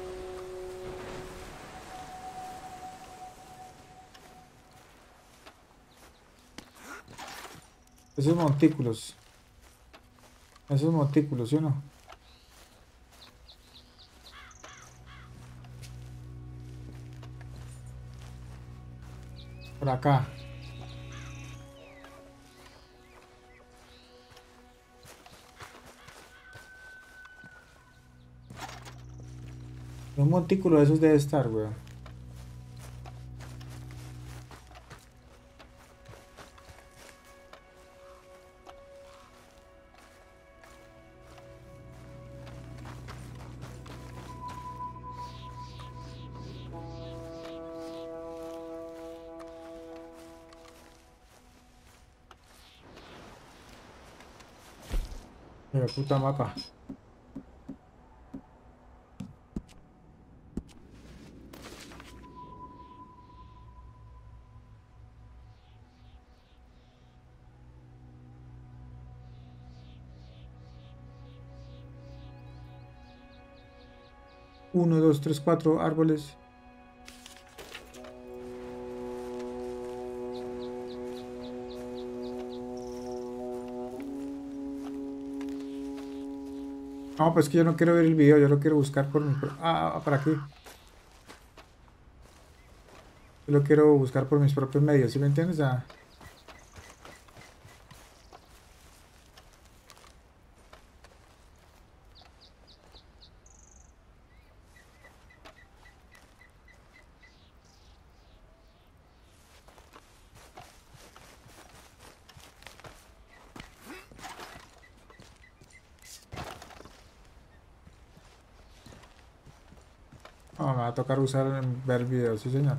Esos montículos. Esos montículos, ¿sí o no? Por acá. Un montículo de esos debe estar, weón. Mira, puta maca. Uno, dos, tres, cuatro árboles. No, pues que yo no quiero ver el video, yo lo quiero buscar por mi... Ah, ah, para aquí. Yo lo quiero buscar por mis propios medios, ¿sí me entiendes? Ya. No, me va a tocar usar ver videos, sí señor.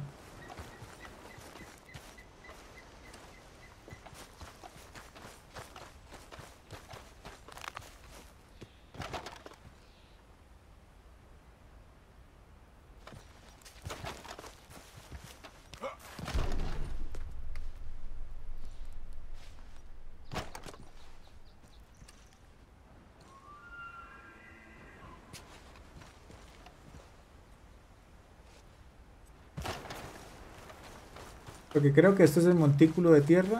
Porque creo que este es el montículo de tierra.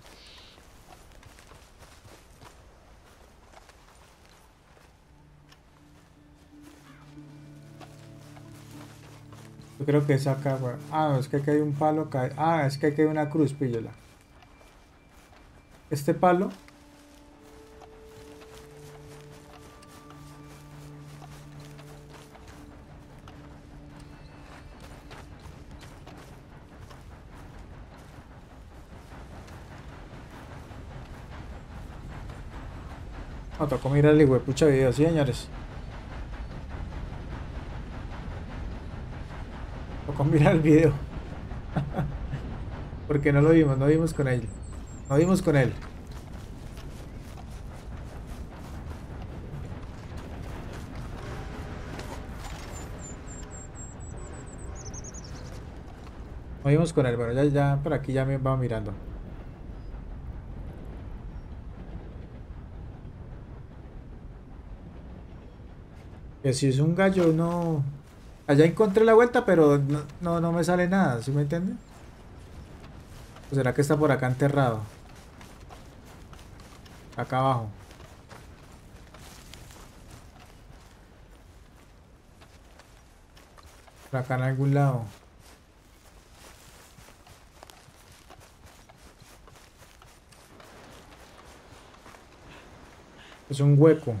Yo creo que es acá, güey. Ah, no, es que aquí hay un palo acá. Ah, es que aquí hay una cruz, píllela. Este palo. No, tocó mirar el huepucha video, sí, señores. Tocó mirar el video. Porque no lo vimos, no vimos con él. No vimos con él. No vimos con él. Bueno, ya, ya por aquí ya me va mirando. Que si es un gallo, no... Allá encontré la vuelta, pero no, no, no me sale nada, ¿sí me entiende? ¿O será que está por acá enterrado? Acá abajo. Por acá en algún lado. Es un hueco.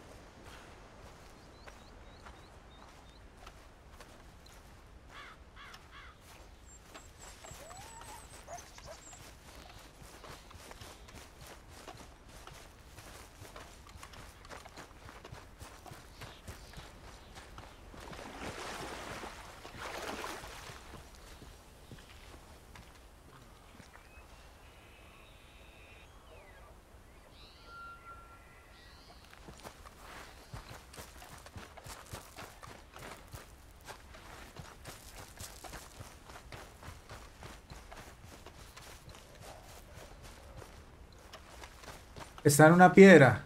Está en una piedra.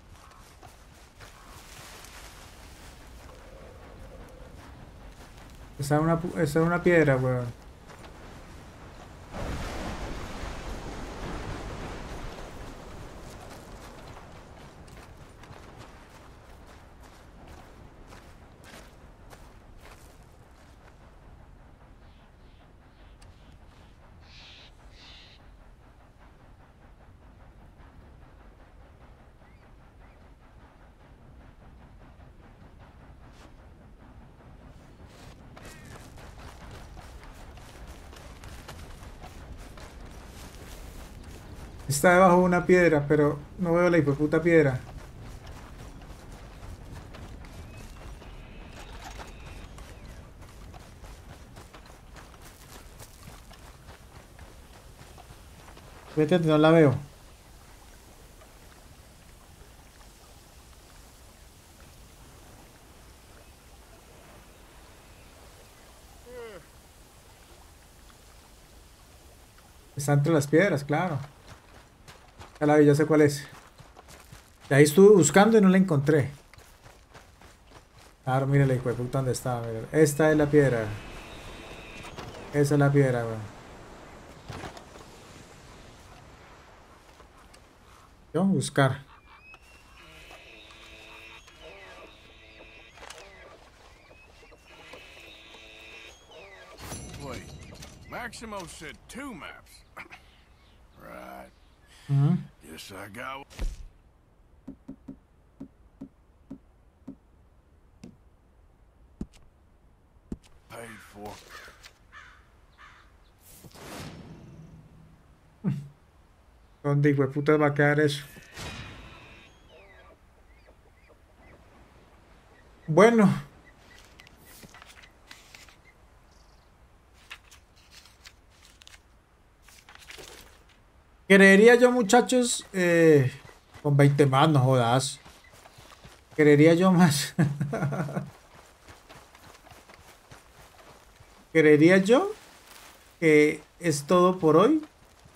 Está en una, está en una piedra, weón. Está debajo de una piedra, pero no veo la hipoputa piedra. Vete, no la veo. Está entre las piedras, claro. Ya la vi, ya sé cuál es. Y ahí estuve buscando y no la encontré. Claro, mire la hijo de puta dónde está. Mire. Esta es la piedra. Esa es la piedra, weón. Yo, buscar. Wait, Maximo said two maps. Right. Uh-huh. Yes, I got. Paid for. ¿Dónde hijo de puta va a quedar eso? Bueno. Creería yo, muchachos, eh, con veinte más, no jodas. Creería yo más. Creería yo que es todo por hoy.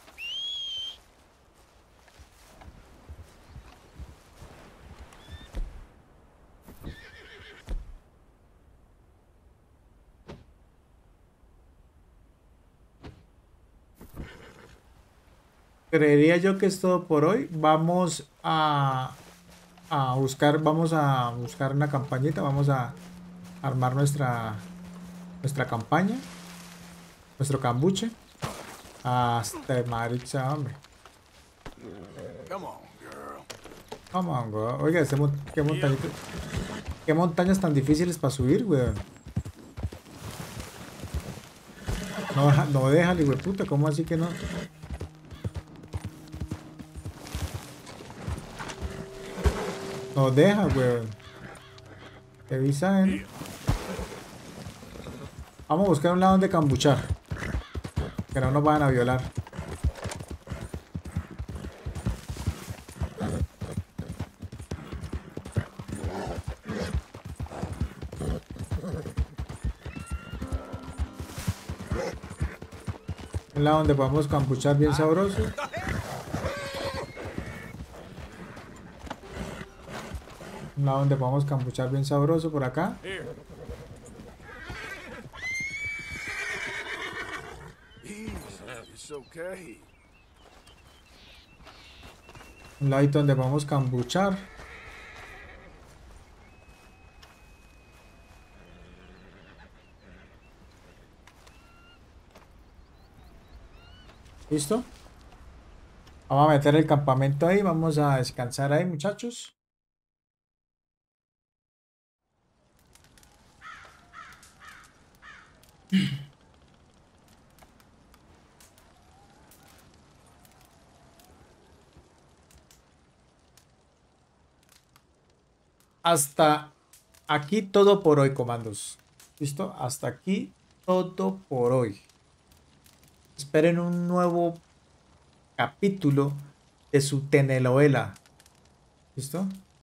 Creería yo que es todo por hoy. Vamos a, a buscar, vamos a buscar una campañita, vamos a armar nuestra nuestra campaña, nuestro cambuche. Hasta maricha, hombre. Come on, girl. Come on, girl. Oiga, ese mon qué montañita, qué montañas tan difíciles para subir, weón. No, no déjale, güey, puta, ¿cómo así que no? No deja, weón. Te avisan. Vamos a buscar un lado donde cambuchar. Que no nos vayan a violar. Un lado donde podamos cambuchar bien sabroso. Un lado donde podamos cambuchar bien sabroso por acá. Okay. Un ladito donde vamos a cambuchar. ¿Listo? Vamos a meter el campamento ahí. Vamos a descansar ahí, muchachos. Hasta aquí todo por hoy, comandos. ¿Listo? Hasta aquí todo por hoy. Esperen un nuevo capítulo de su telenovela. ¿Listo?